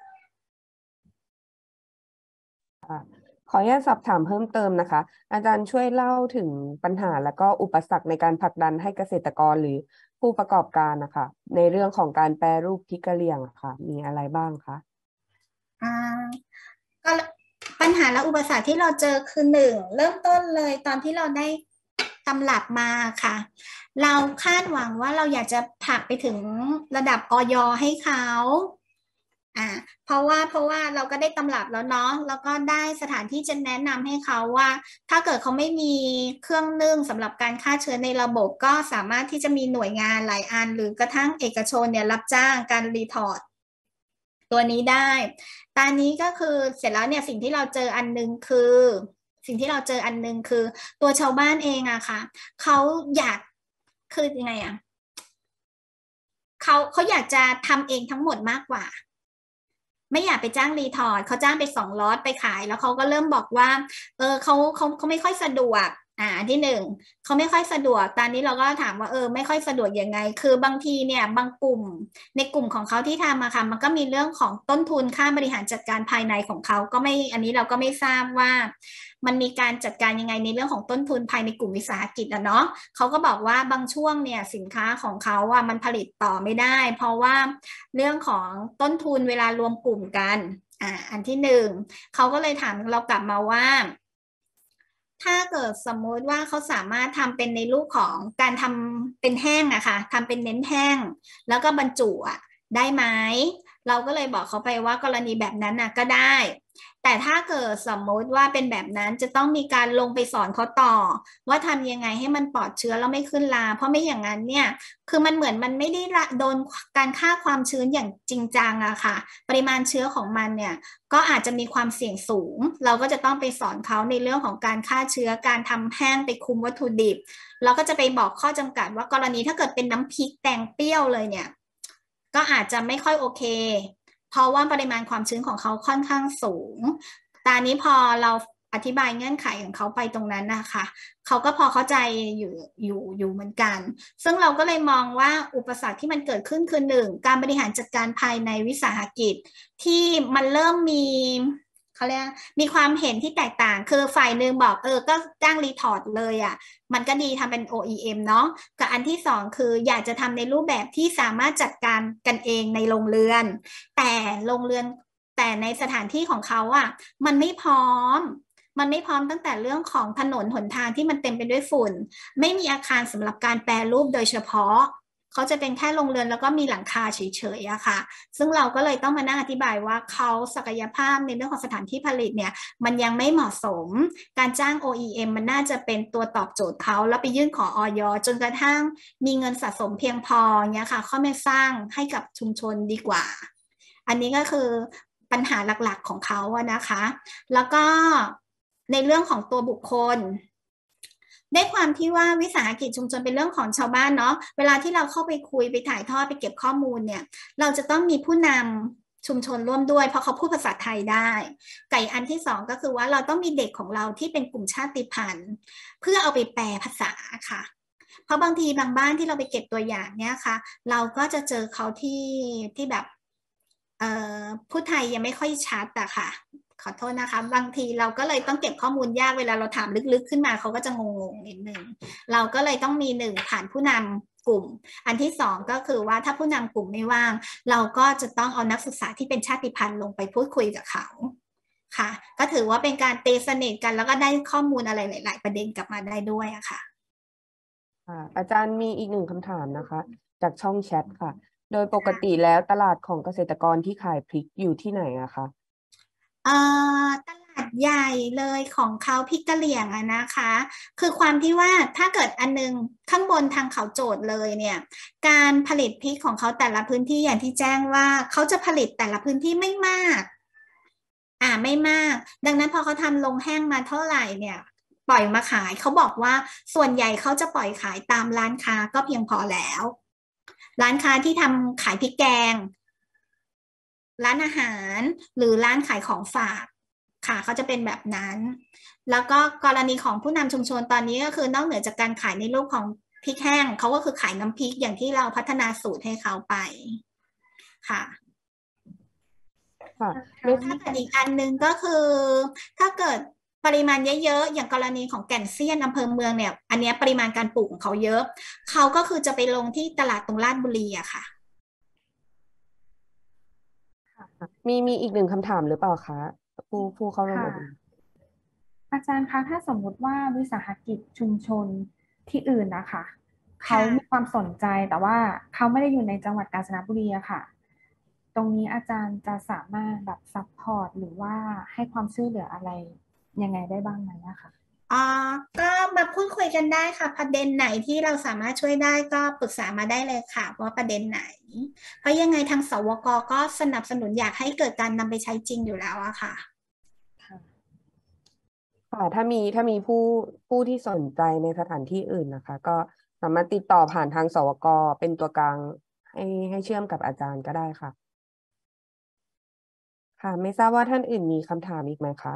ขออนุญาตสอบถามเพิ่มเติมนะคะ อาจารย์ช่วยเล่าถึงปัญหาและก็อุปสรรคในการผลักดันให้เกษตรกรหรือผู้ประกอบการนะคะในเรื่องของการแปรรูปพริกกะเหรี่ยงค่ะมีอะไรบ้างคะอ่าก็ปัญหาและอุปสรรคที่เราเจอคือหนึ่งเริ่มต้นเลยตอนที่เราได้ตำรับมาค่ะเราคาดหวังว่าเราอยากจะผลักไปถึงระดับอย.ให้เขาอ่าเพราะว่าเพราะว่าเราก็ได้ตำรับแล้วเนาะแล้วก็ได้สถานที่จะแนะนำให้เขาว่าถ้าเกิดเขาไม่มีเครื่องนึ่งสำหรับการฆ่าเชื้อในระบบก็สามารถที่จะมีหน่วยงานหลายอันหรือกระทั่งเอกชนเนี่ยรับจ้างการรีพอร์ตตัวนี้ได้ตอนนี้ก็คือเสร็จแล้วเนี่ยสิ่งที่เราเจออันนึงคือสิ่งที่เราเจออันนึงคือตัวชาวบ้านเองอะค่ะเขาอยากคือยังไงอะเขาเขาอยากจะทำเองทั้งหมดมากกว่าไม่อยากไปจ้างรีทอร์ดเขาจ้างไปสองล็อตไปขายแล้วเขาก็เริ่มบอกว่าเออเขาเขาเขาไม่ค่อยสะดวกอ่าที่หนึ่งเขาไม่ค่อยสะดวกตอนนี้เราก็ถามว่าเออไม่ค่อยสะดวกยังไงคือบางทีเนี่ยบางกลุ่มในกลุ่มของเขาที่ทำอะค่ะมันก็มีเรื่องของต้นทุนค่าบริหารจัดการภายในของเขาก็ไม่อันนี้เราก็ไม่ทราบว่ามันมีการจัดการยังไงในเรื่องของต้นทุนภายในกลุ่มวิสาหกิจอะเนาะเขาก็บอกว่าบางช่วงเนี่ยสินค้าของเขาอะมันผลิตต่อไม่ได้เพราะว่าเรื่องของต้นทุนเวลารวมกลุ่มกันอ่าอันที่หนึ่งเขาก็เลยถามเรากลับมาว่าถ้าเกิดสมมติว่าเขาสามารถทำเป็นในรูปของการทำเป็นแห้งอะค่ะทำเป็นเน้นแห้งแล้วก็บรรจุอะได้ไหมเราก็เลยบอกเขาไปว่ากรณีแบบนั้นน่ะก็ได้แต่ถ้าเกิดสมมติว่าเป็นแบบนั้นจะต้องมีการลงไปสอนเขาต่อว่าทำยังไงให้มันปลอดเชื้อแล้วไม่ขึ้นลาเพราะไม่อย่างนั้นเนี่ยคือมันเหมือนมันไม่ได้โดนการฆ่าความชื้นอย่างจริงจังอะค่ะปริมาณเชื้อของมันเนี่ยก็อาจจะมีความเสี่ยงสูงเราก็จะต้องไปสอนเขาในเรื่องของการฆ่าเชื้อการทำแห้งไปคุมวัตถุดิบเราก็จะไปบอกข้อจำกัดว่ากรณีถ้าเกิดเป็นน้ำพริกแตงเปรี้ยวเลยเนี่ยก็อาจจะไม่ค่อยโอเคเพราะว่าปริมาณความชื้นของเขาค่อนข้างสูงตอนนี้พอเราอธิบายเงื่อนไขของเขาไปตรงนั้นนะคะเขาก็พอเข้าใจอยู่อยู่อยู่เหมือนกันซึ่งเราก็เลยมองว่าอุปสรรคที่มันเกิดขึ้นคือหนึ่งการบริหารจัดการภายในวิสาหกิจที่มันเริ่มมีเขาเรียกมีความเห็นที่แตกต่างคือฝ่ายหนึ่งบอกเออก็จ้างรีทอร์ดเลยอ่ะมันก็ดีทำเป็น โอ อี เอ็ม เนาะกับอันที่สองคืออยากจะทำในรูปแบบที่สามารถจัดการกันเองในโรงเรือนแต่โรงเรือนแต่ในสถานที่ของเขาอ่ะมันไม่พร้อมมันไม่พร้อมตั้งแต่เรื่องของถนนหนทางที่มันเต็มไปด้วยฝุ่นไม่มีอาคารสำหรับการแปรรูปโดยเฉพาะเขาจะเป็นแค่โรงเรือนแล้วก็มีหลังคาเฉยๆอะค่ะซึ่งเราก็เลยต้องมานั่งอธิบายว่าเขาศักยภาพในเรื่องของสถานที่ผลิตเนี่ยมันยังไม่เหมาะสมการจ้าง โอ อี เอ็ม มันน่าจะเป็นตัวตอบโจทย์เขาแล้วไปยื่นขออย.จนกระทั่งมีเงินสะสมเพียงพอเนี่ยค่ะเข้ามาสร้างให้กับชุมชนดีกว่าอันนี้ก็คือปัญหาหลักๆของเขาอะนะคะแล้วก็ในเรื่องของตัวบุคคลได้ความที่ว่าวิสาหกิจชุมชนเป็นเรื่องของชาวบ้านเนาะเวลาที่เราเข้าไปคุยไปถ่ายทอดไปเก็บข้อมูลเนี่ยเราจะต้องมีผู้นำชุมชนร่วมด้วยเพราะเขาพูดภาษาไทยได้ไก่อันที่สองก็คือว่าเราต้องมีเด็กของเราที่เป็นกลุ่มชาติพันธุ์เพื่อเอาไปแปลภาษาค่ะเพราะบางทีบางบ้านที่เราไปเก็บตัวอย่างเนี่ยค่ะเราก็จะเจอเขาที่ที่แบบเอ่อพูดไทยยังไม่ค่อยชัดอะค่ะขอโทษนะคะบางทีเราก็เลยต้องเก็บข้อมูลยากเวลาเราถามลึกๆขึ้นมาเขาก็จะงงๆนิดนึงเราก็เลยต้องมีหนึ่งผ่านผู้นำกลุ่มอันที่สองก็คือว่าถ้าผู้นำกลุ่มไม่ว่างเราก็จะต้องเอานักศึกษาที่เป็นชาติพันธุ์ลงไปพูดคุยกับเขาค่ะก็ถือว่าเป็นการตีสนิทกันแล้วก็ได้ข้อมูลอะไรหลายๆประเด็นกลับมาได้ด้วยอะค่ะค่ะอาจารย์มีอีกหนึ่งคำถามนะคะจากช่องแชทค่ะโดยปกติแล้วตลาดของเกษตรกรที่ขายพริกอยู่ที่ไหนอะคะเอ่อตลาดใหญ่เลยของเขาพริกกะเหรี่ยงอะนะคะคือความที่ว่าถ้าเกิดอันนึงข้างบนทางเขาโจทย์เลยเนี่ยการผลิตพริกของเขาแต่ละพื้นที่อย่างที่แจ้งว่าเขาจะผลิตแต่ละพื้นที่ไม่มากอ่าไม่มากดังนั้นพอเขาทำลงแห้งมาเท่าไหร่เนี่ยปล่อยมาขายเขาบอกว่าส่วนใหญ่เขาจะปล่อยขายตามร้านค้าก็เพียงพอแล้วร้านค้าที่ทำขายพริกแกงร้านอาหารหรือร้านขายของฝากค่ะเขาจะเป็นแบบนั้นแล้วก็กรณีของผู้นำชุมชนตอนนี้ก็คือนอกเหนือจากการขายในรูปของพริกแห้งเขาก็คือขายน้ำพริกอย่างที่เราพัฒนาสูตรให้เขาไปค่ะค่ะถ้าเกิดอีกอันนึงก็คือถ้าเกิดปริมาณเยอะๆอย่างกรณีของแก่นเซียนอำเภอเมืองเนี่ยอันนี้ปริมาณการปลูกของเขาเยอะเขาก็คือจะไปลงที่ตลาดตรงลาดบุรีอะค่ะมีมีอีกหนึ่งคำถามหรือเปล่าคะผู้ผู้เข้าร่วมอบรมอาจารย์คะถ้าสมมุติว่าวิสาหกิจชุมชนที่อื่นนะคะเขามีความสนใจแต่ว่าเขาไม่ได้อยู่ในจังหวัดกาญจนบุรีอะค่ะตรงนี้อาจารย์จะสามารถแบบซัพพอร์ตหรือว่าให้ความช่วยเหลืออะไรยังไงได้บ้างไหมอะคะอ่าก็มาพูดคุยกันได้ค่ะประเด็นไหนที่เราสามารถช่วยได้ก็ปรึกษามาได้เลยค่ะว่าประเด็นไหนเพราะยังไงทางสวกก็สนับสนุนอยากให้เกิดการนำไปใช้จริงอยู่แล้วอะค่ะค่ะถ้ามีถ้ามีผู้ผู้ที่สนใจในสถานที่อื่นนะคะก็สามารถติดต่อผ่านทางสวกเป็นตัวกลางให้ให้เชื่อมกับอาจารย์ก็ได้ค่ะค่ะไม่ทราบว่าท่านอื่นมีคำถามอีกไหมคะ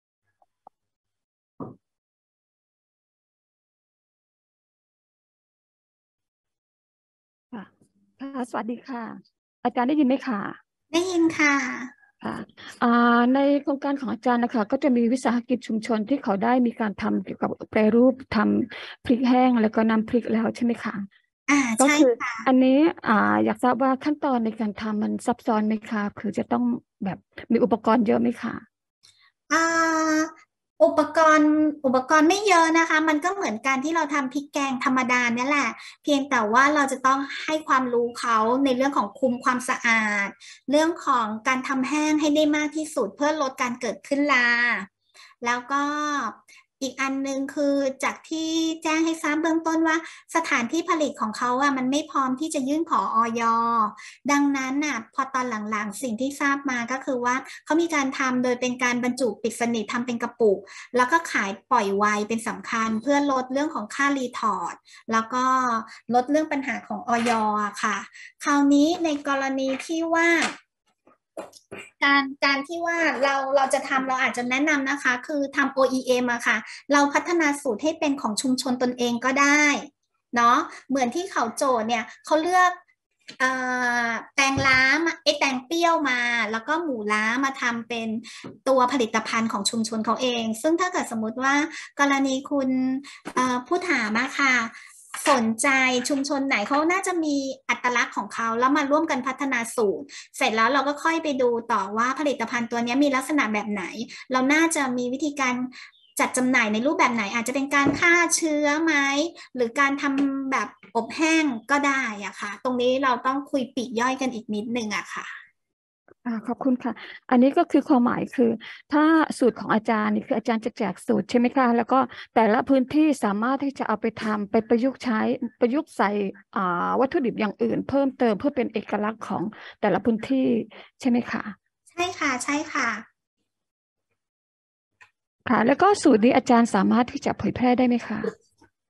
ค่ะค่ะสวัสดีค่ะอาจารย์ได้ยินไหมคะได้ยินค่ะค่ะในโครงการของอาจารย์นะคะก็จะมีวิสาหกิจชุมชนที่เขาได้มีการทำเกี่ยวกับแปรรูปทำพริกแห้งแล้วก็น้ำพริกแล้วใช่ไหมคะอ่าก็ใช่คือค่ะอันนี้อ่าอยากทราบว่าขั้นตอนในการทำมันซับซ้อนไหมคะคือจะต้องแบบมีอุปกรณ์เยอะไหมคะอ่าอุปกรณ์อุปกรณ์ไม่เยอะนะคะมันก็เหมือนการที่เราทำพริกแกงธรรมดาเนี่ยแหละเพียงแต่ว่าเราจะต้องให้ความรู้เขาในเรื่องของคุมความสะอาดเรื่องของการทำแห้งให้ได้มากที่สุดเพื่อลดการเกิดขึ้นลาแล้วก็อีกอันนึงคือจากที่แจ้งให้ทราบเบื้องต้นว่าสถานที่ผลิตของเขาอ่ะมันไม่พร้อมที่จะยื่นขออย.ดังนั้นน่ะพอตอนหลังๆสิ่งที่ทราบมาก็คือว่าเขามีการทำโดยเป็นการบรรจุปิดสนิททำเป็นกระปุกแล้วก็ขายปล่อยไวเป็นสำคัญเพื่อลดเรื่องของค่ารีทอร์ดแล้วก็ลดเรื่องปัญหาของอย.ค่ะคราวนี้ในกรณีที่ว่าการการที่ว่าเราเราจะทำเราอาจจะแนะนำนะคะคือทำ โอ อี เอ็ม อะค่ะเราพัฒนาสูตรให้เป็นของชุมชนตนเองก็ได้เนาะเหมือนที่เขาโจทย์เนี่ยเขาเลือกแตงล้าไอ้แตงเปรี้ยวมาแล้วก็หมูล้ามาทำเป็นตัวผลิตภัณฑ์ของชุมชนเขาเองซึ่งถ้าเกิดสมมติว่ากรณีคุณผู้ถามอะค่ะสนใจชุมชนไหนเขาน่าจะมีอัตลักษณ์ของเขาแล้วมาร่วมกันพัฒนาสูตรเสร็จแล้วเราก็ค่อยไปดูต่อว่าผลิตภัณฑ์ตัวนี้มีลักษณะแบบไหนเราน่าจะมีวิธีการจัดจำหน่ายในรูปแบบไหนอาจจะเป็นการฆ่าเชื้อไหมหรือการทำแบบอบแห้งก็ได้อะค่ะตรงนี้เราต้องคุยปลีกย่อยกันอีกนิดนึงอะค่ะขอบคุณค่ะอันนี้ก็คือความหมายคือถ้าสูตรของอาจารย์นี่คืออาจารย์จะแจกสูตรใช่ไหมคะแล้วก็แต่ละพื้นที่สามารถที่จะเอาไปทำไปประยุกต์ใช้ประยุกต์ใส่วัตถุดิบอย่างอื่นเพิ่มเติมเพื่อเป็นเอกลักษณ์ของแต่ละพื้นที่ใช่ไหมคะใช่ค่ะใช่ค่ะค่ะแล้วก็สูตรนี้อาจารย์สามารถที่จะเผยแพร่ได้ไหมคะ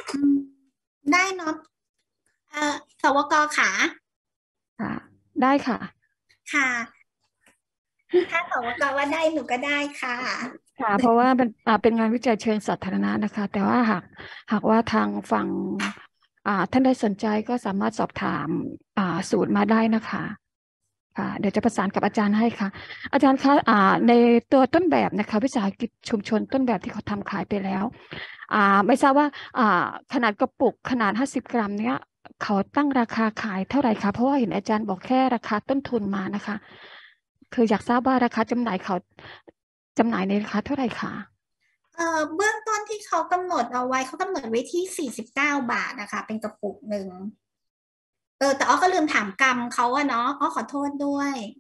อืมได้เนาะเอ่อสวกค่ะค่ะ ได้ค่ะค่ะ ถ้าสวกว่าได้หนูก็ได้ค่ะค่ะ เพราะว่าเป็นอ่าเป็นงานวิจัยเชิงสาธารณะนะคะ แต่ว่าหากหากว่าทางฝั่งอ่าท่านใดสนใจก็สามารถสอบถามอ่าสูตรมาได้นะคะค่ะเดี๋ยวจะประสานกับอาจารย์ให้ค่ะ อาจารย์คะอ่าในตัวต้นแบบนะคะวิสาหกิจชุมชนต้นแบบที่เขาทำขายไปแล้วอ่าไม่ทราบว่าอ่าขนาดกระปุกขนาดห้าสิบกรัมเนี้ยเขาตั้งราคาขายเท่าไหร่คะเพราะว่าเห็นอาจารย์บอกแค่ราคาต้นทุนมานะคะ คืออยากทราบว่าราคาจำหน่ายเขาจำหน่ายในราคาเท่าไหร่คะเอ่อเบื้องต้นที่เขากำหนดเอาไว้เขากำหนดไว้ที่สี่สิบเก้าบาทนะคะเป็นกระปุกหนึ่งเออแต่อ้อก็ลืมถามกรรมเขาอะเนาะอ้อขอโทษด้วย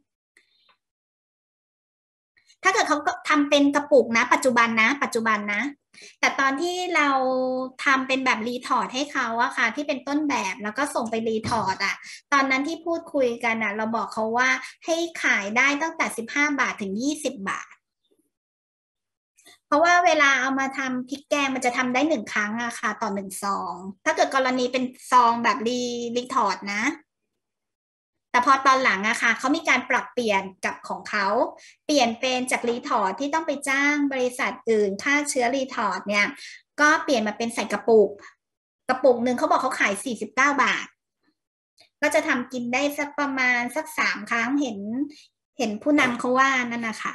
ถ้าเกิดเขาก็ทำเป็นกระปุกนะปัจจุบันนะ ปัจจุบันนะ แต่ตอนที่เราทำเป็นแบบรีทอร์ดให้เขาอะค่ะที่เป็นต้นแบบแล้วก็ส่งไปรีทอร์ดอะตอนนั้นที่พูดคุยกันอะเราบอกเขาว่าให้ขายได้ตั้งแต่สิบห้าบาทถึงยี่สิบบาท เพราะว่าเวลาเอามาทำพริกแกงมันจะทำได้หนึ่งครั้งอะค่ะต่อหนึ่งซอง ถ้าเกิดกรณีเป็นซองแบบรีรีทอร์ดนะ แต่พอตอนหลังอะค่ะเขามีการปรับเปลี่ยนกับของเขาเปลี่ยนเป็นจากรีทอร์ดที่ต้องไปจ้างบริษัทอื่นฆ่าเชื้อรีทอร์ดเนี่ยก็เปลี่ยนมาเป็นใส่กระปุกกระปุกหนึ่งเขาบอกเขาขายสี่สิบเก้าบาทก็จะทำกินได้สักประมาณสักสามครั้งเห็นเห็นผู้นำเขาว่านั่นนะคะ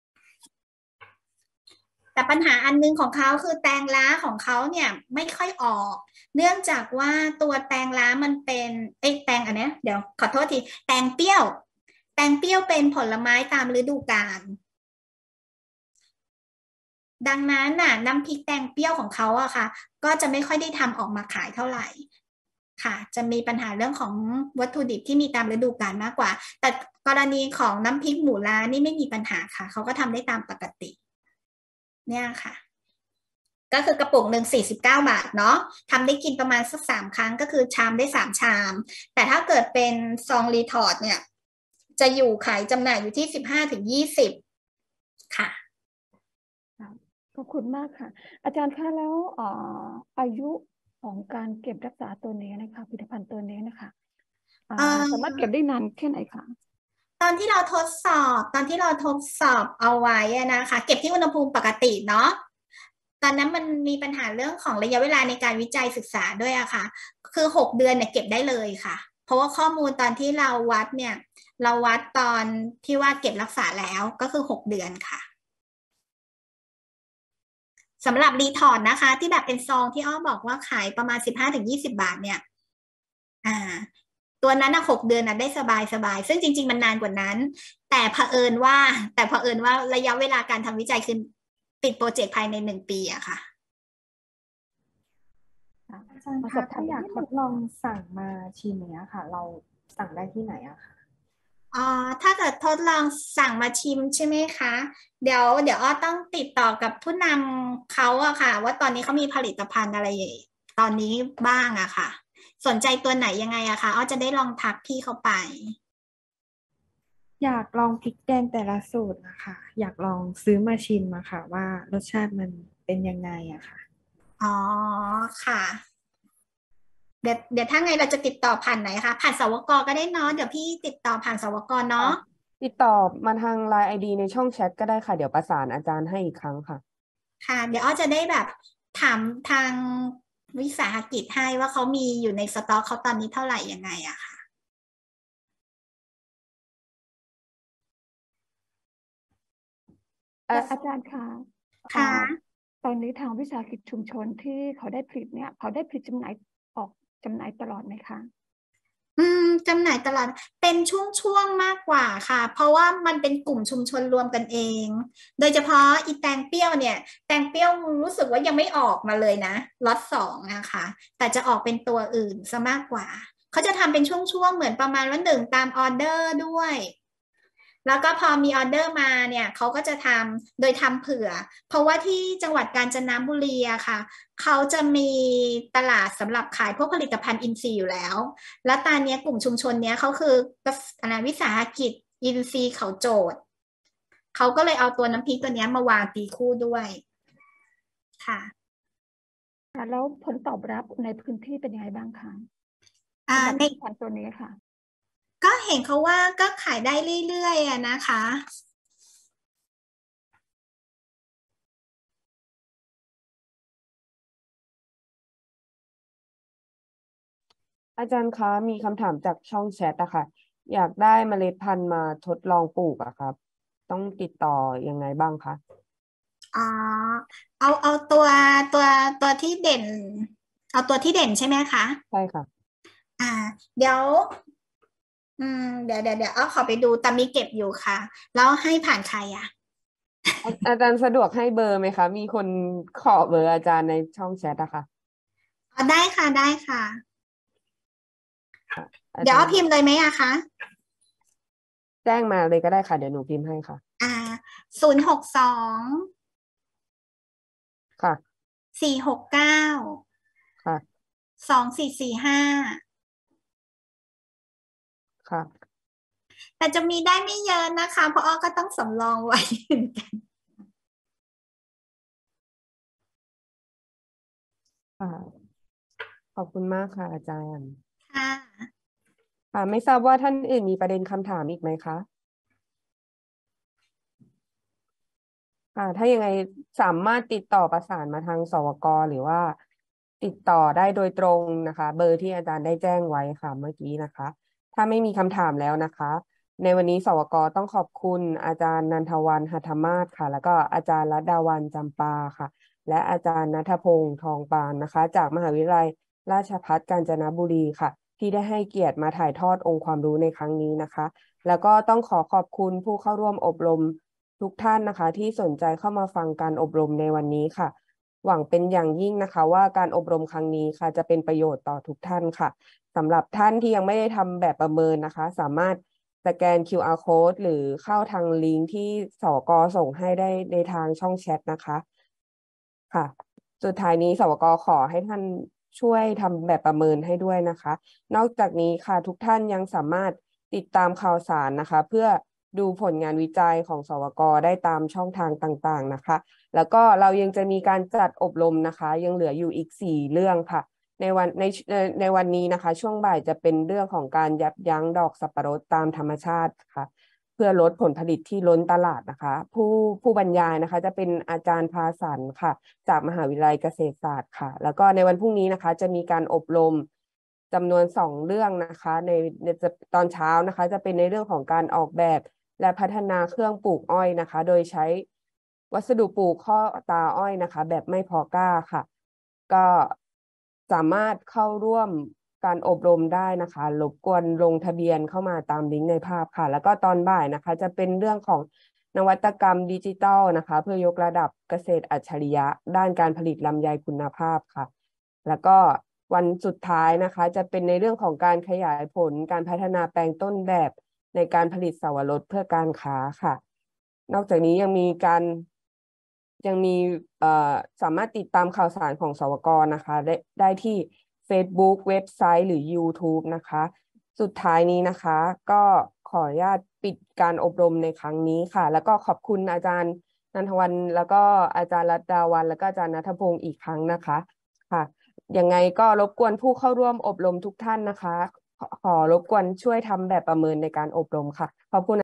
แต่ปัญหาอันนึงของเขาคือแตงล้าของเขาเนี่ยไม่ค่อยออกเนื่องจากว่าตัวแตงล้ามันเป็นไอ้แตงอันเนี้ยเดี๋ยวขอโทษทีแตงเปรี้ยวแตงเปรี้ยวเป็นผลไม้ตามฤดูกาลดังนั้นน่ะน้ำพริกแตงเปรี้ยวของเขาอะค่ะก็จะไม่ค่อยได้ทำออกมาขายเท่าไหร่ค่ะจะมีปัญหาเรื่องของวัตถุดิบที่มีตามฤดูกาลมากกว่าแต่กรณีของน้ำพริกหมูล้านี่ไม่มีปัญหาค่ะเขาก็ทำได้ตามปกติเนี่ยค่ะก็คือกระปุกหนึ่งสี่สิบเก้าบาทเนาะทำได้กินประมาณสักสามครั้งก็คือชามได้สามชามแต่ถ้าเกิดเป็นซองรีทอร์ดเนี่ยจะอยู่ขายจำหน่ายอยู่ที่สิบห้าถึงยี่สิบค่ะขอบคุณมากค่ะ อาจารย์คะแล้วอ่าอายุของการเก็บรักษาตัวนี้นะคะผลิตภัณฑ์ตัวนี้นะคะอ่าสามารถเก็บได้นานแค่ไหนคะตอนที่เราทดสอบตอนที่เราทดสอบเอาไว้นะคะเก็บที่อุณหภูมิปกติเนาะตอนนั้นมันมีปัญหาเรื่องของระยะเวลาในการวิจัยศึกษาด้วยอะค่ะคือหกเดือนเนี่ยเก็บได้เลยค่ะเพราะว่าข้อมูลตอนที่เราวัดเนี่ยเราวัดตอนที่ว่าเก็บรักษาแล้วก็คือหกเดือนค่ะสำหรับรีทอร์ดนะคะที่แบบเป็นซองที่อ้อบอกว่าขายประมาณสิบห้าถึงยี่สิบบาทเนี่ยอ่าตัวนั้นนะหกเดือนนะได้สบายสบายซึ่งจริงๆมันนานกว่านั้นแต่เผอิญว่าแต่เผอิญว่าระยะเวลาการทำวิจัยคือปิดโปรเจกต์ภายในหนึ่งปีอะค่ะอาจารย์คะถ้าอยากทดลองสั่งมาชิมเนี้ยค่ะเราสั่งได้ที่ไหนอะคะอ๋อถ้าเกิดทดลองสั่งมาชิมใช่ไหมคะเดี๋ยวเดี๋ยวอ้อต้องติดต่อกับผู้นำเขาอะค่ะว่าตอนนี้เขามีผลิตภัณฑ์อะไรตอนนี้บ้างอะค่ะสนใจตัวไหนยังไงอะคะอ้อจะได้ลองทักพี่เขาไปอยากลองพริกแกงแต่ละสูตรนะคะอยากลองซื้อมาชิมอะค่ะว่ารสชาติมันเป็นยังไงอะค่ะอ๋อค่ะเดี๋ยวเดี๋ยวถ้าไงเราจะติดต่อผ่านไหนคะผ่านสวกก็ได้เนาะเดี๋ยวพี่ติดต่อผ่านสวกเนาะติดต่อมาทาง ไลน์ ไอ ดี ในช่องแชทก็ได้ค่ะเดี๋ยวประสานอาจารย์ให้อีกครั้งค่ะค่ะเดี๋ยวอ้อจะได้แบบถามทางวิสาหกิจให้ว่าเขามีอยู่ในสต็อกเขาตอนนี้เท่าไหร่ยังไงอะค่ะอาจารย์คะค่ะตอนนี้ทางวิสาหกิจชุมชนที่เขาได้ผลิตเนี่ยเขาได้ผลิตจำหน่ายออกจำหน่ายตลอดไหมคะอืมจำหน่ายตลาดเป็นช่วงๆมากกว่าค่ะเพราะว่ามันเป็นกลุ่มชุมชนรวมกันเองโดยเฉพาะอีแตงเปรี้ยวเนี่ยแตงเปรี้ยวรู้สึกว่ายังไม่ออกมาเลยนะล็อตสองนะคะแต่จะออกเป็นตัวอื่นซะมากกว่าเขาจะทำเป็นช่วงๆเหมือนประมาณว่าหนึ่งตามออเดอร์ด้วยแล้วก็พอมีออเดอร์มาเนี่ยเขาก็จะทำโดยทำเผื่อเพราะว่าที่จังหวัดกาญจนบุรีอะค่ะเขาจะมีตลาดสำหรับขายพวกผลิตภัณฑ์อินทรีย์อยู่แล้วแล้วตอนนี้กลุ่มชุมชนเนี้ยเขาคือวิสาหกิจอินทรีย์เขาโจทย์เขาก็เลยเอาตัวน้ำพริกตัวนี้มาวางตีคู่ด้วยค่ะค่ะแล้วผลตอบรับในพื้นที่เป็นยังไงบ้างคะอ่าสำหรับในผลิตภัณฑ์ตัวนี้ค่ะก็เห็นเขาว่าก็ขายได้เรื่อยๆอะนะคะอาจารย์คะมีคำถามจากช่องแชทอะค่ะอยากได้เมล็ดพันธุ์มาทดลองปลูกอะครับต้องติดต่อยังไงบ้างคะอ๋อเอาเอาตัวตัวตัวที่เด่น เอาตัวที่เด่นใช่ไหมคะใช่ค่ะอ่า เดี๋ยว อืมเดี๋ยวเดี๋ยวเดี๋ยวเอาขอไปดูแต่มีเก็บอยู่ค่ะ แล้วให้ผ่านใครอ่ะอาอาจารย์สะดวกให้เบอร์ไหมคะมีคนขอเบอร์อาจารย์ในช่องแชทอะค่ะอ๋อได้ค่ะได้ค่ะค่ะอาเดี๋ยวจารเอาย์พิมพ์เลยไหมอะคะแจ้งมาเลยก็ได้ค่ะเดี๋ยวหนูพิมพ์ให้ค่ะอ่าศูนย์หกสองค่ะสี่หกเก้าค่ะสองสี่สี่ห้าค่ะแต่จะมีได้ไม่เยอะนะคะ เพราะอ้อก็ต้องสำรองไว้เหมือนกันค่ะ ขอบคุณมากค่ะอาจารย์ค่ะค่ะไม่ทราบว่าท่านอื่นมีประเด็นคำถามอีกไหมคะค่ะถ้ายังไงสามารถติดต่อประสานมาทางสวกหรือว่าติดต่อได้โดยตรงนะคะ เบอร์ที่อาจารย์ได้แจ้งไว้ค่ะเมื่อกี้นะคะ ถ้าไม่มีคำถามแล้วนะคะ ในวันนี้สวกต้องขอบคุณอาจารย์นันทวันหัตถมาศค่ะ แล้วก็อาจารย์รัตดาวันจำปาค่ะ และอาจารย์ณัฐพงษ์ทองปานนะคะ จากมหาวิทยาลัยราชภัฏกาญจนบุรีค่ะ ที่ได้ให้เกียรติมาถ่ายทอดองค์ความรู้ในครั้งนี้นะคะ แล้วก็ต้องขอขอบคุณผู้เข้าร่วมอบรมทุกท่านนะคะ ที่สนใจเข้ามาฟังการอบรมในวันนี้ค่ะ หวังเป็นอย่างยิ่งนะคะว่าการอบรมครั้งนี้ค่ะจะเป็นประโยชน์ต่อทุกท่านค่ะสำหรับท่านที่ยังไม่ได้ทำแบบประเมินนะคะ สามารถสแกน คิว อาร์ code หรือเข้าทางลิงก์ที่สกส่งให้ได้ในทางช่องแชทนะคะค่ะ สุดท้ายนี้สวกขอให้ท่านช่วยทำแบบประเมินให้ด้วยนะคะ นอกจากนี้ค่ะทุกท่านยังสามารถติดตามข่าวสารนะคะ เพื่อดูผลงานวิจัยของสวกได้ตามช่องทางต่างๆนะคะ แล้วก็เรายังจะมีการจัดอบรมนะคะ ยังเหลืออยู่อีกสี่เรื่องค่ะในวันในในวันนี้นะคะ ช่วงบ่ายจะเป็นเรื่องของการยับยั้งดอกสับปะรดตามธรรมชาติค่ะ เพื่อลดผลผลิตที่ล้นตลาดนะคะ ผู้ผู้บรรยายนะคะ จะเป็นอาจารย์ภาสันค่ะ จากมหาวิทยาลัยเกษตรศาสตร์ค่ะ แล้วก็ในวันพรุ่งนี้นะคะ จะมีการอบรมจำนวนสองเรื่องนะคะในในตอนเช้านะคะ จะเป็นในเรื่องของการออกแบบและพัฒนาเครื่องปลูกอ้อยนะคะ โดยใช้วัสดุปลูกข้อตาอ้อยนะคะ แบบไม่พอกล้าค่ะ ก็สามารถเข้าร่วมการอบรมได้นะคะรบกวนลงทะเบียนเข้ามาตามลิงก์ในภาพค่ะ แล้วก็ตอนบ่ายนะคะ จะเป็นเรื่องของนวัตกรรมดิจิทัลนะคะ เพื่อยกระดับเกษตรอัจฉริยะด้านการผลิตลำไยคุณภาพค่ะ แล้วก็วันสุดท้ายนะคะ จะเป็นในเรื่องของการขยายผลการพัฒนาแปลงต้นแบบในการผลิตสวรสเพื่อการค้าค่ะ นอกจากนี้ยังมีการยังมีเอ่อสามารถติดตามข่าวสารของสวกนะคะได้ได้ที่ Facebook เว็บไซต์หรือ YouTube นะคะ สุดท้ายนี้นะคะ ก็ขออนุญาตปิดการอบรมในครั้งนี้ค่ะ แล้วก็ขอบคุณอาจารย์นันทวันแล้วก็อาจารย์รัตดาวันแล้วก็อาจารย์ณัฐพงศ์อีกครั้งนะคะค่ะยังไงก็รบกวนผู้เข้าร่วมอบรมทุกท่านนะคะ ขอขอรบกวนช่วยทำแบบประเมินในการอบรมค่ะขอบคุณ